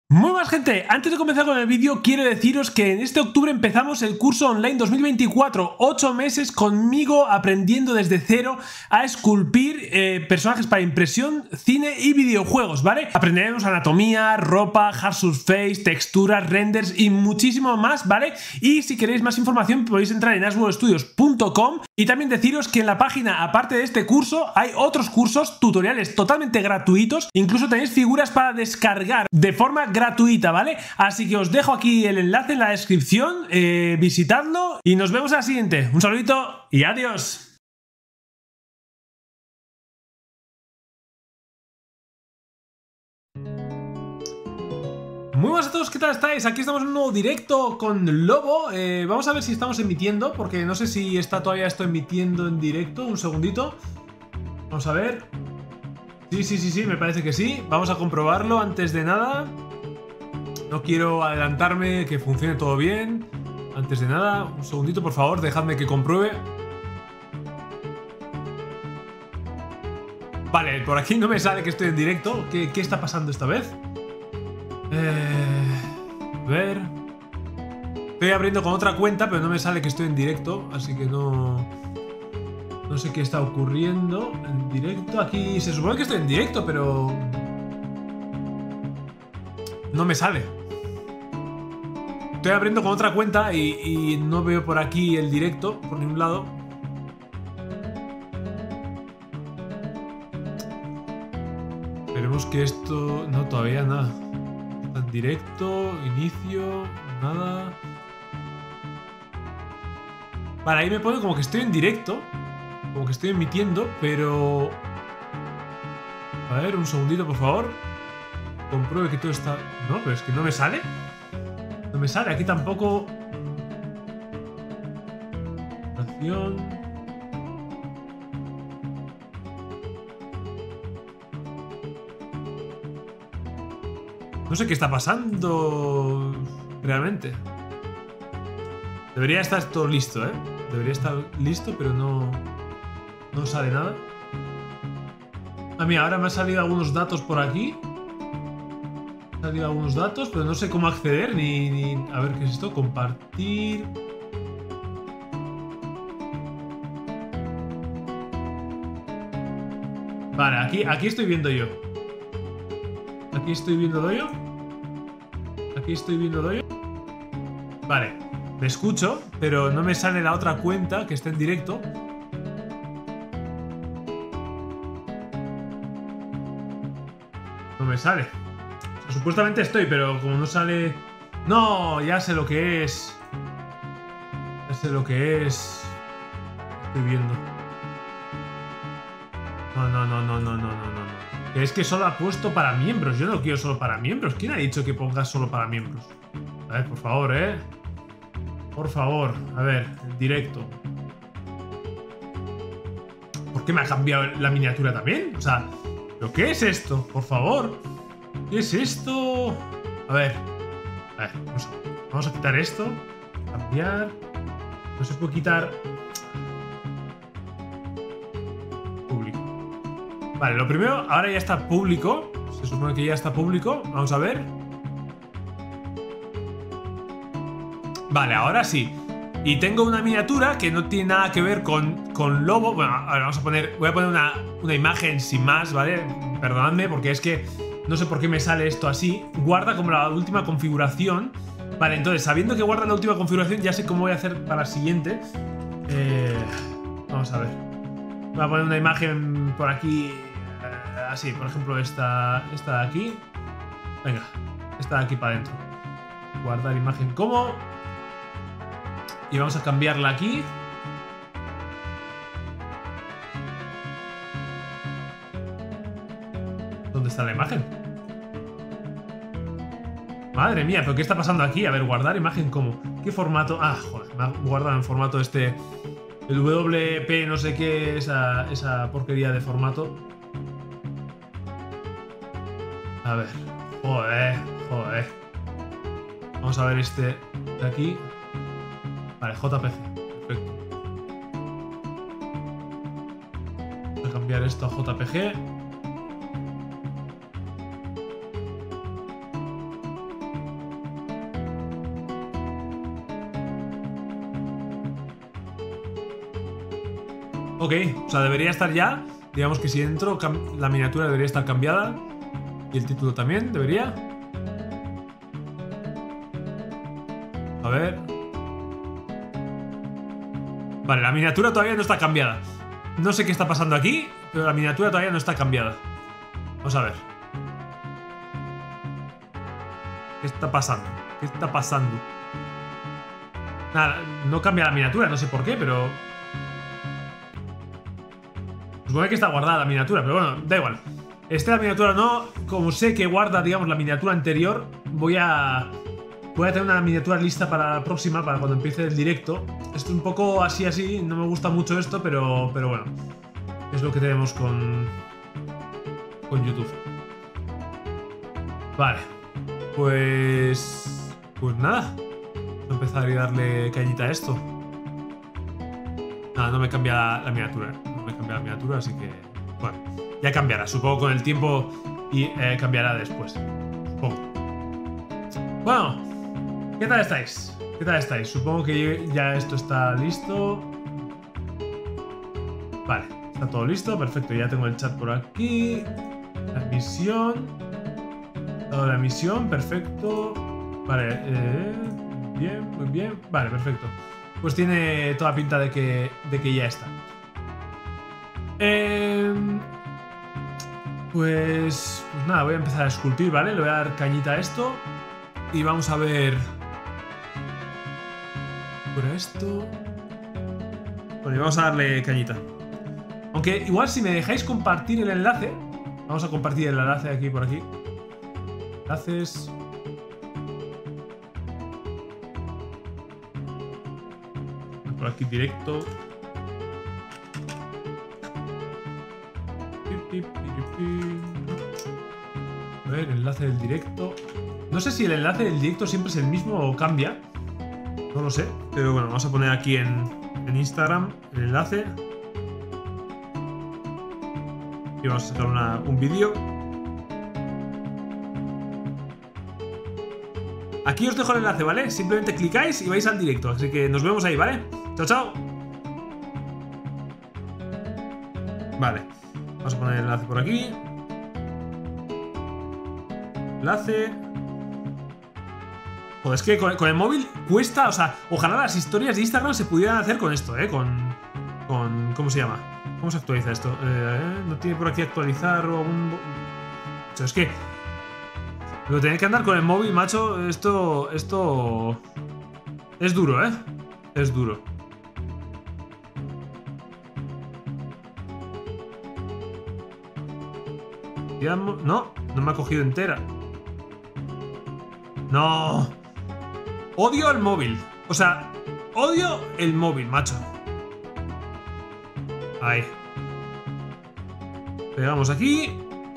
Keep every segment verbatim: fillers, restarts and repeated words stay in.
Muy buenas, gente, antes de comenzar con el vídeo quiero deciros que en este octubre empezamos el curso online dos mil veinticuatro, ocho meses conmigo aprendiendo desde cero a esculpir eh, personajes para impresión, cine y videojuegos, ¿vale? Aprenderemos anatomía, ropa, hard surface, texturas, renders y muchísimo más, ¿vale? Y si queréis más información podéis entrar en asworld studios punto com y también deciros que en la página, aparte de este curso, hay otros cursos, tutoriales totalmente gratuitos, incluso tenéis figuras para descargar de forma gratuita gratuita, ¿vale? Así que os dejo aquí el enlace en la descripción, eh, visitadlo y nos vemos a la siguiente. Un saludito y adiós. Muy buenas a todos, ¿qué tal estáis? Aquí estamos en un nuevo directo con Lobo. eh, Vamos a ver si estamos emitiendo, porque no sé si está todavía esto emitiendo en directo. Un segundito. Vamos a ver. Sí, sí, sí, sí, me parece que sí. Vamos a comprobarlo antes de nada. No quiero adelantarme, que funcione todo bien. Antes de nada, un segundito, por favor, dejadme que compruebe. Vale, por aquí no me sale que estoy en directo. ¿Qué, qué está pasando esta vez? Eh, a ver. Estoy abriendo con otra cuenta, pero no me sale que estoy en directo, así que no... No sé qué está ocurriendo en directo. Aquí se supone que estoy en directo, pero... no me sale. Estoy abriendo con otra cuenta y, y no veo por aquí el directo, por ningún lado. Esperemos que esto... no, todavía nada. Está en directo, inicio, nada. Vale, ahí me pone como que estoy en directo. Como que estoy emitiendo, pero... a ver, un segundito, por favor. Compruebe que todo está... no, pero es que no me sale. No me sale, aquí tampoco. Acción. No sé qué está pasando realmente. Debería estar todo listo, ¿eh? Debería estar listo, pero no... no sale nada. Ah, mira, ahora me han salido algunos datos por aquí. Han salido algunos datos, pero no sé cómo acceder ni, ni... a ver, ¿qué es esto? Compartir. Vale, aquí, aquí estoy viendo yo. Aquí estoy viendo yo. Aquí estoy viendo yo. Vale, me escucho, pero no me sale la otra cuenta que está en directo. No me sale. Supuestamente estoy, pero como no sale... ¡No! Ya sé lo que es. Ya sé lo que es. Estoy viendo. No, no, no, no, no, no, no, no. Es que solo ha puesto para miembros. Yo no quiero solo para miembros. ¿Quién ha dicho que pongas solo para miembros? A ver, por favor, ¿eh? Por favor. A ver, en directo. ¿Por qué me ha cambiado la miniatura también? O sea, ¿pero qué es esto? Por favor. ¿Qué es esto? A ver. A ver, vamos a, vamos a quitar esto. Cambiar. No se puede quitar. Público. Vale, lo primero, ahora ya está público. Se supone que ya está público. Vamos a ver. Vale, ahora sí. Y tengo una miniatura que no tiene nada que ver con, con Lobo. Bueno, ahora vamos a poner... voy a poner una, una imagen sin más, ¿vale? Perdonadme, porque es que... no sé por qué me sale esto así. Guarda como la última configuración. Vale, entonces, sabiendo que guarda la última configuración, ya sé cómo voy a hacer para la siguiente. Eh, vamos a ver. Voy a poner una imagen por aquí. Eh, así, por ejemplo, esta, esta de aquí. Venga, esta de aquí para adentro. Guardar imagen como. Y vamos a cambiarla aquí. ¿Dónde está la imagen? Madre mía, ¿pero qué está pasando aquí? A ver, guardar imagen como. ¿Qué formato? Ah, joder, me ha guardado en formato este. El W P no sé qué, esa, esa porquería de formato. A ver. Joder, joder. Vamos a ver este de aquí. Vale, J P G. Perfecto. Voy a cambiar esto a J P G. Ok, o sea, debería estar ya. Digamos que si entro, la miniatura debería estar cambiada. Y el título también, debería. A ver. Vale, la miniatura todavía no está cambiada. No sé qué está pasando aquí, pero la miniatura todavía no está cambiada. Vamos a ver. ¿Qué está pasando? ¿Qué está pasando? Nada, no cambia la miniatura, no sé por qué, pero... Supongo que está guardada la miniatura, pero bueno, da igual. Esta la miniatura no, como sé que guarda, digamos, la miniatura anterior, voy a... Voy a tener una miniatura lista para la próxima, para cuando empiece el directo. Esto un poco así, así, no me gusta mucho esto, pero, pero bueno. Es lo que tenemos con... Con YouTube. Vale. Pues... Pues nada. Voy a empezar a darle cañita a esto. Nada, no me cambia la, la miniatura. No me cambia la miniatura, así que... Bueno, ya cambiará. Supongo con el tiempo y eh, cambiará después. Supongo. Bueno, ¿qué tal estáis? ¿Qué tal estáis? Supongo que ya esto está listo. Vale, está todo listo. Perfecto, ya tengo el chat por aquí. La misión. Toda la misión, perfecto. Vale, eh, bien, muy bien. Vale, perfecto. Pues tiene toda pinta de que, de que ya está. Eh, pues, pues nada, voy a empezar a esculpir, ¿vale? Le voy a dar cañita a esto. Y vamos a ver... Por esto... Bueno, y vamos a darle cañita. Aunque igual si me dejáis compartir el enlace... Vamos a compartir el enlace aquí por aquí. Enlaces... Por aquí directo. A ver, enlace del directo. No sé si el enlace del directo siempre es el mismo o cambia. No lo sé. Pero bueno, vamos a poner aquí en, en Instagram el enlace. Y vamos a sacar una, un vídeo. Aquí os dejo el enlace, ¿vale? Simplemente clicáis y vais al directo. Así que nos vemos ahí, ¿vale? Chao, chao. Vale. Vamos a poner el enlace por aquí. Enlace. Joder, es que con, con el móvil cuesta, o sea, ojalá las historias de Instagram se pudieran hacer con esto, ¿eh? Con... con ¿Cómo se llama? ¿Cómo se actualiza esto? Eh, ¿No tiene por aquí actualizar o algún...? O sea, es que... Lo tenéis que andar con el móvil, macho, esto... Esto... Es duro, ¿eh? Es duro. No, no me ha cogido entera. No. Odio el móvil. O sea, odio el móvil, macho. Ahí. Pegamos aquí.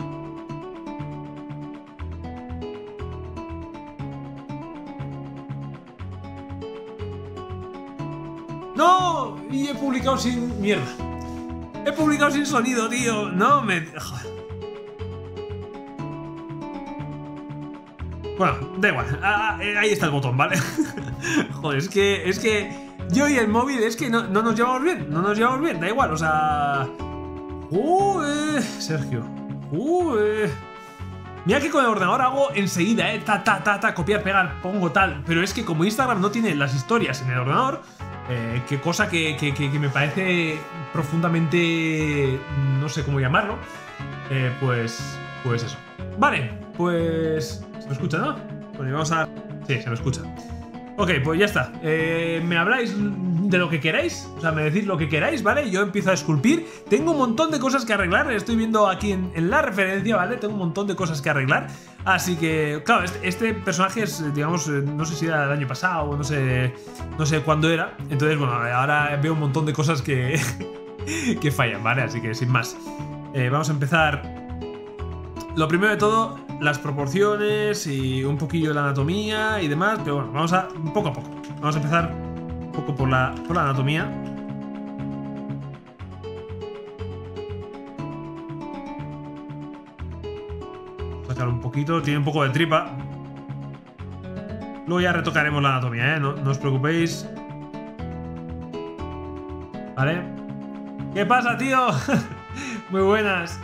¡No! Y he publicado sin... Mierda. He publicado sin sonido, tío. No me... Joder. Bueno, da igual. Ah, ahí está el botón, ¿vale? Joder, es que... Es que... Yo y el móvil es que no, no nos llevamos bien. No nos llevamos bien, da igual, o sea... Uy, Sergio. Uy. Mira que con el ordenador hago enseguida, eh. Ta, ta, ta, ta, copiar, pegar, pongo tal. Pero es que como Instagram no tiene las historias en el ordenador... Eh, qué cosa que, que, que, que me parece profundamente... No sé cómo llamarlo. Eh, pues... Pues eso. Vale, pues... ¿Se me escucha, no? Bueno, vamos a... Sí, se me escucha. Ok, pues ya está. Eh, me habláis de lo que queráis. O sea, me decís lo que queráis, ¿vale? Yo empiezo a esculpir. Tengo un montón de cosas que arreglar. Estoy viendo aquí en, en la referencia, ¿vale? Tengo un montón de cosas que arreglar. Así que, claro, este, este personaje es, digamos, no sé si era el año pasado o no sé, no sé cuándo era. Entonces, bueno, ahora veo un montón de cosas que, que fallan, ¿vale? Así que, sin más. Eh, vamos a empezar. Lo primero de todo, las proporciones y un poquillo la anatomía y demás. Pero bueno, vamos a poco a poco. Vamos a empezar un poco por la, por la anatomía. Sacar un poquito, tiene un poco de tripa. Luego ya retocaremos la anatomía, ¿eh? No, no os preocupéis. Vale. ¿Qué pasa, tío? Muy buenas.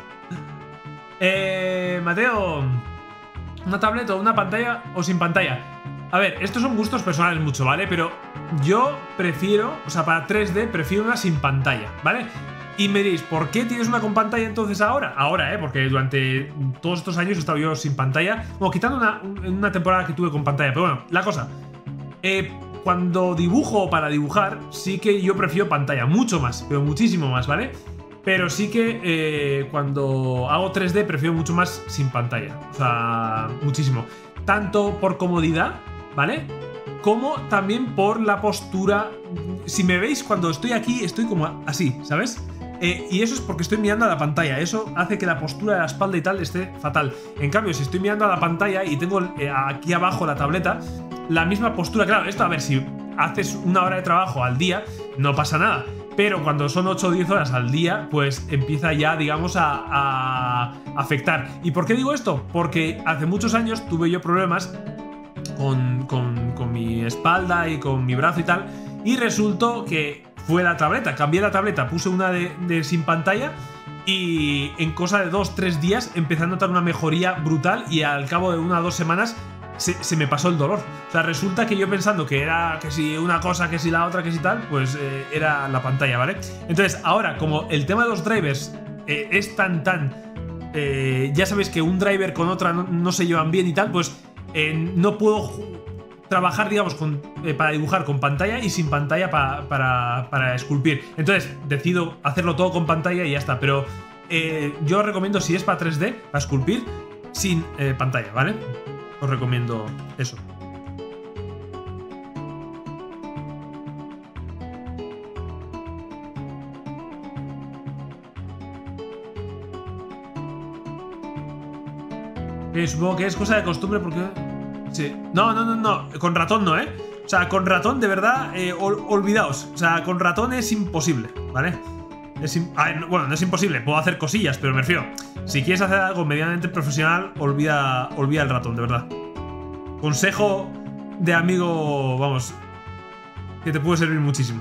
Eh, Mateo, ¿una tableta o una pantalla o sin pantalla? A ver, estos son gustos personales mucho, ¿vale? Pero yo prefiero, o sea, para tres D prefiero una sin pantalla, ¿vale? Y me diréis, ¿por qué tienes una con pantalla entonces ahora? Ahora, ¿eh? Porque durante todos estos años he estado yo sin pantalla. Bueno, quitando una, una temporada que tuve con pantalla. Pero bueno, la cosa. Eh, cuando dibujo para dibujar, sí que yo prefiero pantalla. Mucho más, pero muchísimo más, ¿vale? Pero sí que eh, cuando hago tres D prefiero mucho más sin pantalla. O sea, muchísimo. Tanto por comodidad, ¿vale? Como también por la postura. Si me veis cuando estoy aquí, estoy como así, ¿sabes? Eh, y eso es porque estoy mirando a la pantalla. Eso hace que la postura de la espalda y tal esté fatal. En cambio, si estoy mirando a la pantalla y tengo eh, aquí abajo la tableta, la misma postura. Claro, esto a ver, si haces una hora de trabajo al día, no pasa nada. Pero cuando son ocho o diez horas al día, pues empieza ya, digamos, a, a afectar. ¿Y por qué digo esto? Porque hace muchos años tuve yo problemas con, con, con mi espalda y con mi brazo y tal. Y resultó que fue la tableta. Cambié la tableta, puse una de, de sin pantalla. Y en cosa de dos, tres días empecé a notar una mejoría brutal. Y al cabo de una o dos semanas se, se me pasó el dolor. O sea, resulta que yo pensando que era que si una cosa, que si la otra, que si tal, pues eh, era la pantalla, ¿vale? Entonces, ahora, como el tema de los drivers eh, es tan, tan... Eh, ya sabéis que un driver con otra no, no se llevan bien y tal, pues eh, no puedo trabajar, digamos, con, eh, para dibujar con pantalla y sin pantalla pa, para, para esculpir. Entonces, decido hacerlo todo con pantalla y ya está. Pero eh, yo os recomiendo, si es para tres D, para esculpir, sin eh, pantalla, ¿vale? Os recomiendo eso. Eh, supongo que es cosa de costumbre porque... Sí. No, no, no, no. Con ratón no, ¿eh? O sea, con ratón, de verdad, eh, ol olvidaos. O sea, con ratón es imposible, ¿vale? Es im ah, no, bueno, no es imposible. Puedo hacer cosillas, pero me refiero. Si quieres hacer algo medianamente profesional, olvida, olvida el ratón, de verdad. Consejo de amigo, vamos, que te puede servir muchísimo.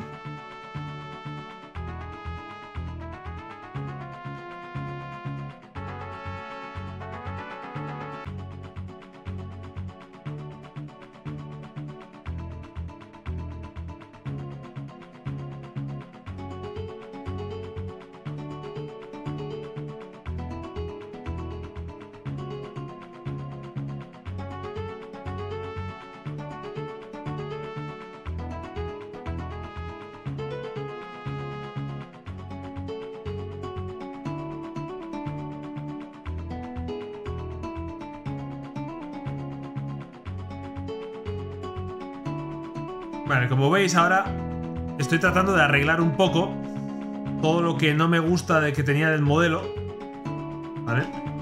Vale, como veis ahora estoy tratando de arreglar un poco todo lo que no me gusta de que tenía del modelo. Vale.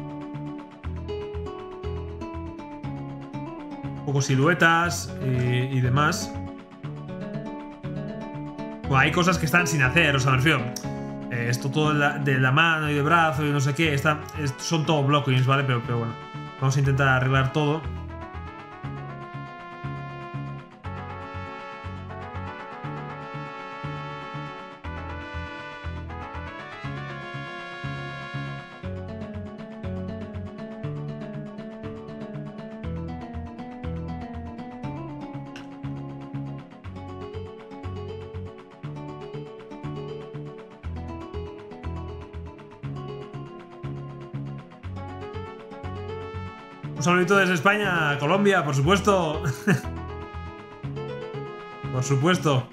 Un poco siluetas y, y demás. Bueno, hay cosas que están sin hacer, o sea, me refiero. Eh, esto todo de la, de la mano y de brazo y no sé qué, está, es, son todo blockings, ¿vale? Pero, pero bueno, vamos a intentar arreglar todo. Un saludito desde España, Colombia, por supuesto. Por supuesto.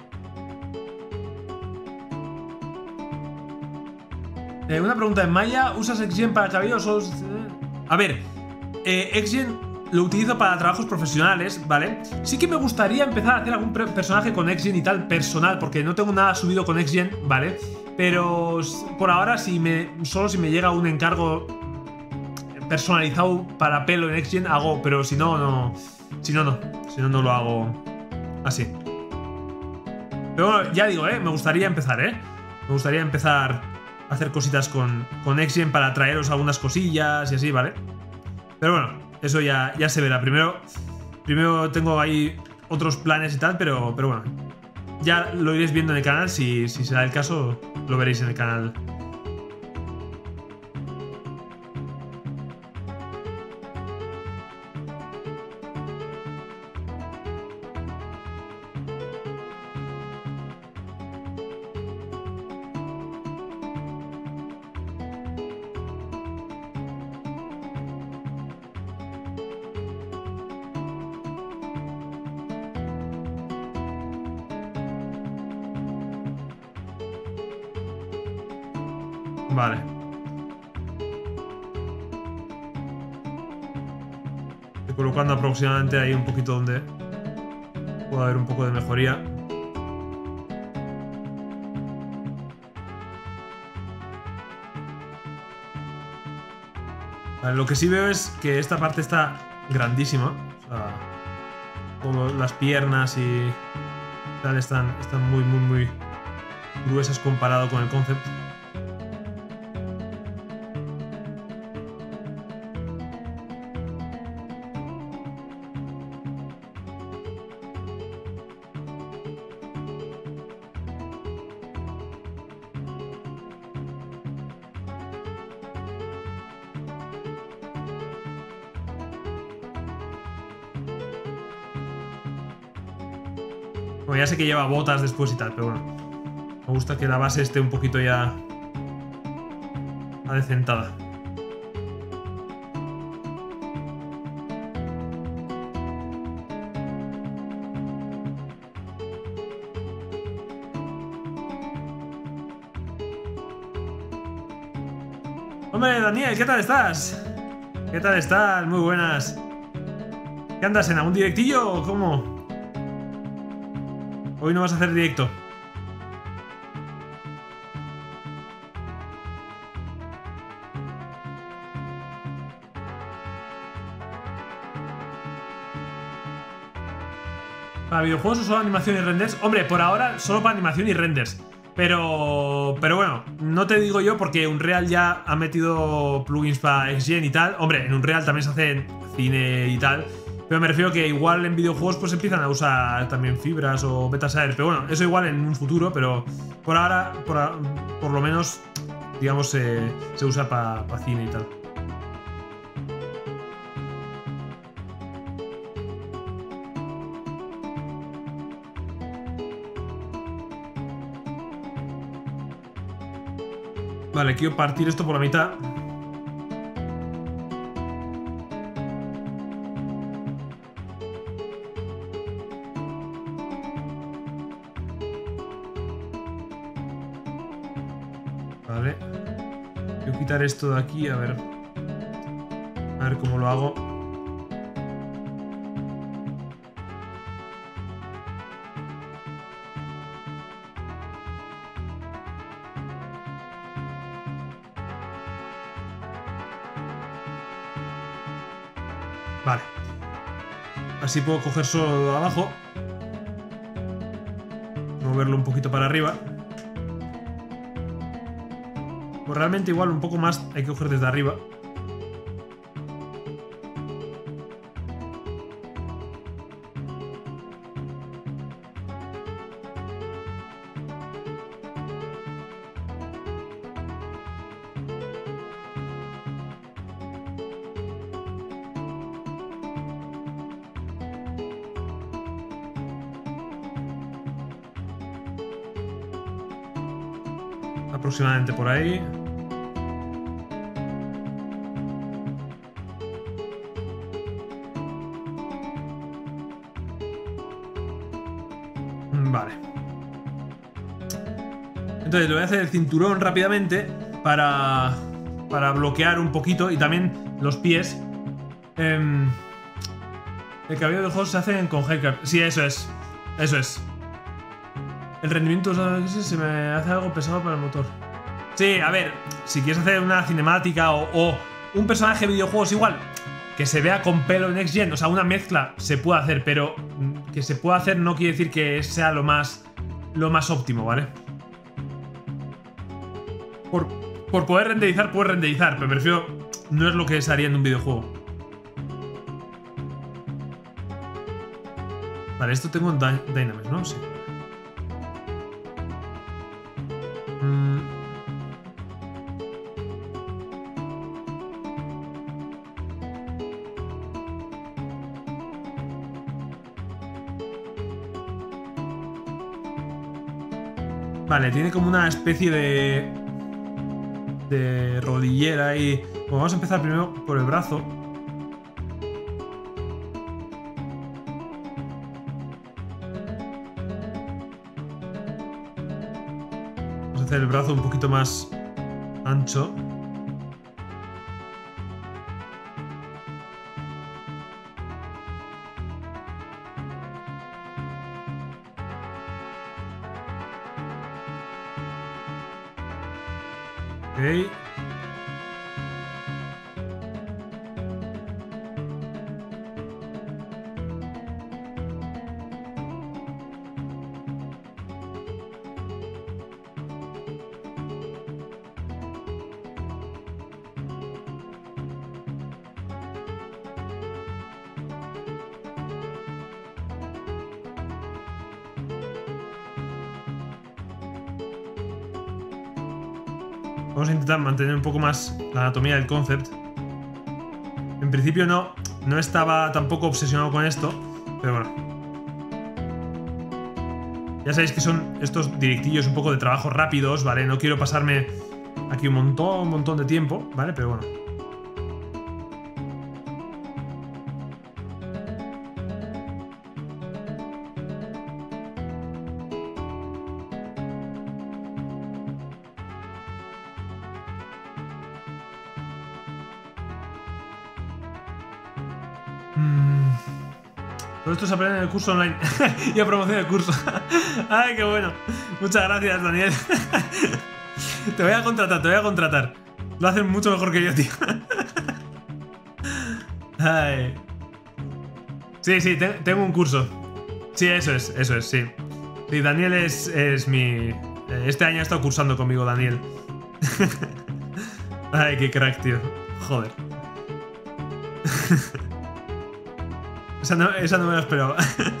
Eh, una pregunta en Maya. ¿Usas Xgen para cabellos o...? A ver, eh, Xgen lo utilizo para trabajos profesionales, ¿vale? Sí que me gustaría empezar a hacer algún personaje con Xgen y tal, personal, porque no tengo nada subido con Xgen, ¿vale? Pero por ahora, si me, solo si me llega un encargo personalizado para pelo en Xgen, hago, pero si no, no. Si no, no. Si no, no lo hago así. Pero bueno, ya digo, ¿eh? Me gustaría empezar, ¿eh? Me gustaría empezar a hacer cositas con, con Xgen para traeros algunas cosillas y así, ¿vale? Pero bueno, eso ya, ya se verá. Primero, primero tengo ahí otros planes y tal, pero, pero bueno. ya lo iréis viendo en el canal. Si, si será el caso, lo veréis en el canal. Vale. Estoy colocando aproximadamente ahí un poquito donde puede haber un poco de mejoría. Vale, lo que sí veo es que esta parte está grandísima. O sea, como las piernas y tal están, están muy, muy, muy gruesas comparado con el concept. Bueno, ya sé que lleva botas después y tal, pero bueno. Me gusta que la base esté un poquito ya adecentada. Hombre, Daniel, ¿qué tal estás? ¿Qué tal estás? Muy buenas. ¿Qué andas, en algún directillo o cómo? Hoy no vas a hacer directo. ¿Para videojuegos o solo animación y renders? Hombre, por ahora solo para animación y renders. Pero, pero bueno, no te digo yo porque Unreal ya ha metido plugins para X Gen y tal. Hombre, en Unreal también se hace cine y tal. Pero me refiero que igual en videojuegos pues empiezan a usar también fibras o Betasaer. Pero bueno, eso igual en un futuro, pero por ahora, por, por lo menos, digamos, eh, se usa para pa cine y tal. Vale, quiero partir esto por la mitad. Vale. Quiero quitar esto de aquí, a ver. A ver cómo lo hago. Vale. Así puedo coger solo de abajo. Moverlo un poquito para arriba. Pues realmente igual un poco más hay que coger desde arriba. Aproximadamente por ahí. Vale. Entonces le voy a hacer el cinturón rápidamente para, para bloquear un poquito y también los pies. Eh, el cabello del juego se hace con haircut. Sí, eso es. Eso es. El rendimiento se me hace algo pesado para el motor. Sí, a ver, si quieres hacer una cinemática o, o un personaje de videojuegos igual, que se vea con pelo en Next Gen, o sea, una mezcla se puede hacer, pero que se pueda hacer no quiere decir que sea lo más, lo más óptimo, ¿vale? Por, por poder renderizar, puedes renderizar, pero prefiero, no es lo que se haría en un videojuego. Vale, esto tengo en Dynamesh, ¿no? Sí. Vale, tiene como una especie de... de rodillera y... Bueno, vamos a empezar primero por el brazo. Vamos a hacer el brazo un poquito más ancho. Ok. Vamos a intentar mantener un poco más la anatomía del concept. En principio no, no estaba tampoco obsesionado con esto, pero bueno. Ya sabéis que son estos directillos un poco de trabajo rápidos, ¿vale? No quiero pasarme aquí un montón, un montón de tiempo, ¿vale? Pero bueno. Todo esto se aprende en el curso online. Y a promoción del curso. Ay, qué bueno. Muchas gracias, Daniel. Te voy a contratar, te voy a contratar. Lo hacen mucho mejor que yo, tío. Ay. Sí, sí, te tengo un curso. Sí, eso es, eso es, sí. Sí, Daniel es, es mi... Este año ha estado cursando conmigo, Daniel. Ay, qué crack, tío. Joder. Esa no, esa no me la esperaba.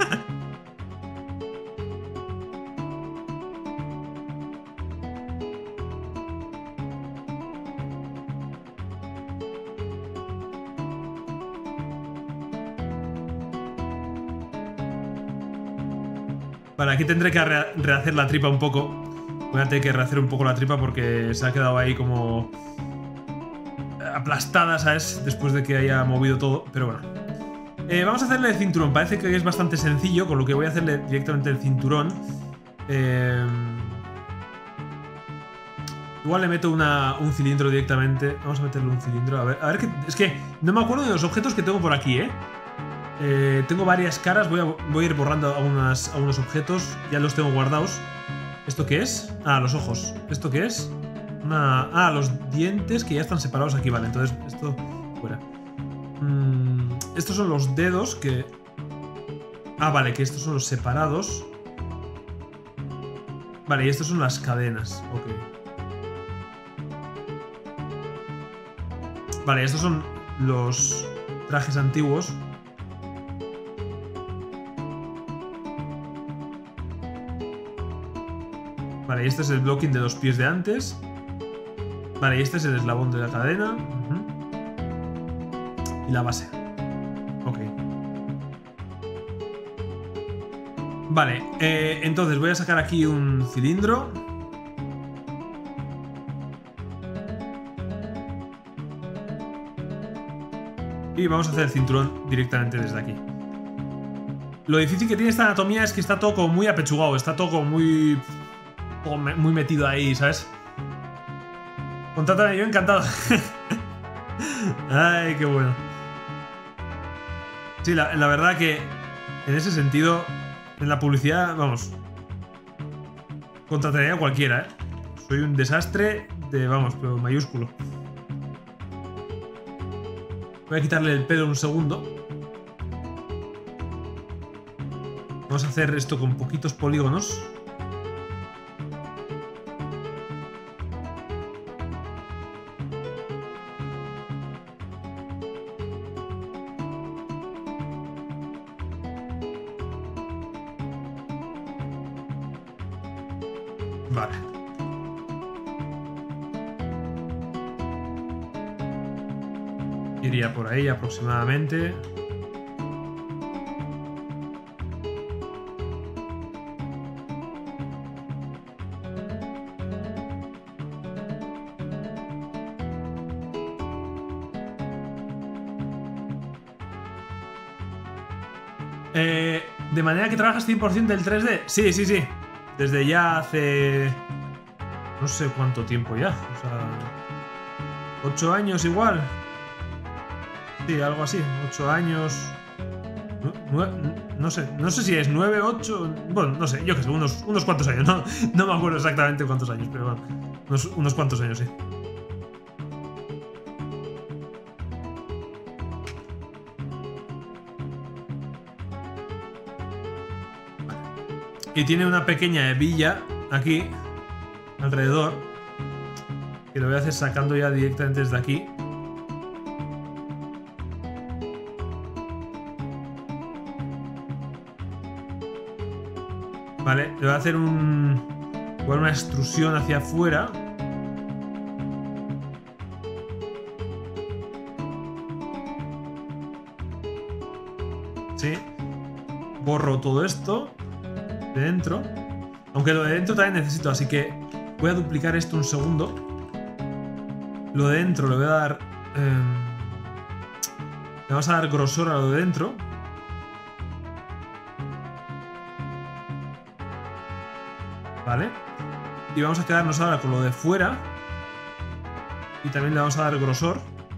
Vale, aquí tendré que re rehacer la tripa un poco. Voy a tener que rehacer un poco la tripa porque se ha quedado ahí como... aplastada, ¿sabes? Después de que haya movido todo, pero bueno. Eh, vamos a hacerle el cinturón. Parece que es bastante sencillo, con lo que voy a hacerle directamente el cinturón. Eh... Igual le meto una, un cilindro directamente. Vamos a meterle un cilindro. A ver, a ver que, es que no me acuerdo de los objetos que tengo por aquí, ¿eh? eh tengo varias caras. Voy a, voy a ir borrando algunas, algunos objetos. Ya los tengo guardados. ¿Esto qué es? Ah, los ojos. ¿Esto qué es? Una... Ah, los dientes que ya están separados aquí. Vale, entonces esto fuera. Mm... Estos son los dedos que... Ah, vale, que estos son los separados. Vale, y estos son las cadenas. Ok. Vale, estos son los trajes antiguos. Vale, y este es el blocking de los pies de antes. Vale, y este es el eslabón de la cadena. Uh-huh. Y la base. Ok. Vale, eh, entonces voy a sacar aquí un cilindro. Y vamos a hacer el cinturón directamente desde aquí. Lo difícil que tiene esta anatomía es que está todo como muy apechugado. Está todo como muy... muy metido ahí, ¿sabes? Contrátame, yo encantado. Ay, qué bueno. Sí, la, la verdad que en ese sentido, en la publicidad, vamos, contrataría a cualquiera, ¿eh? Soy un desastre de, vamos, pero mayúsculo. Voy a quitarle el pelo un segundo. Vamos a hacer esto con poquitos polígonos. Vale. Iría por ahí aproximadamente. Eh, ¿De manera que trabajas cien por ciento del tres D? Sí, sí, sí. Desde ya hace... no sé cuánto tiempo ya. O sea... ¿Ocho años igual? Sí, algo así. Ocho años... No, no sé, no sé si es nueve, ocho... Bueno, no sé, yo qué sé, unos, unos cuantos años. No, no me acuerdo exactamente cuántos años, pero bueno, unos, unos cuantos años, sí. Y tiene una pequeña hebilla aquí, alrededor, que lo voy a hacer sacando ya directamente desde aquí. Vale, le voy a hacer un... igual una extrusión hacia afuera. Sí. Borro todo esto de dentro. Aunque lo de dentro también necesito, así que voy a duplicar esto un segundo. Lo de dentro le voy a dar... Eh, le vamos a dar grosor a lo de dentro. Vale. Y vamos a quedarnos ahora con lo de fuera. Y también le vamos a dar grosor.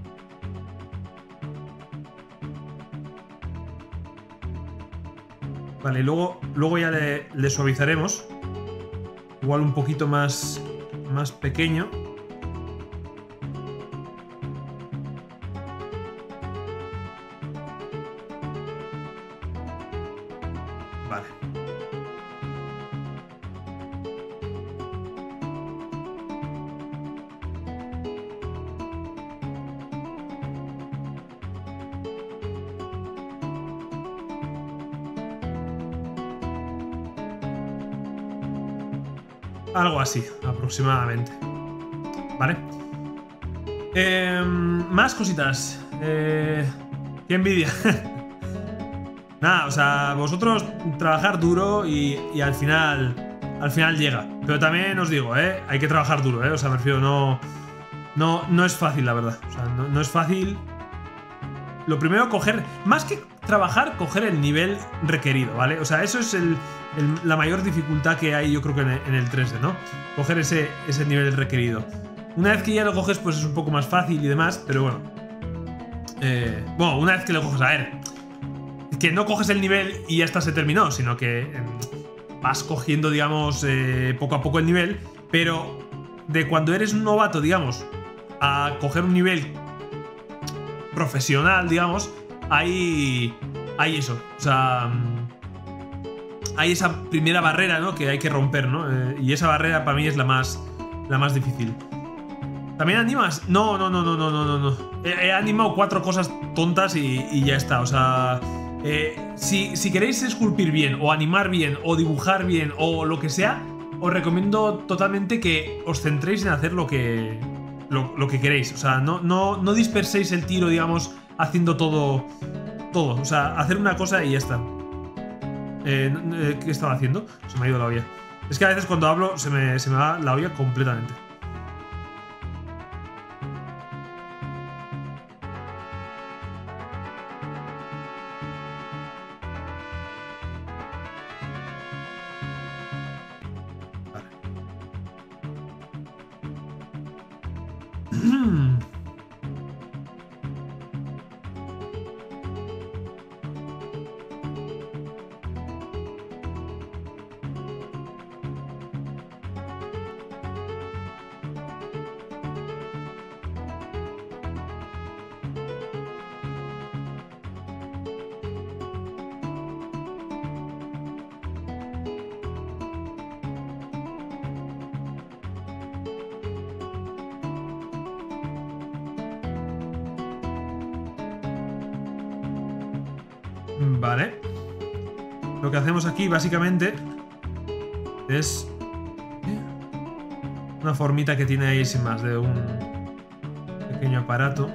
Vale, y luego, luego ya le, le suavizaremos. Igual un poquito más, más pequeño. Vale. Algo así, aproximadamente. Vale. Eh, más cositas. Eh, qué envidia. Nada, o sea, vosotros trabajar duro y, y al final al final llega. Pero también os digo, ¿eh? Hay que trabajar duro, ¿eh? O sea, me refiero, no, no, no es fácil, la verdad. O sea, no, no es fácil. Lo primero, coger, más que trabajar, coger el nivel requerido, ¿vale? O sea, eso es el, el, la mayor dificultad que hay, yo creo que en el, en el tres D, ¿no? Coger ese, ese nivel requerido. Una vez que ya lo coges, pues es un poco más fácil y demás, pero bueno. Eh, bueno, una vez que lo coges, a ver, que no coges el nivel y ya está, se terminó, sino que eh, vas cogiendo, digamos, eh, poco a poco el nivel, pero de cuando eres un novato, digamos, a coger un nivel profesional, digamos, hay, hay eso, o sea, hay esa primera barrera, ¿no? Que hay que romper, ¿no? Eh, y esa barrera para mí es la más, la más difícil. ¿También animas? No, no, no, no, no, no, no. He, he animado cuatro cosas tontas y, y ya está, o sea... Eh, si, si queréis esculpir bien, o animar bien, o dibujar bien, o lo que sea, os recomiendo totalmente que os centréis en hacer lo que, lo, lo que queréis. O sea, no, no, no disperséis el tiro, digamos, haciendo todo, todo. O sea, hacer una cosa y ya está. Eh, ¿Qué estaba haciendo? Se me ha ido la olla. Es que a veces cuando hablo se me, se me va la olla completamente. Vale. Lo que hacemos aquí básicamente es una formita que tiene ahí sin más de un pequeño aparato.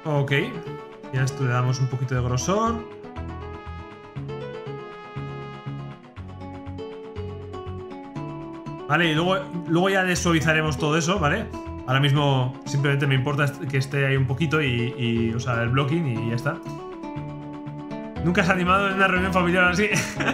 Ok. Ya esto le damos un poquito de grosor. Vale, y luego, luego ya le suavizaremos todo eso, ¿vale? Ahora mismo simplemente me importa que esté ahí un poquito y, y o sea, el blocking y ya está. ¿Nunca has animado en una reunión familiar así?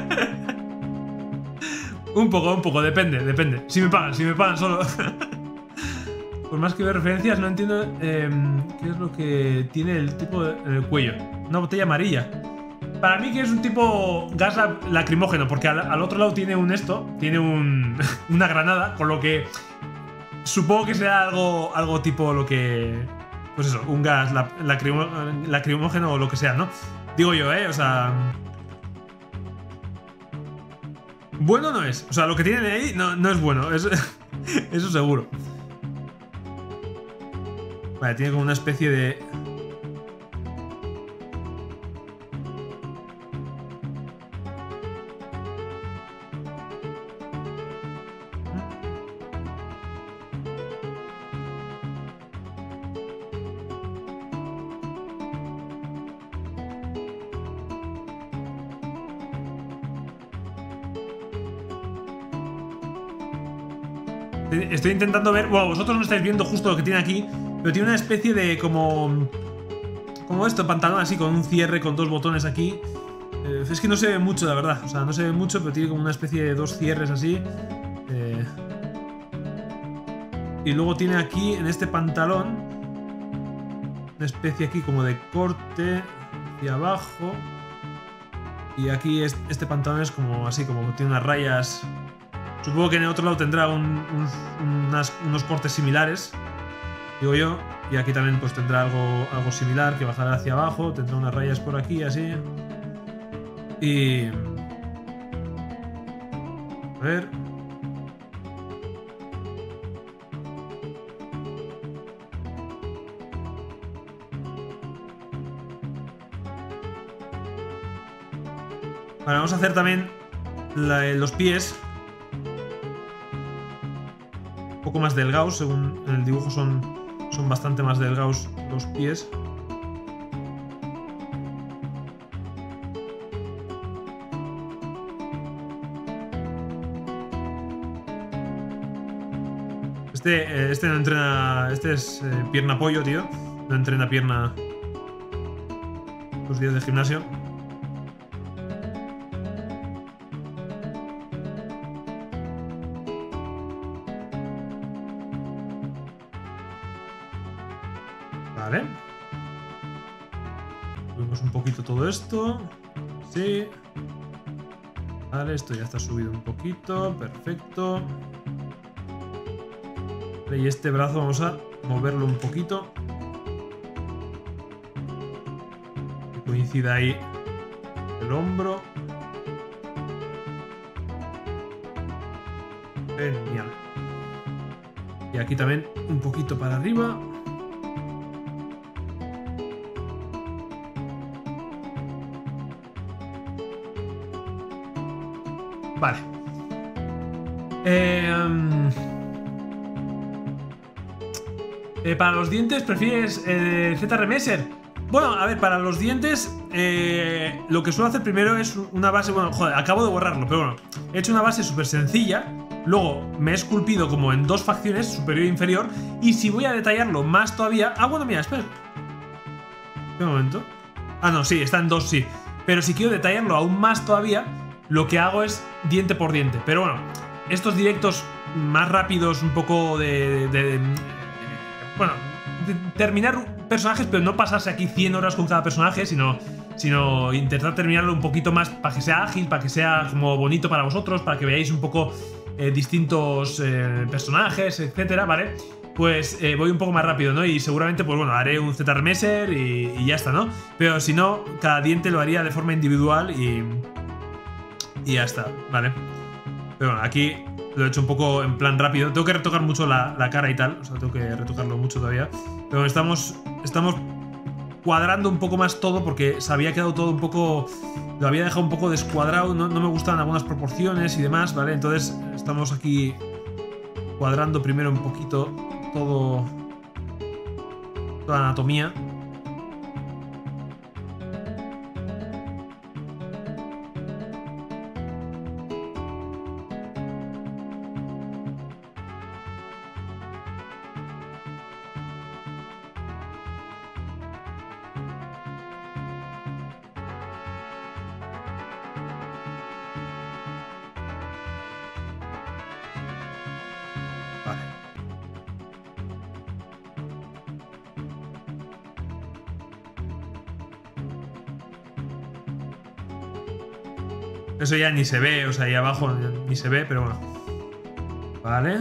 Un poco, un poco, depende, depende. Si me pagan, si me pagan solo. Por más que veo referencias, no entiendo eh, qué es lo que tiene el tipo en el cuello. Una botella amarilla. Para mí que es un tipo gas lacrimógeno, porque al, al otro lado tiene un esto, tiene un, una granada, con lo que supongo que será algo, algo tipo lo que... Pues eso, un gas la, lacrimo, lacrimógeno o lo que sea, ¿no? Digo yo, ¿eh? O sea... Bueno no es. O sea, lo que tienen ahí no, no es bueno. Eso, eso seguro. Vale, tiene como una especie de... Estoy intentando ver... Bueno, vosotros no estáis viendo justo lo que tiene aquí, pero tiene una especie de como... Como esto, pantalón así, con un cierre, con dos botones aquí. Eh, es que no se ve mucho, la verdad. O sea, no se ve mucho, pero tiene como una especie de dos cierres así. Eh... Y luego tiene aquí, en este pantalón, una especie aquí como de corte hacia abajo. Y aquí es, este pantalón es como así, como tiene unas rayas... Supongo que en el otro lado tendrá un, un, unas, unos cortes similares, digo yo. Y aquí también pues tendrá algo, algo similar, que bajará hacia abajo. Tendrá unas rayas por aquí, así. Y... A ver... Vale, vamos a hacer también la, los pies. Un poco más delgados, según en el dibujo son, son bastante más delgados los pies. Este, este no entrena... Este es eh, pierna pollo, tío. No entrena pierna los días de gimnasio. Vale. Subimos un poquito todo esto. Sí. Vale, esto ya está subido un poquito. Perfecto. Vale, y este brazo vamos a moverlo un poquito. Que coincida ahí el hombro. Genial. Y aquí también un poquito para arriba. Vale. Eh, um, eh, para los dientes, ¿prefieres eh, Z-Remeser? Bueno, a ver, para los dientes eh, lo que suelo hacer primero es una base... Bueno, joder, acabo de borrarlo, pero bueno. He hecho una base súper sencilla. Luego me he esculpido como en dos facciones, superior e inferior. Y si voy a detallarlo más todavía... Ah, bueno, mira, espera. Un momento. Ah, no, sí, está en dos, sí. Pero si quiero detallarlo aún más todavía... Lo que hago es diente por diente. Pero bueno, estos directos más rápidos, un poco de... de, de, de bueno, de terminar personajes, pero no pasarse aquí cien horas con cada personaje, sino, sino intentar terminarlo un poquito más para que sea ágil, para que sea como bonito para vosotros, para que veáis un poco eh, distintos eh, personajes, etcétera, ¿vale? Pues eh, voy un poco más rápido, ¿no? Y seguramente, pues bueno, haré un Z-Remeser y, y ya está, ¿no? Pero si no, cada diente lo haría de forma individual y... Y ya está, ¿vale? Pero bueno, aquí lo he hecho un poco en plan rápido. Tengo que retocar mucho la, la cara y tal. O sea, tengo que retocarlo mucho todavía. Pero estamos, estamos cuadrando un poco más todo porque se había quedado todo un poco... Lo había dejado un poco descuadrado. No, no me gustan algunas proporciones y demás, ¿vale? Entonces estamos aquí cuadrando primero un poquito todo... Toda la anatomía. Eso ya ni se ve, o sea, ahí abajo ni se ve, pero bueno. Vale.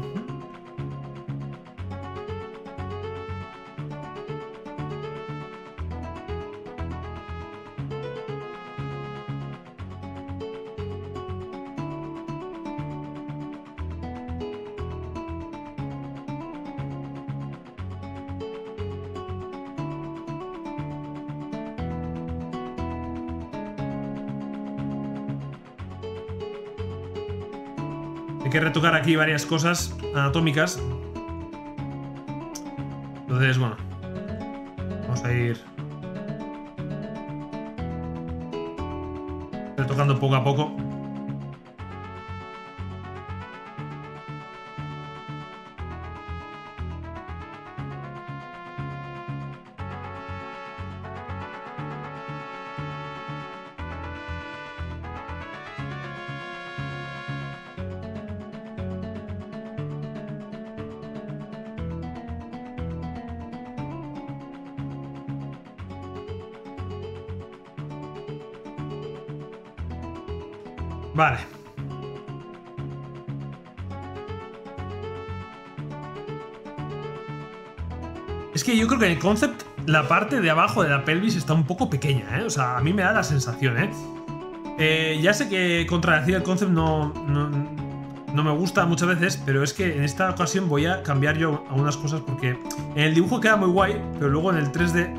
Hay que retocar aquí varias cosas anatómicas. Entonces, bueno. Vamos a ir retocando poco a poco. Vale. Es que yo creo que en el concept la parte de abajo de la pelvis está un poco pequeña, ¿eh? O sea, a mí me da la sensación, ¿eh? eh ya sé que contradecir el concept no, no, no me gusta muchas veces, pero es que en esta ocasión voy a cambiar yo algunas cosas porque en el dibujo queda muy guay, pero luego en el tres D...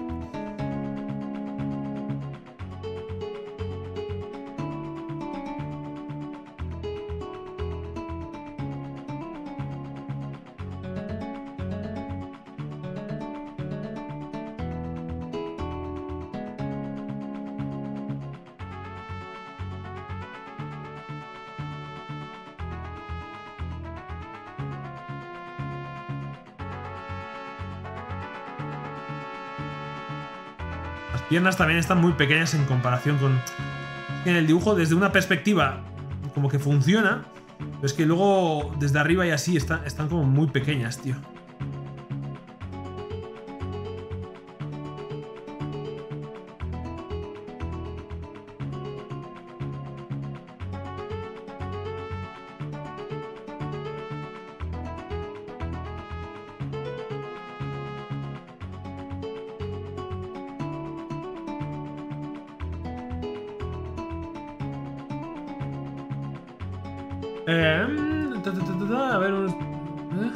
Las piernas también están muy pequeñas en comparación con... En el dibujo, desde una perspectiva, como que funciona, pero es que luego, desde arriba y así, están, están como muy pequeñas, tío. Eh, ta, ta, ta, ta, a ver... ¿eh?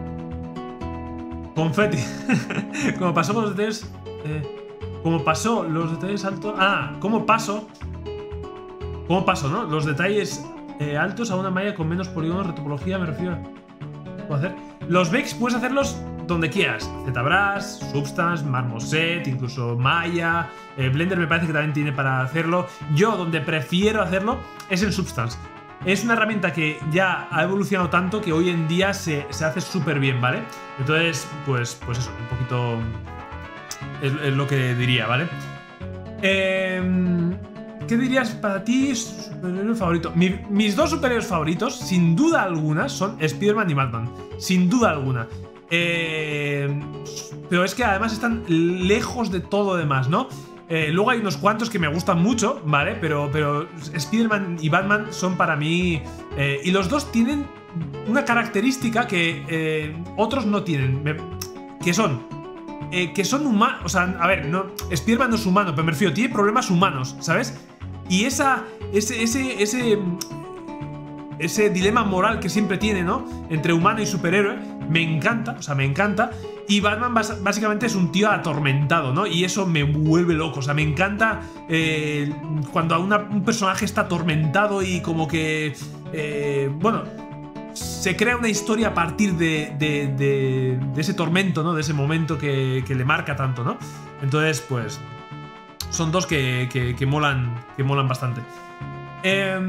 Confeti. Como pasó con los detalles... Eh, como pasó los detalles altos... Ah, ¿cómo paso? ¿Cómo paso, no? Los detalles eh, altos a una malla con menos polígonos, retopología, me refiero a... ¿Puedo hacer? Los bakes puedes hacerlos donde quieras. ZBrush, Substance, Marmoset, incluso Maya... Eh, Blender me parece que también tiene para hacerlo. Yo, donde prefiero hacerlo, es en Substance. Es una herramienta que ya ha evolucionado tanto que hoy en día se, se hace súper bien, ¿vale? Entonces, pues, pues eso, un poquito es, es lo que diría, ¿vale? Eh, ¿Qué dirías para ti superhéroe favorito? Mi, mis dos superhéroes favoritos, sin duda alguna, son Spider-Man y Batman. Sin duda alguna. Eh, pero es que además están lejos de todo lo demás, ¿no? Eh, luego hay unos cuantos que me gustan mucho, ¿vale? Pero, pero Spider-Man y Batman son para mí... Eh, y los dos tienen una característica que eh, otros no tienen. Me, que son... Eh, que son humanos... O sea, a ver, no, Spider-Man no es humano, pero me refiero, tiene problemas humanos, ¿sabes? Y esa... Ese... Ese... ese ese dilema moral que siempre tiene, ¿no? Entre humano y superhéroe, me encanta, o sea, me encanta. Y Batman bas básicamente es un tío atormentado, ¿no? Y eso me vuelve loco, o sea, me encanta eh, cuando a una, un personaje está atormentado y como que... Eh, bueno, se crea una historia a partir de, de, de, de ese tormento, ¿no? De ese momento que, que le marca tanto, ¿no? Entonces, pues... Son dos que, que, que, molan, que molan bastante. Eh...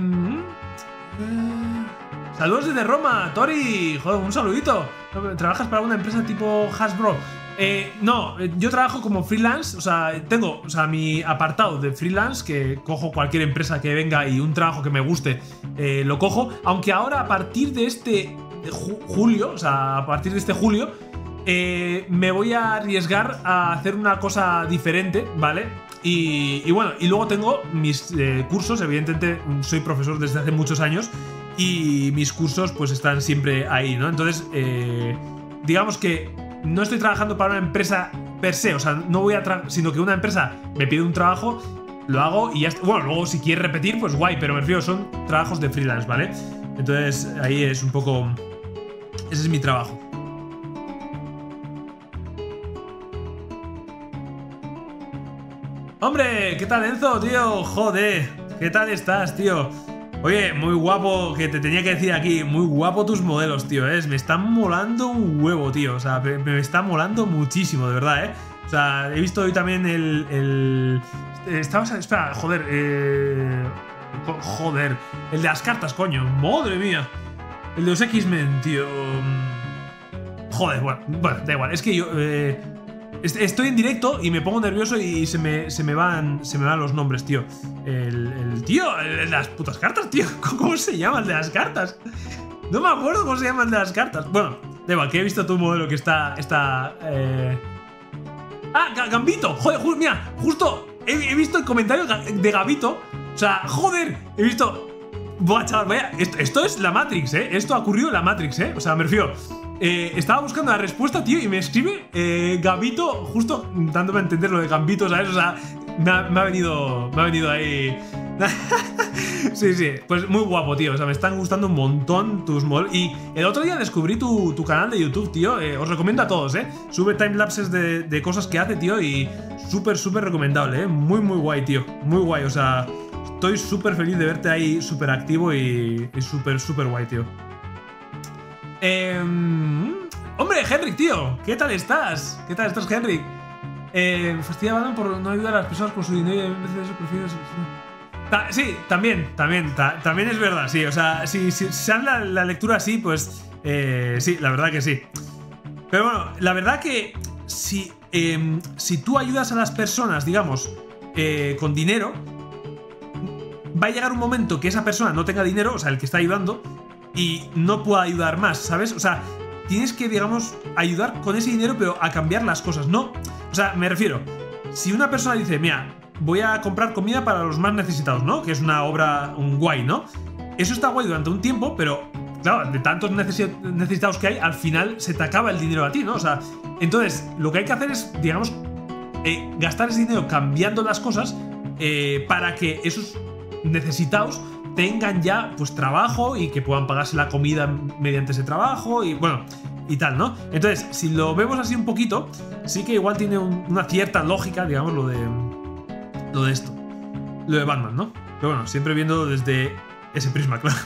Saludos desde Roma, Tori. Joder, un saludito. ¿Trabajas para una empresa tipo Hasbro? Eh, no, yo trabajo como freelance. O sea, tengo o sea, mi apartado de freelance, que cojo cualquier empresa que venga y un trabajo que me guste, eh, lo cojo. Aunque ahora, a partir de este de ju julio, o sea, a partir de este julio, eh, me voy a arriesgar a hacer una cosa diferente, ¿vale? Y, y bueno, y luego tengo mis eh, cursos, evidentemente soy profesor desde hace muchos años y mis cursos pues están siempre ahí, ¿no? Entonces, eh, digamos que no estoy trabajando para una empresa per se, o sea, no voy a trabajar, sino que una empresa me pide un trabajo, lo hago y ya está. Bueno, luego si quieres repetir, pues guay, pero me refiero, son trabajos de freelance, ¿vale? Entonces ahí es un poco... Ese es mi trabajo. ¡Hombre! ¿Qué tal, Enzo, tío? Joder, ¿qué tal estás, tío? Oye, muy guapo, que te tenía que decir aquí, muy guapo tus modelos, tío, ¿eh? Me están molando un huevo, tío. O sea, me, me está molando muchísimo, de verdad, ¿eh? O sea, he visto hoy también el... el... Estabas... Espera, joder, eh... Joder, el de las cartas, coño, madre mía. El de los X-Men, tío. Joder, bueno, bueno, da igual, es que yo... Eh... Estoy en directo y me pongo nervioso y se me, se me van se me van los nombres, tío. El, el tío, el de las putas cartas, tío. ¿Cómo se llama el de las cartas? No me acuerdo cómo se llama el de las cartas. Bueno, da igual, que he visto tu modelo que está... está eh... Ah, Gambito. Joder, ju mira, justo he, he visto el comentario de Gambito. O sea, joder, he visto... Buah, chaval, vaya, esto, esto es la Matrix, ¿eh? Esto ha ocurrido en la Matrix, ¿eh? O sea, me refiero... Eh, estaba buscando la respuesta, tío, y me escribe eh, Gambito, justo dándome a entender lo de Gambito, ¿sabes? O sea, me ha, me ha venido. Me ha venido ahí. Sí, sí, pues muy guapo, tío. O sea, me están gustando un montón tus modelos. Y el otro día descubrí tu, tu canal de YouTube, tío. Eh, os recomiendo a todos, ¿eh? Sube timelapses de, de cosas que hace, tío. Y súper, súper recomendable, ¿eh? Muy, muy guay, tío. Muy guay, o sea, estoy súper feliz de verte ahí, súper activo y, y súper, súper guay, tío. Eh, hombre, Henrik, tío, ¿qué tal estás? ¿Qué tal estás, Henrik? Eh, fastidia a Batman por no ayudar a las personas con su dinero y en vez de eso prefiero... Ta sí, también, también, ta también es verdad, sí. O sea, si, si, si se la, la lectura así, pues eh, sí, la verdad que sí. Pero bueno, la verdad que si, eh, si tú ayudas a las personas, digamos, eh, con dinero, va a llegar un momento que esa persona no tenga dinero, o sea, el que está ayudando, y no pueda ayudar más, ¿sabes? O sea, tienes que, digamos, ayudar con ese dinero, pero a cambiar las cosas, ¿no? O sea, me refiero, si una persona dice, mira, voy a comprar comida para los más necesitados, ¿no? Que es una obra, un guay, ¿no? Eso está guay durante un tiempo, pero, claro, de tantos necesitados que hay, al final se te acaba el dinero a ti, ¿no? O sea, entonces, lo que hay que hacer es, digamos, eh, gastar ese dinero cambiando las cosas eh, para que esos necesitados tengan ya, pues, trabajo y que puedan pagarse la comida mediante ese trabajo y, bueno, y tal, ¿no? Entonces, si lo vemos así un poquito, sí que igual tiene un, una cierta lógica, digamos, lo de lo de esto, lo de Batman, ¿no? Pero bueno, siempre viendo desde ese prisma, claro.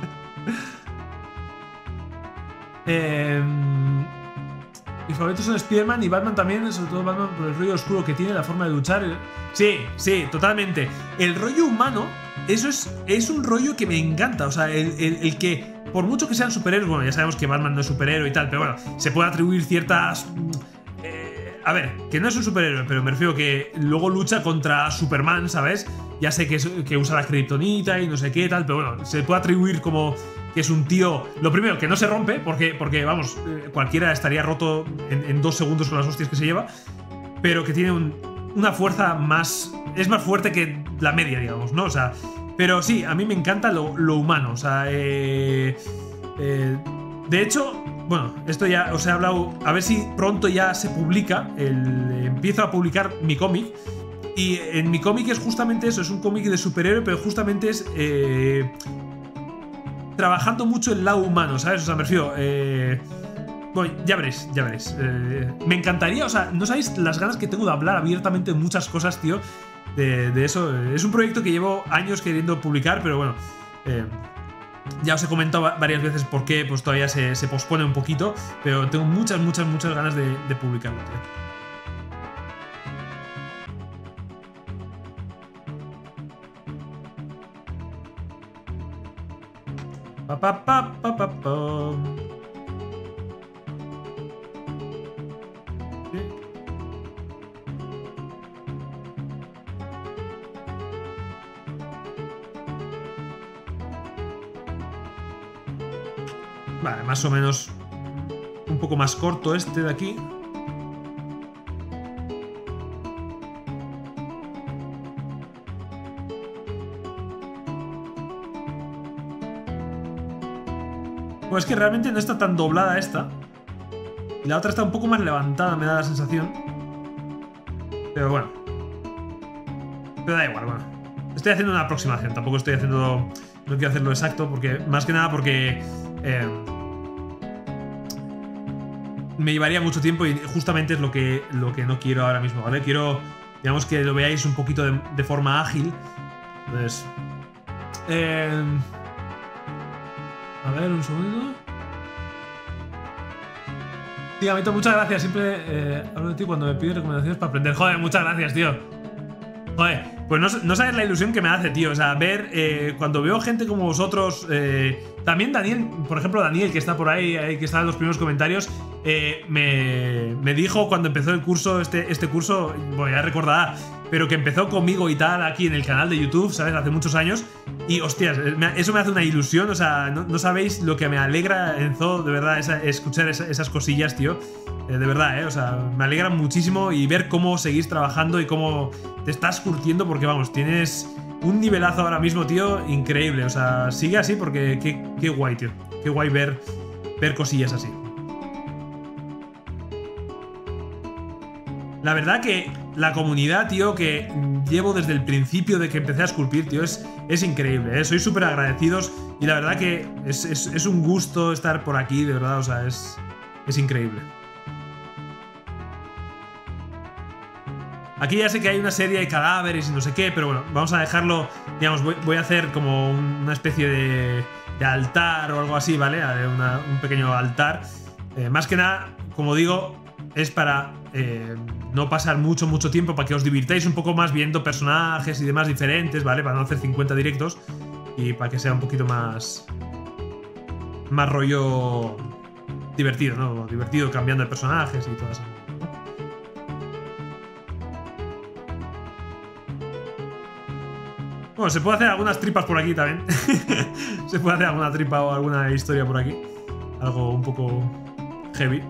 eh, mis favoritos son Spider-Man y Batman también, sobre todo Batman por el rollo oscuro que tiene, la forma de luchar. Sí, sí, totalmente. El rollo humano, eso es, es un rollo que me encanta. O sea, el, el, el que, por mucho que sean superhéroes, bueno, ya sabemos que Batman no es superhéroe y tal, pero bueno, se puede atribuir ciertas... Eh, a ver, que no es un superhéroe, pero me refiero que luego lucha contra Superman, ¿sabes? Ya sé que, es, que usa la kriptonita y no sé qué tal, pero bueno, se puede atribuir como... que es un tío, lo primero, que no se rompe, porque, porque vamos, eh, cualquiera estaría roto en, en dos segundos con las hostias que se lleva, pero que tiene un, una fuerza más... es más fuerte que la media, digamos, ¿no? O sea, pero sí, a mí me encanta lo, lo humano, o sea, eh, eh, de hecho, bueno, esto ya os he hablado, a ver si pronto ya se publica, el, empiezo a publicar mi cómic, y en mi cómic es justamente eso, es un cómic de superhéroe, pero justamente es... Eh, trabajando mucho el lado humano, ¿sabes? O sea, me refiero... Eh... Bueno, ya veréis, ya veréis. Eh... Me encantaría, o sea, no sabéis las ganas que tengo de hablar abiertamente de muchas cosas, tío. De, de eso. Es un proyecto que llevo años queriendo publicar, pero bueno... Eh... Ya os he comentado varias veces por qué pues todavía se, se pospone un poquito, pero tengo muchas, muchas, muchas ganas de, de publicarlo, tío. Pa, pa, pa, pa, pa, pa. Vale, más o menos un poco más corto este de aquí. Pues es que realmente no está tan doblada esta. Y la otra está un poco más levantada, me da la sensación. Pero bueno. Pero da igual, bueno. Estoy haciendo una aproximación, tampoco estoy haciendo... No quiero hacerlo exacto, porque más que nada porque... Eh, me llevaría mucho tiempo y justamente es lo que, lo que no quiero ahora mismo, ¿vale? Quiero, digamos, que lo veáis un poquito de, de forma ágil. Entonces... Eh, a ver, un segundo. Sí, Amito, muchas gracias. Siempre eh, hablo de ti cuando me pides recomendaciones para aprender. Joder, muchas gracias, tío. Joder, pues no, no sabes la ilusión que me hace, tío. O sea, ver eh, cuando veo gente como vosotros. Eh, también Daniel, por ejemplo, Daniel, que está por ahí, eh, que está en los primeros comentarios, eh, me, me dijo cuando empezó el curso, este, este curso, bueno, ya recordará, pero que empezó conmigo y tal aquí en el canal de YouTube, ¿sabes? Hace muchos años. Y, hostias, eso me hace una ilusión. O sea, no, no sabéis lo que me alegra, Enzo, de verdad, esa, escuchar esa, esas cosillas, tío. Eh, de verdad, ¿eh? O sea, me alegra muchísimo y ver cómo seguís trabajando y cómo te estás curtiendo, porque, vamos, tienes un nivelazo ahora mismo, tío, increíble. O sea, sigue así porque qué, qué guay, tío. Qué guay ver, ver cosillas así. La verdad que la comunidad, tío, que llevo desde el principio de que empecé a esculpir, tío, es, es increíble, ¿eh? Soy súper agradecidos y la verdad que es, es, es un gusto estar por aquí, de verdad, o sea, es, es increíble. Aquí ya sé que hay una serie de cadáveres y no sé qué, pero bueno, vamos a dejarlo, digamos, voy, voy a hacer como una especie de, de altar o algo así, ¿vale? Una, un pequeño altar. Eh, más que nada, como digo, es para eh, no pasar mucho, mucho tiempo, para que os divirtáis un poco más viendo personajes y demás diferentes, ¿vale? Para no hacer cincuenta directos y para que sea un poquito más... más rollo divertido, ¿no? Divertido cambiando de personajes y todas esas cosas. Bueno, se puede hacer algunas tripas por aquí también. Se puede hacer alguna tripa o alguna historia por aquí. Algo un poco heavy.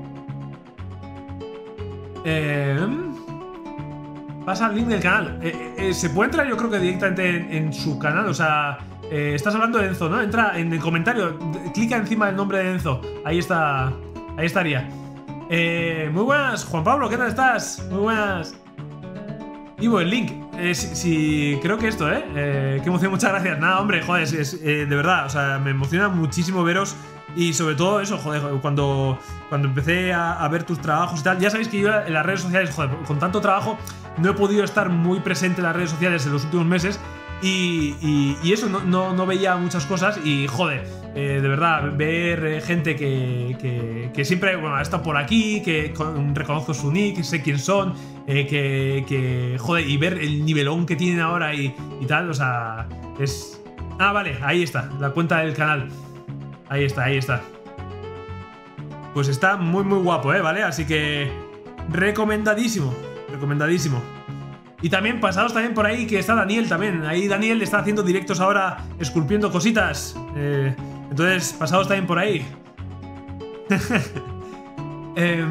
Eh, pasa el link del canal. Eh, eh, se puede entrar, yo creo que directamente en, en su canal. O sea, eh, estás hablando de Enzo, ¿no? Entra en el comentario, clica encima del nombre de Enzo. Ahí está. Ahí estaría. Eh, muy buenas, Juan Pablo, ¿qué tal estás? Muy buenas. Ivo, el link. Eh, si, si, creo que esto, ¿eh? eh qué emoción, muchas gracias. Nada, hombre, joder, es, es, eh, de verdad, o sea, me emociona muchísimo veros. Y sobre todo eso, joder, cuando, cuando empecé a, a ver tus trabajos y tal. Ya sabéis que yo en las redes sociales, joder, con tanto trabajo no he podido estar muy presente en las redes sociales en los últimos meses. Y, y, y eso, no, no, no veía muchas cosas. Y joder, eh, de verdad, ver eh, gente que, que, que siempre, bueno, ha estado por aquí, que con, reconozco su nick, sé quién son, eh, que, que, joder, y ver el nivelón que tienen ahora y, y tal, o sea, es... Ah, vale, ahí está, la cuenta del canal. Ahí está, ahí está. Pues está muy, muy guapo, ¿eh? ¿Vale? Así que... recomendadísimo, recomendadísimo. Y también pasados también por ahí que está Daniel también. Ahí Daniel está haciendo directos ahora, esculpiendo cositas. Eh, entonces, pasados también por ahí. eh,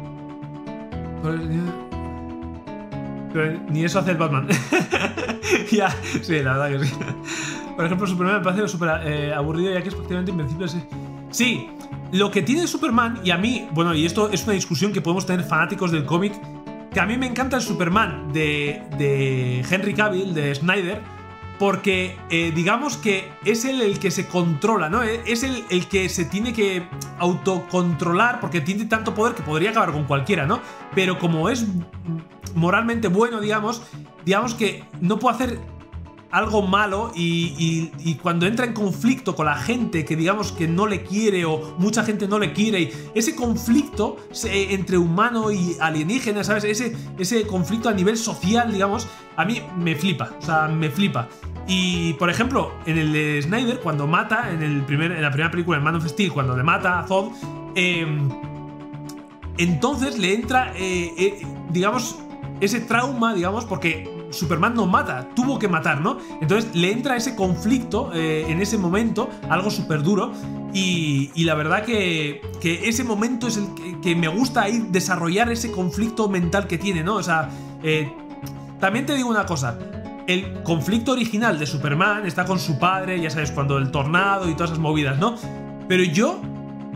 pero ni eso hace el Batman. Ya, sí, la verdad que sí. Por ejemplo, Superman me parece súper eh, aburrido, ya que es prácticamente invencible. Sí. Sí, lo que tiene Superman, y a mí, bueno, y esto es una discusión que podemos tener fanáticos del cómic, que a mí me encanta el Superman de, de Henry Cavill, de Snyder, porque eh, digamos que es él el que se controla, ¿no? Es el, el que se tiene que autocontrolar, porque tiene tanto poder que podría acabar con cualquiera, ¿no? Pero como es moralmente bueno, digamos, digamos que no puede hacer algo malo y, y, y cuando entra en conflicto con la gente que digamos que no le quiere o mucha gente no le quiere, y ese conflicto se, entre humano y alienígena, ¿sabes? Ese, ese conflicto a nivel social, digamos, a mí me flipa, o sea, me flipa. Y, por ejemplo, en el de Snyder, cuando mata, en, el primer, en la primera película, en Man of Steel, cuando le mata a Zod, eh, entonces le entra, eh, eh, digamos, ese trauma, digamos, porque Superman no mata, tuvo que matar, ¿no? Entonces le entra ese conflicto eh, en ese momento, algo súper duro, y, y la verdad que, que ese momento es el que, que me gusta ir desarrollar ese conflicto mental que tiene, ¿no? O sea, eh, también te digo una cosa, el conflicto original de Superman está con su padre, ya sabes, cuando el tornado y todas esas movidas, ¿no? Pero yo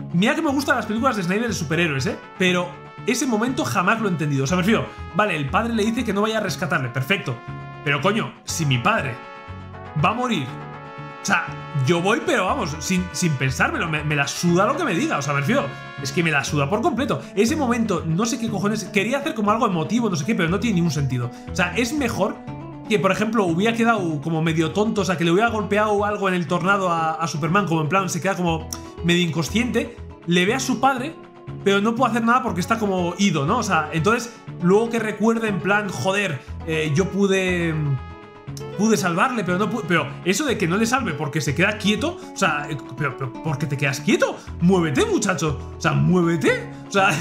Mira que me gustan las películas de Snyder de superhéroes, ¿eh? Pero ese momento jamás lo he entendido. O sea, me refiero, vale, el padre le dice que no vaya a rescatarle, perfecto. Pero coño, si mi padre va a morir, o sea, yo voy, pero vamos, sin, sin pensármelo, me, me la suda lo que me diga. O sea, me refiero, es que me la suda por completo. Ese momento, no sé qué cojones, quería hacer como algo emotivo, no sé qué, pero no tiene ningún sentido. O sea, es mejor que, por ejemplo, hubiera quedado como medio tonto, o sea, que le hubiera golpeado algo en el tornado a, a Superman, como en plan, se queda como medio inconsciente, le ve a su padre, pero no puede hacer nada porque está como ido, ¿no? O sea, entonces, luego que recuerde en plan, joder, eh, yo pude... Pude salvarle, pero no pude. Pero eso de que no le salve porque se queda quieto, o sea, pero, pero ¿por qué te quedas quieto? Muévete, muchacho. O sea, muévete. O sea,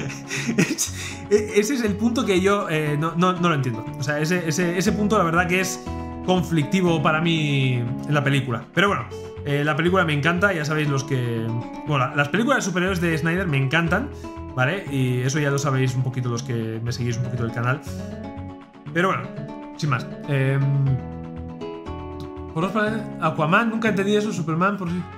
es, ese es el punto que yo eh, no, no, no lo entiendo. O sea, ese, ese, ese punto la verdad que es conflictivo para mí en la película. Pero bueno, eh, la película me encanta, ya sabéis los que... Bueno, las películas de superhéroes de Snyder me encantan, ¿vale? Y eso ya lo sabéis un poquito los que me seguís un poquito del canal. Pero bueno, sin más. Eh, por los planetas, Aquaman, nunca entendí eso, Superman, por si...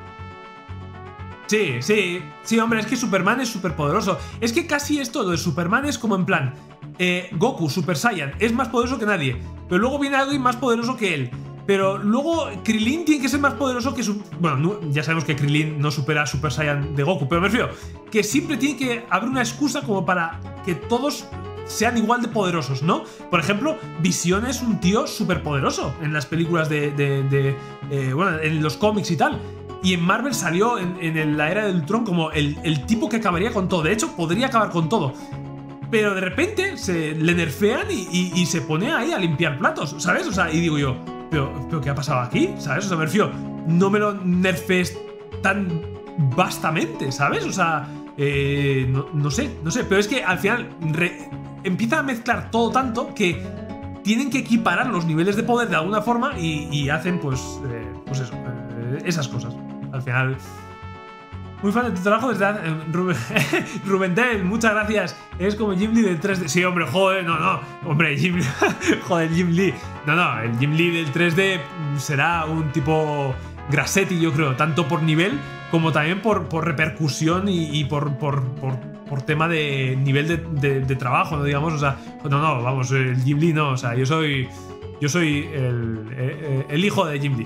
Sí, sí, sí, hombre, es que Superman es súper poderoso. Es que casi es todo, de Superman es como en plan... Eh, Goku, Super Saiyan, es más poderoso que nadie. Pero luego viene alguien más poderoso que él. Pero luego Krillin tiene que ser más poderoso que su... Bueno, no, ya sabemos que Krillin no supera a Super Saiyan de Goku, pero me refiero que siempre tiene que haber una excusa como para que todos sean igual de poderosos, ¿no? Por ejemplo, Visión es un tío súper poderoso en las películas de... de, de eh, bueno, en los cómics y tal. Y en Marvel salió en, en la era del Ultron como el, el tipo que acabaría con todo. De hecho, podría acabar con todo. Pero de repente se le nerfean y, y, y se pone ahí a limpiar platos, ¿sabes? O sea, y digo yo, ¿pero, ¿pero qué ha pasado aquí? ¿Sabes? O sea, me refiero, no me lo nerfees tan vastamente, ¿sabes? O sea, eh, no, no sé, no sé. Pero es que al final re, empieza a mezclar todo tanto que tienen que equiparar los niveles de poder de alguna forma y, y hacen, pues, eh, pues eso, eh, esas cosas. Al final... Muy fan de tu trabajo desde hace... Rubén, Rubén Tel, muchas gracias. Es como Jim Lee del tres D. Sí, hombre, joder, no, no. Hombre, Jim... joder, Jim Lee. No, no, el Jim Lee del tres D será un tipo Grassetti, yo creo. Tanto por nivel como también por, por repercusión y, y por, por, por, por tema de nivel de, de, de trabajo, ¿no? Digamos, o sea... No, no, vamos, el Jim Lee no. O sea, yo soy... Yo soy el, el, el hijo de Jim Lee.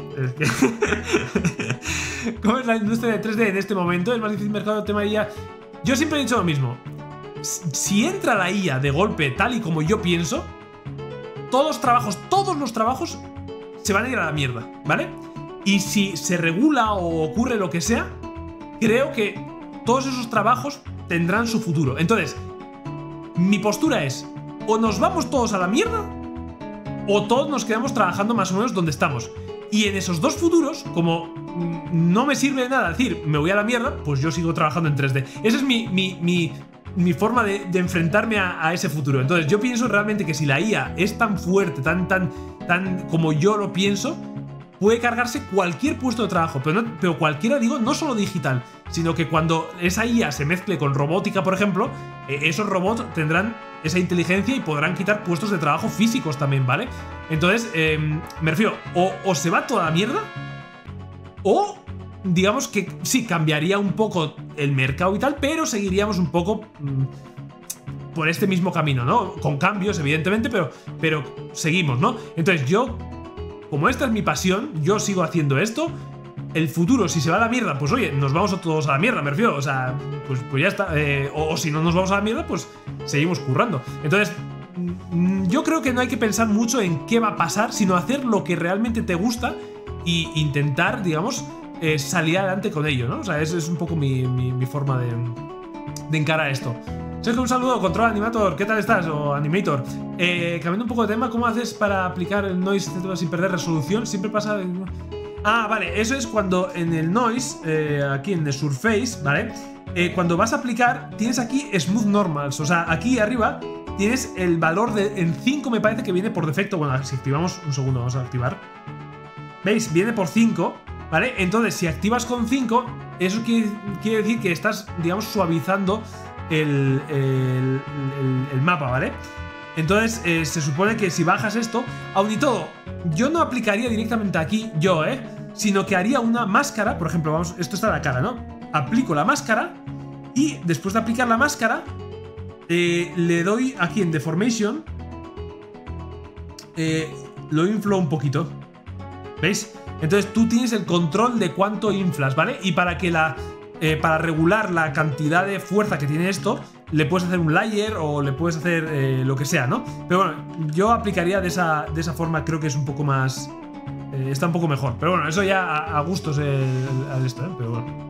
¿Cómo es la industria de tres D en este momento? ¿Es más difícil el mercado del tema de I A? Yo siempre he dicho lo mismo. Si entra la I A de golpe tal y como yo pienso, todos los trabajos, todos los trabajos se van a ir a la mierda, ¿vale? Y si se regula o ocurre lo que sea, creo que todos esos trabajos tendrán su futuro. Entonces, mi postura es, o nos vamos todos a la mierda, o todos nos quedamos trabajando más o menos donde estamos. Y en esos dos futuros, como no me sirve de nada decir me voy a la mierda, pues yo sigo trabajando en tres D. Esa es mi, mi, mi, mi forma de, de enfrentarme a, a ese futuro. Entonces yo pienso realmente que si la I A es tan fuerte, tan, tan, tan como yo lo pienso, puede cargarse cualquier puesto de trabajo. Pero, no, pero cualquiera, digo, no solo digital, sino que cuando esa I A se mezcle con robótica, por ejemplo, eh, esos robots tendrán esa inteligencia y podrán quitar puestos de trabajo físicos también, ¿vale? Entonces, eh, me refiero, o, o se va toda la mierda, o digamos que sí, cambiaría un poco el mercado y tal, pero seguiríamos un poco mmm, por este mismo camino, ¿no? Con cambios, evidentemente, pero, pero seguimos, ¿no? Entonces yo, como esta es mi pasión, yo sigo haciendo esto. El futuro, si se va a la mierda, pues oye, nos vamos todos a la mierda, me refiero, o sea, pues, pues ya está. Eh, o, o si no nos vamos a la mierda, pues seguimos currando. Entonces, yo creo que no hay que pensar mucho en qué va a pasar, sino hacer lo que realmente te gusta e intentar, digamos, eh, salir adelante con ello, ¿no? O sea, esa es un poco mi, mi, mi forma de, de encarar esto. Sergio, un saludo, Control Animator, ¿qué tal estás? O Animator. Eh, cambiando un poco de tema, ¿cómo haces para aplicar el noise sin perder resolución? Siempre pasa... Ah, vale, eso es cuando en el noise, eh, aquí en el Surface, ¿vale? Eh, cuando vas a aplicar, tienes aquí Smooth Normals, o sea, aquí arriba tienes el valor de en cinco, me parece que viene por defecto. Bueno, si activamos, un segundo, vamos a activar. ¿Veis? Viene por cinco, ¿vale? Entonces, si activas con cinco, eso quiere, quiere decir que estás, digamos, suavizando el, el, el, el mapa, ¿vale? Entonces, eh, se supone que si bajas esto, aun y todo, yo no aplicaría directamente aquí, yo, ¿eh? Sino que haría una máscara, por ejemplo, vamos, esto está la cara, ¿no? aplico la máscara y después de aplicar la máscara eh, le doy aquí en Deformation, eh, lo inflo un poquito, ¿veis? Entonces tú tienes el control de cuánto inflas, ¿vale? Y para que la eh, para regular la cantidad de fuerza que tiene esto, le puedes hacer un layer o le puedes hacer eh, lo que sea, ¿no? Pero bueno, yo aplicaría de esa, de esa forma, creo que es un poco más... Eh, está un poco mejor. Pero bueno, eso ya a, a gustos el, el, el esto, ¿eh? Pero bueno.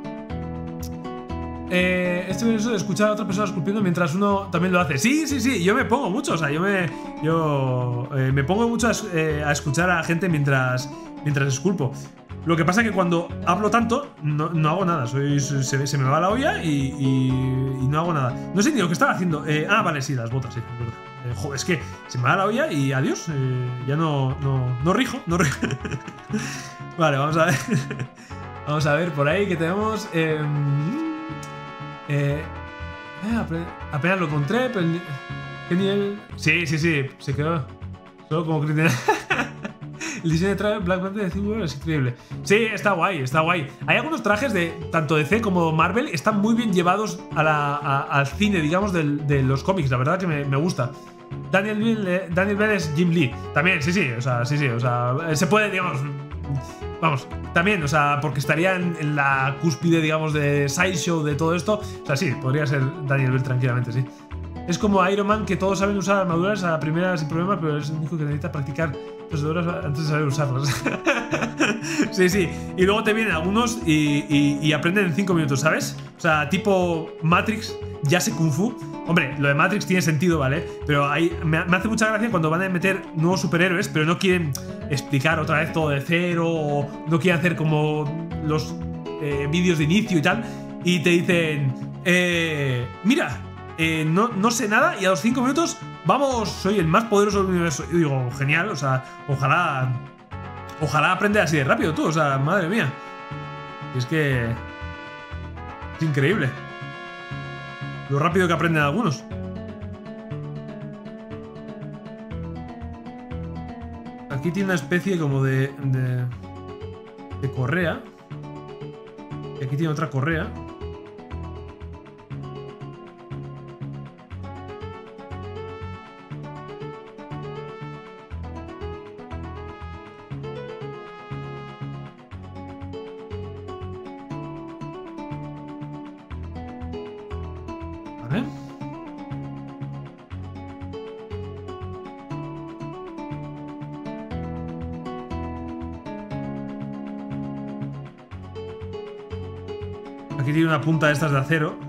Eh, este eso de escuchar a otra persona esculpiendo mientras uno también lo hace. Sí, sí, sí, yo me pongo mucho, o sea, yo me yo eh, me pongo mucho a, eh, a escuchar a gente mientras mientras esculpo. Lo que pasa es que cuando hablo tanto no, no hago nada, soy, se, se me va la olla y, y, y no hago nada. No sé ni lo que estaba haciendo. Eh, ah, vale, sí, las botas, sí, es verdad. Eh, joder, es que se me va la olla y adiós, eh, ya no, no, no rijo, no rijo. Vale, vamos a ver. Vamos a ver por ahí que tenemos... Eh, Eh, eh, apenas lo encontré, pero... ¿Qué nivel? Sí, sí, sí, se quedó solo como cristiano. El diseño de traje Black Panther de Civil War es increíble. Sí, está guay, está guay. Hay algunos trajes de tanto D C como Marvel están muy bien llevados a la, a, al cine, digamos, de, de los cómics. La verdad que me, me gusta. Daniel Bell, Daniel Bell es Jim Lee. También, sí, sí, o sea, sí, sí, o sea, se puede, digamos... Vamos, también, o sea, porque estaría en, en la cúspide, digamos, de Sideshow, de todo esto. O sea, sí, podría ser Daniel Bell tranquilamente, sí. Es como Iron Man, que todos saben usar armaduras a la primera sin problema, pero es el único que necesita practicar las horas antes de saber usarlas. Sí, sí. Y luego te vienen algunos y, y, y aprenden en cinco minutos, ¿sabes? O sea, tipo Matrix, ya sé Kung Fu. Hombre, lo de Matrix tiene sentido, ¿vale? Pero hay, me, me hace mucha gracia cuando van a meter nuevos superhéroes, pero no quieren explicar otra vez todo de cero, o no quieren hacer como los eh, vídeos de inicio y tal, y te dicen, eh, mira, eh, no, no sé nada, y a los cinco minutos, vamos, soy el más poderoso del universo. Y digo, genial, o sea, ojalá, ojalá aprenda así de rápido tú, o sea, madre mía. Y es que es increíble lo rápido que aprenden algunos. Aquí tiene una especie como de, de, de correa. Y aquí tiene otra correa. Vale. Aquí tiene una punta de estas de acero.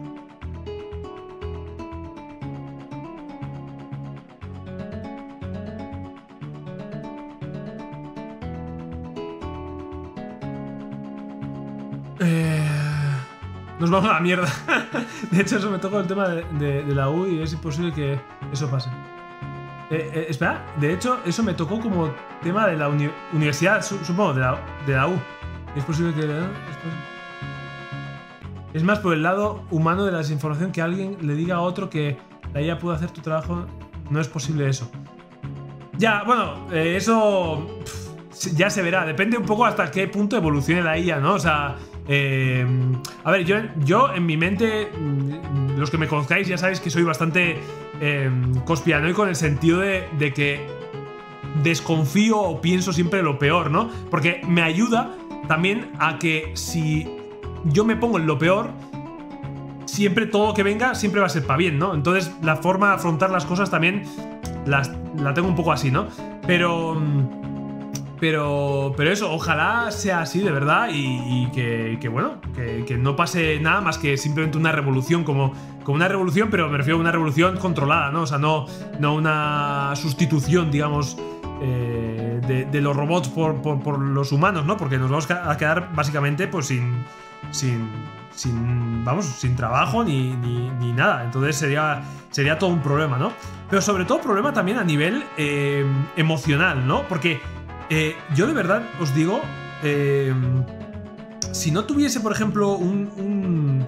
Eh... Nos vamos a la mierda. De hecho, eso me toca el tema de, de, de la U y es imposible que eso pase. Eh, eh, espera, de hecho, eso me tocó como tema de la uni universidad, supongo, de la, de la U. Es posible que... ¿no? Es, posible. Es más por el lado humano de la desinformación, que alguien le diga a otro que la I A puede hacer tu trabajo. No es posible eso. Ya, bueno, eh, eso pff, ya se verá. Depende un poco hasta qué punto evolucione la I A, ¿no? O sea... Eh, a ver, yo, yo en mi mente, los que me conozcáis ya sabéis que soy bastante eh, conspiranoico en el sentido de, de que desconfío o pienso siempre lo peor, ¿no? Porque me ayuda también a que si yo me pongo en lo peor, siempre todo lo que venga siempre va a ser para bien, ¿no? Entonces la forma de afrontar las cosas también las, la tengo un poco así, ¿no? Pero... Pero, pero eso, ojalá sea así de verdad y, y que, que, bueno, que, que no pase nada más que simplemente una revolución como, como una revolución, pero me refiero a una revolución controlada, ¿no? O sea, no, no una sustitución, digamos, eh, de, de los robots por, por, por los humanos, ¿no? Porque nos vamos a quedar básicamente pues sin, sin, sin vamos, sin trabajo ni, ni, ni nada. Entonces sería, sería todo un problema, ¿no? Pero sobre todo problema también a nivel eh, emocional, ¿no? Porque... Eh, yo de verdad os digo, eh, si no tuviese, por ejemplo, un, un,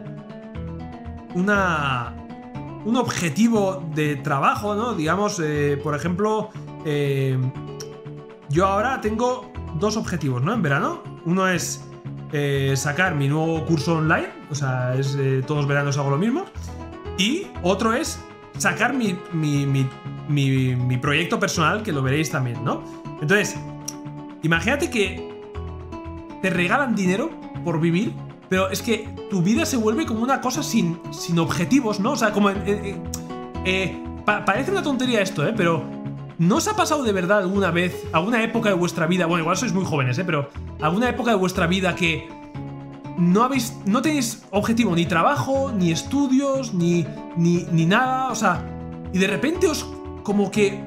una, un objetivo de trabajo, ¿no? Digamos, eh, por ejemplo, eh, yo ahora tengo dos objetivos, ¿no? En verano. Uno es eh, sacar mi nuevo curso online, o sea, es, eh, todos los veranos hago lo mismo. Y otro es sacar mi, mi, mi, mi, mi proyecto personal, que lo veréis también, ¿no? Entonces, imagínate que te regalan dinero por vivir, pero es que tu vida se vuelve como una cosa sin, sin objetivos, ¿no? O sea, como... Eh, eh, eh, pa parece una tontería esto, ¿eh? Pero ¿no os ha pasado de verdad alguna vez, alguna época de vuestra vida, bueno, igual sois muy jóvenes, ¿eh? Pero alguna época de vuestra vida que no habéis, no tenéis objetivo, ni trabajo, ni estudios, ni, ni, ni nada, o sea, y de repente os como que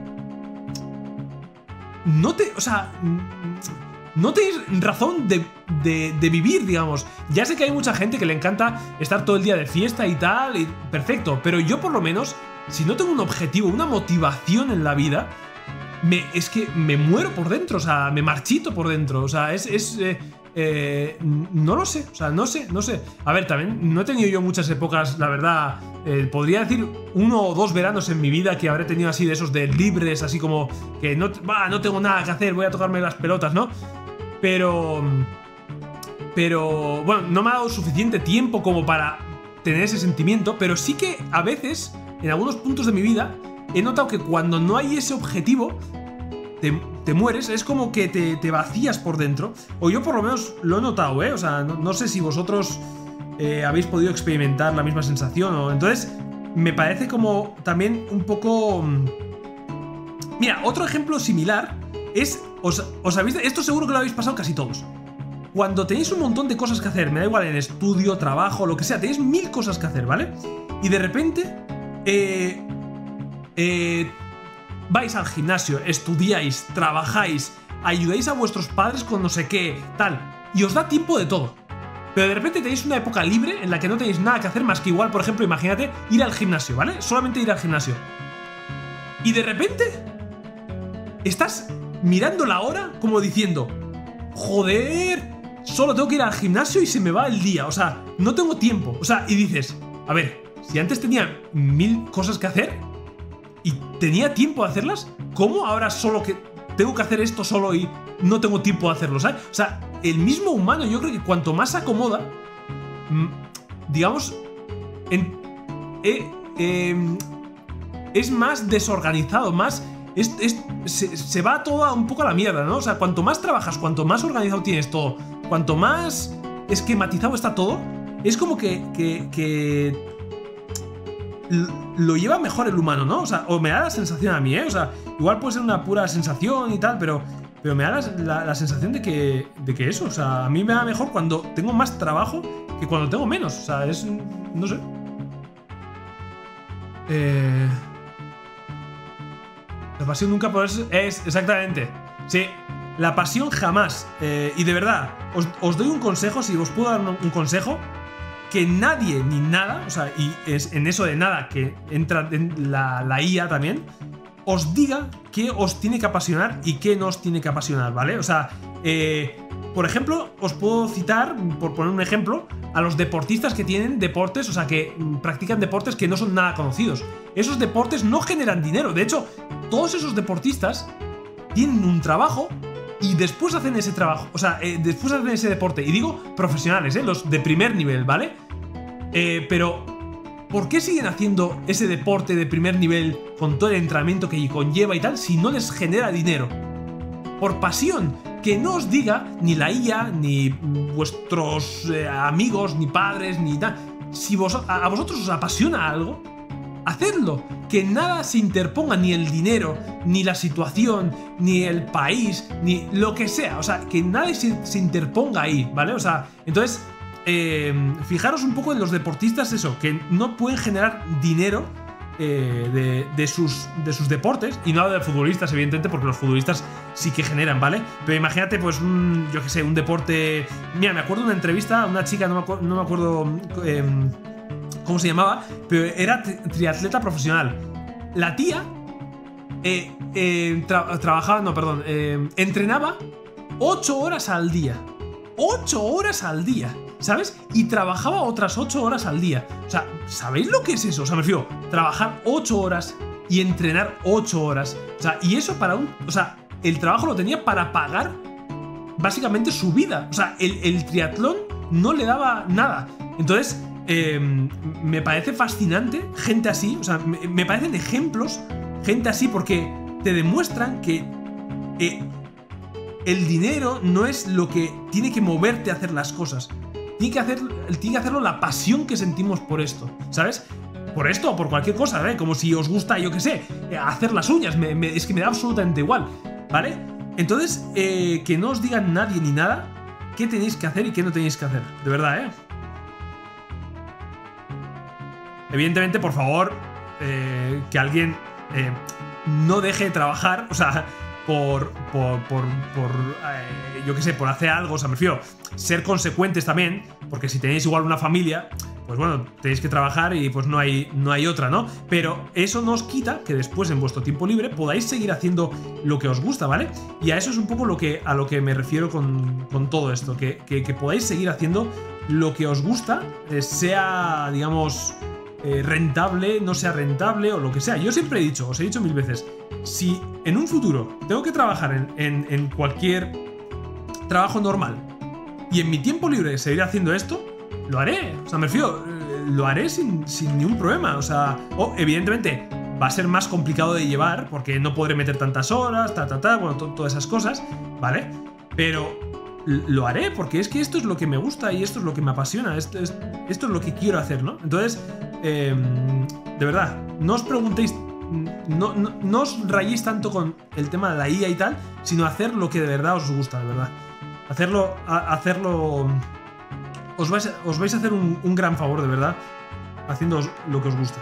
no te, o sea, no tenéis razón de, de, de vivir, digamos. Ya sé que hay mucha gente que le encanta estar todo el día de fiesta y tal, y perfecto, pero yo por lo menos, si no tengo un objetivo, una motivación en la vida, me, es que me muero por dentro, o sea, me marchito por dentro, o sea, es... es eh, eh, no lo sé, o sea, no sé, no sé. A ver, también no he tenido yo muchas épocas, la verdad, eh, podría decir uno o dos veranos en mi vida que habré tenido así de esos de libres, así como que no, bah, no tengo nada que hacer, voy a tocarme las pelotas, ¿no? Pero... Pero, bueno, no me ha dado suficiente tiempo como para tener ese sentimiento, pero sí que a veces, en algunos puntos de mi vida, he notado que cuando no hay ese objetivo, te, te mueres, es como que te, te vacías por dentro. O yo por lo menos lo he notado, ¿eh? O sea, no, no sé si vosotros eh, habéis podido experimentar la misma sensación, o... Entonces, me parece como también un poco... Mira, otro ejemplo similar es... Os, os habéis, esto seguro que lo habéis pasado casi todos. Cuando tenéis un montón de cosas que hacer, me da igual en estudio, trabajo, lo que sea, tenéis mil cosas que hacer, ¿vale? Y de repente, eh, eh, vais al gimnasio, estudiáis, trabajáis, ayudáis a vuestros padres con no sé qué, tal, y os da tiempo de todo. Pero de repente tenéis una época libre en la que no tenéis nada que hacer más que igual, por ejemplo, imagínate, ir al gimnasio, ¿vale? Solamente ir al gimnasio. Y de repente, estás mirando la hora como diciendo, joder, solo tengo que ir al gimnasio y se me va el día, o sea, no tengo tiempo, o sea, y dices, a ver, si antes tenía mil cosas que hacer y tenía tiempo de hacerlas, ¿cómo ahora solo que tengo que hacer esto solo y no tengo tiempo de hacerlo, ¿sabes? O sea, el mismo humano yo creo que cuanto más se acomoda, digamos, en, eh, eh, es más desorganizado, más... Es, es, se, se va todo un poco a la mierda, ¿no? O sea, cuanto más trabajas, cuanto más organizado tienes todo, cuanto más esquematizado está todo, es como que, que, que lo lleva mejor el humano, ¿no? O sea, o me da la sensación a mí, ¿eh? O sea, igual puede ser una pura sensación y tal, pero, pero me da la, la, la sensación de que, de que eso, o sea, a mí me da mejor cuando tengo más trabajo que cuando tengo menos, o sea, es... no sé. Eh... La pasión nunca por eso es, exactamente. Sí, la pasión jamás. Eh, y de verdad, os, os doy un consejo, si os puedo dar un, un consejo, que nadie ni nada, o sea, y es en eso de nada que entra en la, la I A también, os diga qué os tiene que apasionar y qué no os tiene que apasionar, ¿vale? O sea, eh, por ejemplo, os puedo citar, por poner un ejemplo, a los deportistas que tienen deportes, o sea, que practican deportes que no son nada conocidos. Esos deportes no generan dinero. De hecho, todos esos deportistas tienen un trabajo y después hacen ese trabajo. O sea, eh, después hacen ese deporte. Y digo profesionales, ¿eh? Los de primer nivel, ¿vale? Eh, pero, ¿por qué siguen haciendo ese deporte de primer nivel con todo el entrenamiento que conlleva y tal si no les genera dinero? Por pasión. Que no os diga ni la I A, ni vuestros eh, amigos, ni padres, ni tal. Si vos, a, a vosotros os apasiona algo, hacedlo. Que nada se interponga, ni el dinero, ni la situación, ni el país, ni lo que sea. O sea, que nada se, se interponga ahí, ¿vale? O sea, entonces, eh, fijaros un poco en los deportistas, eso, que no pueden generar dinero eh, de, de, sus, de sus deportes. Y no hablo de futbolistas, evidentemente, porque los futbolistas sí que generan, ¿vale? Pero imagínate, pues, un, yo qué sé, un deporte... Mira, me acuerdo de una entrevista a una chica, no me, acu no me acuerdo... Eh, ¿Cómo se llamaba? Pero era tri triatleta profesional. La tía eh, eh, tra trabajaba, no, perdón, eh, entrenaba ocho horas al día. ocho horas al día, ¿sabes? Y trabajaba otras ocho horas al día. O sea, ¿sabéis lo que es eso? O sea, me refiero, trabajar ocho horas y entrenar ocho horas. O sea, y eso para un... O sea, el trabajo lo tenía para pagar básicamente su vida. O sea, el, el triatlón no le daba nada. Entonces, eh, me parece fascinante gente así. O sea, me, me parecen ejemplos gente así porque te demuestran que eh, el dinero no es lo que tiene que moverte a hacer las cosas. Tiene que, hacer, tiene que hacerlo la pasión que sentimos por esto, ¿sabes? Por esto o por cualquier cosa, ¿eh? Como si os gusta, yo qué sé, hacer las uñas. Me, me, es que me da absolutamente igual, ¿vale? Entonces, eh, que no os digan nadie ni nada qué tenéis que hacer y qué no tenéis que hacer. De verdad, ¿eh? Evidentemente, por favor, eh, que alguien eh, no deje de trabajar, o sea, por, por, por, por eh, yo qué sé, por hacer algo. O sea, me refiero, ser consecuentes también, porque si tenéis igual una familia, pues bueno, tenéis que trabajar y pues no hay, no hay otra, ¿no? Pero eso no os quita que después en vuestro tiempo libre podáis seguir haciendo lo que os gusta, ¿vale? Y a eso es un poco lo que, a lo que me refiero con, con todo esto, que, que, que podáis seguir haciendo lo que os gusta, eh, sea, digamos, eh, rentable, no sea rentable o lo que sea. Yo siempre he dicho, os he dicho mil veces, si en un futuro tengo que trabajar en, en, en cualquier trabajo normal y en mi tiempo libre seguir haciendo esto, lo haré. O sea, me refiero, lo haré sin, sin ningún problema. O sea, oh, evidentemente va a ser más complicado de llevar porque no podré meter tantas horas, ta, ta, ta, bueno, to, todas esas cosas, ¿vale? Pero lo haré porque es que esto es lo que me gusta y esto es lo que me apasiona, esto es, esto es lo que quiero hacer, ¿no? Entonces, eh, de verdad, no os preguntéis, no, no, no os rayéis tanto con el tema de la I A y tal, sino hacer lo que de verdad os gusta, de verdad. Hacerlo, a, hacerlo... Os vais, a, os vais a hacer un, un gran favor, de verdad, haciendo lo que os gusta.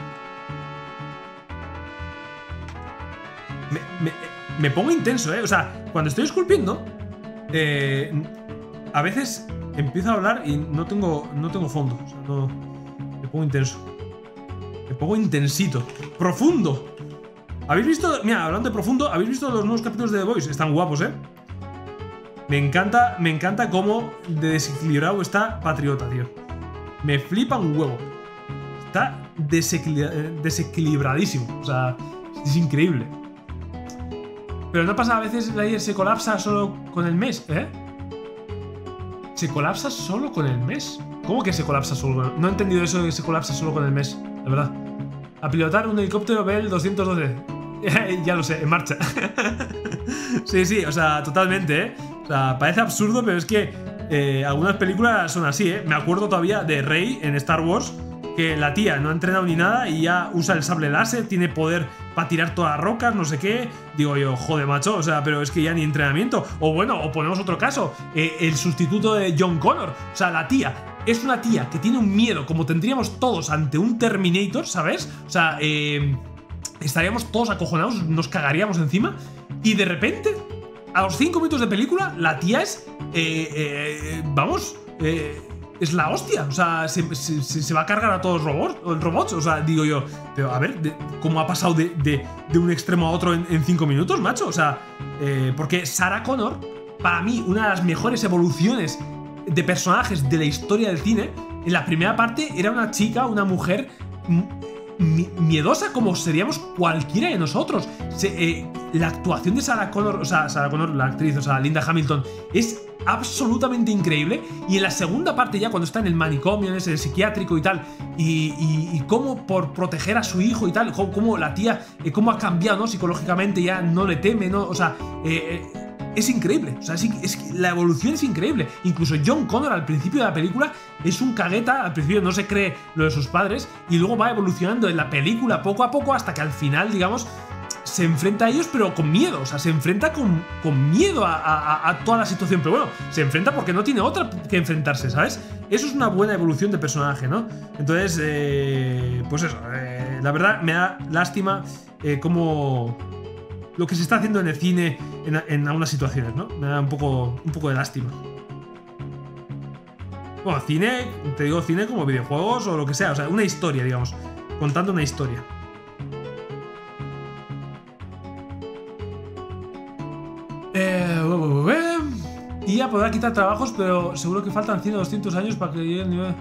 Me, me, me pongo intenso, ¿eh? O sea, cuando estoy esculpiendo, eh, a veces empiezo a hablar y no tengo, no tengo fondo. O sea, no, me pongo intenso. Me pongo intensito. ¡Profundo! ¿Habéis visto? Mira, hablando de profundo, ¿habéis visto los nuevos capítulos de The Voice? Están guapos, ¿eh? Me encanta, me encanta cómo de desequilibrado está Patriota, tío. Me flipa un huevo. Está desequilibra desequilibradísimo. O sea, es increíble. Pero no pasa, a veces la I A se colapsa solo con el mes, ¿eh? ¿Se colapsa solo con el mes? ¿Cómo que se colapsa solo? No he entendido eso de que se colapsa solo con el mes, la verdad. A pilotar un helicóptero Bell doscientos doce. Ya lo sé, en marcha. Sí, sí, o sea, totalmente, ¿eh? O sea, parece absurdo, pero es que eh, algunas películas son así, ¿eh? Me acuerdo todavía de Rey en Star Wars, que la tía no ha entrenado ni nada y ya usa el sable láser, tiene poder para tirar todas las rocas, no sé qué. Digo yo, joder, macho, o sea, pero es que ya ni entrenamiento. O bueno, o ponemos otro caso, eh, el sustituto de John Connor. O sea, la tía es una tía que tiene un miedo, como tendríamos todos ante un Terminator, ¿sabes? O sea, eh, estaríamos todos acojonados, nos cagaríamos encima. Y de repente, a los cinco minutos de película, la tía es, eh, eh, vamos, eh, es la hostia. O sea, se, se, se va a cargar a todos los robots, robots. O sea, digo yo, pero a ver, de, ¿cómo ha pasado de, de, de un extremo a otro en, en cinco minutos, macho? O sea, eh, porque Sarah Connor, para mí, una de las mejores evoluciones de personajes de la historia del cine, en la primera parte era una chica, una mujer miedosa como seríamos cualquiera de nosotros. Se, eh, la actuación de Sarah Connor, o sea, Sarah Connor, la actriz, o sea, Linda Hamilton, es absolutamente increíble. Y en la segunda parte, ya cuando está en el manicomio, en ese psiquiátrico y tal, y, y, y cómo por proteger a su hijo y tal, cómo, cómo la tía, eh, cómo ha cambiado, ¿no? Psicológicamente, ya no le teme, ¿no? O sea, eh, eh, es increíble. O sea, es, es, la evolución es increíble. Incluso John Connor al principio de la película es un cagueta. Al principio no se cree lo de sus padres y luego va evolucionando en la película poco a poco hasta que al final, digamos, se enfrenta a ellos, pero con miedo. O sea, se enfrenta con, con miedo a, a, a toda la situación. Pero bueno, se enfrenta porque no tiene otra que enfrentarse, ¿sabes? Eso es una buena evolución de personaje, ¿no? Entonces, eh, pues eso. Eh, la verdad, me da lástima eh, cómo... lo que se está haciendo en el cine en, en algunas situaciones, ¿no? Me da un poco, un poco de lástima. Bueno, cine, te digo cine como videojuegos o lo que sea, o sea, una historia, digamos, contando una historia. Eh, uh, uh, uh, y ya podrá quitar trabajos, pero seguro que faltan cien o doscientos años para que llegue el nivel...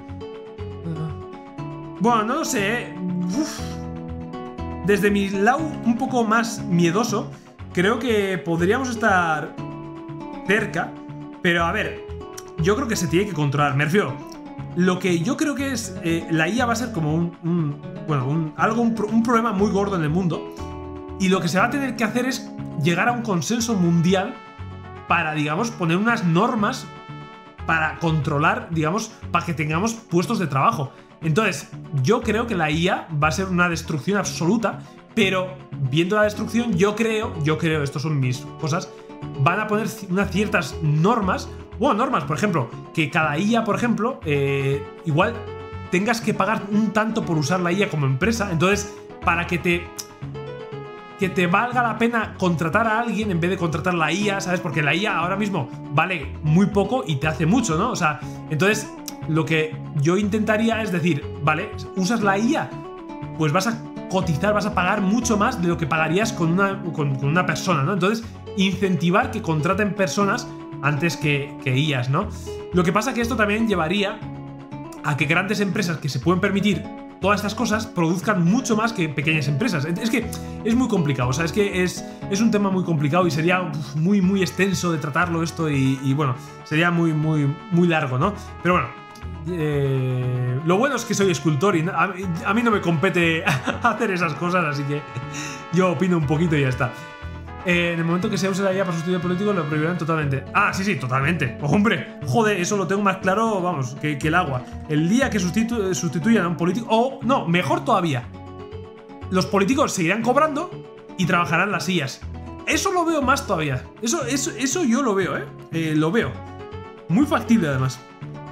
Bueno, no lo sé, Uf. Desde mi lado un poco más miedoso, creo que podríamos estar cerca Pero a ver, yo creo que se tiene que controlar. Me refiero, lo que yo creo que es, eh, la I A va a ser como un, un bueno, un, algo, un, un problema muy gordo en el mundo, y lo que se va a tener que hacer es llegar a un consenso mundial para, digamos, poner unas normas para controlar, digamos, para que tengamos puestos de trabajo. Entonces, yo creo que la I A va a ser una destrucción absoluta, pero viendo la destrucción, yo creo, yo creo, esto son mis cosas, van a poner unas ciertas normas, bueno, normas, por ejemplo, que cada I A, por ejemplo, eh, igual tengas que pagar un tanto por usar la I A como empresa, entonces, para que te... que te valga la pena contratar a alguien en vez de contratar la I A, ¿sabes? Porque la I A ahora mismo vale muy poco y te hace mucho, ¿no? O sea, entonces lo que yo intentaría es decir, vale, usas la I A, pues vas a cotizar, vas a pagar mucho más de lo que pagarías con una, con, con una persona, ¿no? Entonces, incentivar que contraten personas antes que, que I As, ¿no? Lo que pasa que esto también llevaría a que grandes empresas que se pueden permitir todas estas cosas produzcan mucho más que pequeñas empresas. Es que es muy complicado, o sea, es que es, es un tema muy complicado y sería uf, muy, muy extenso de tratarlo esto y, y bueno, sería muy, muy, muy largo, ¿no? Pero bueno, eh, lo bueno es que soy escultor y a, a mí no me compete hacer esas cosas, así que yo opino un poquito y ya está. Eh, en el momento que se use la I A para sustituir políticos, lo prohibirán totalmente. Ah, sí, sí, totalmente. Hombre, joder, eso lo tengo más claro, vamos, que, que el agua. El día que sustitu sustituyan a un político... O, no, mejor todavía. Los políticos seguirán cobrando y trabajarán las I As. Eso lo veo más todavía. Eso, eso, eso yo lo veo, ¿eh? eh lo veo. Muy factible, además.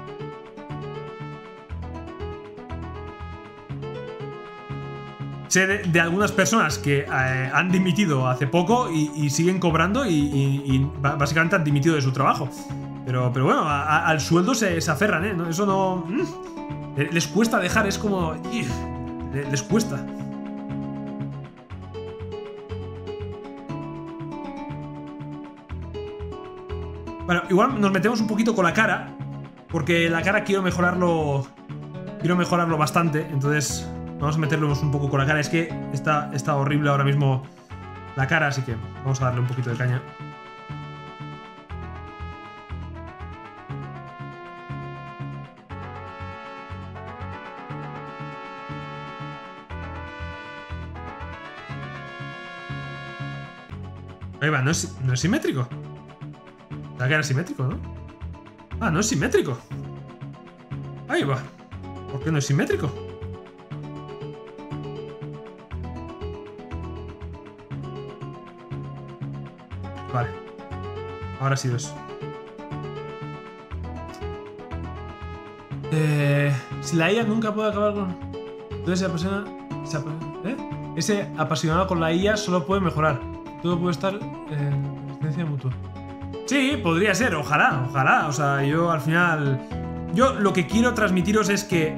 Sé de, de algunas personas que eh, han dimitido hace poco y, y siguen cobrando y, y, y básicamente han dimitido de su trabajo. Pero, pero bueno, a, a, al sueldo se, se aferran, ¿eh? Eso no... Mmm, les cuesta dejar, es como... Les cuesta. Bueno, igual nos metemos un poquito con la cara, porque la cara quiero mejorarlo... Quiero mejorarlo bastante, entonces... Vamos a meternos un poco con la cara. Es que está, está horrible ahora mismo la cara, así que vamos a darle un poquito de caña. Ahí va, no es, no es simétrico. La cara es simétrico, ¿no? Ah, no es simétrico. Ahí va. ¿Por qué no es simétrico? Vale. Ahora sí ves. Eh, si la I A nunca puede acabar con... Entonces esa persona... Esa, ¿eh? Ese apasionado con la I A solo puede mejorar. Todo puede estar en existencia mutua. Sí, podría ser. Ojalá, ojalá. O sea, yo al final... Yo lo que quiero transmitiros es que...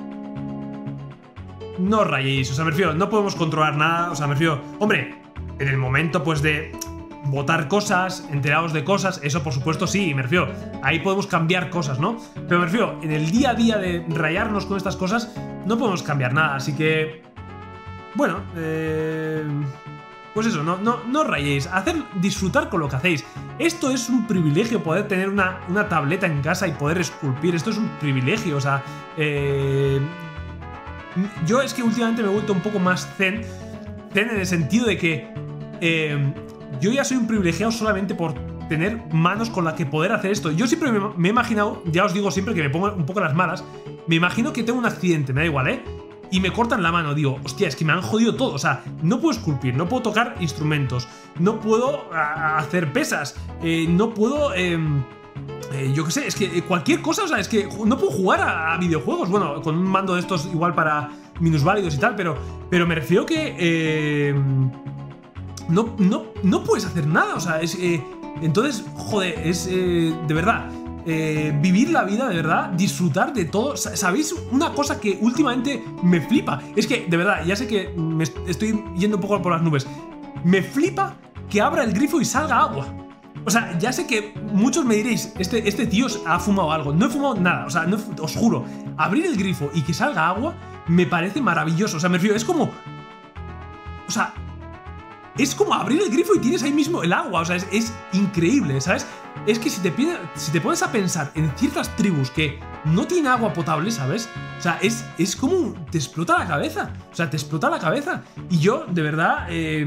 No os rayéis. O sea, me refiero... No podemos controlar nada. O sea, me refiero... Hombre, en el momento pues de... votar cosas, enterados de cosas, eso por supuesto sí, me refiero, ahí podemos cambiar cosas, ¿no? Pero me refiero, en el día a día de rayarnos con estas cosas, no podemos cambiar nada, así que... Bueno, eh... pues eso, no, no, no rayéis, hacer, disfrutar con lo que hacéis. Esto es un privilegio, poder tener una, una tableta en casa y poder esculpir, esto es un privilegio, o sea... Eh... Yo es que últimamente me he vuelto un poco más zen, zen en el sentido de que... Eh... Yo ya soy un privilegiado solamente por tener manos con las que poder hacer esto. Yo siempre me, me he imaginado, ya os digo siempre que me pongo un poco las malas, me imagino que tengo un accidente, me da igual, ¿eh? Y me cortan la mano, digo, hostia, es que me han jodido todo. O sea, no puedo esculpir, no puedo tocar instrumentos, no puedo a, hacer pesas, eh, no puedo... Eh, eh, yo qué sé, es que cualquier cosa, o sea, es que no puedo jugar a, a videojuegos. Bueno, con un mando de estos igual para minusválidos y tal, pero, pero me refiero que... Eh, No, no, no puedes hacer nada, o sea, es... Eh, entonces, joder, es... Eh, de verdad, eh, vivir la vida, de verdad, disfrutar de todo. ¿Sabéis una cosa que últimamente me flipa? Es que, de verdad, ya sé que me estoy yendo un poco por las nubes. Me flipa que abra el grifo y salga agua. O sea, ya sé que muchos me diréis, este, este tío ha fumado algo. No he fumado nada, o sea, no, os juro. Abrir el grifo y que salga agua me parece maravilloso. O sea, me refiero, es como... O sea... es como abrir el grifo y tienes ahí mismo el agua. O sea, es, es increíble, ¿sabes? Es que si te, si te pones a pensar en ciertas tribus que no tienen agua potable, ¿sabes? O sea, es, es como... te explota la cabeza. O sea, te explota la cabeza. Y yo, de verdad... Eh,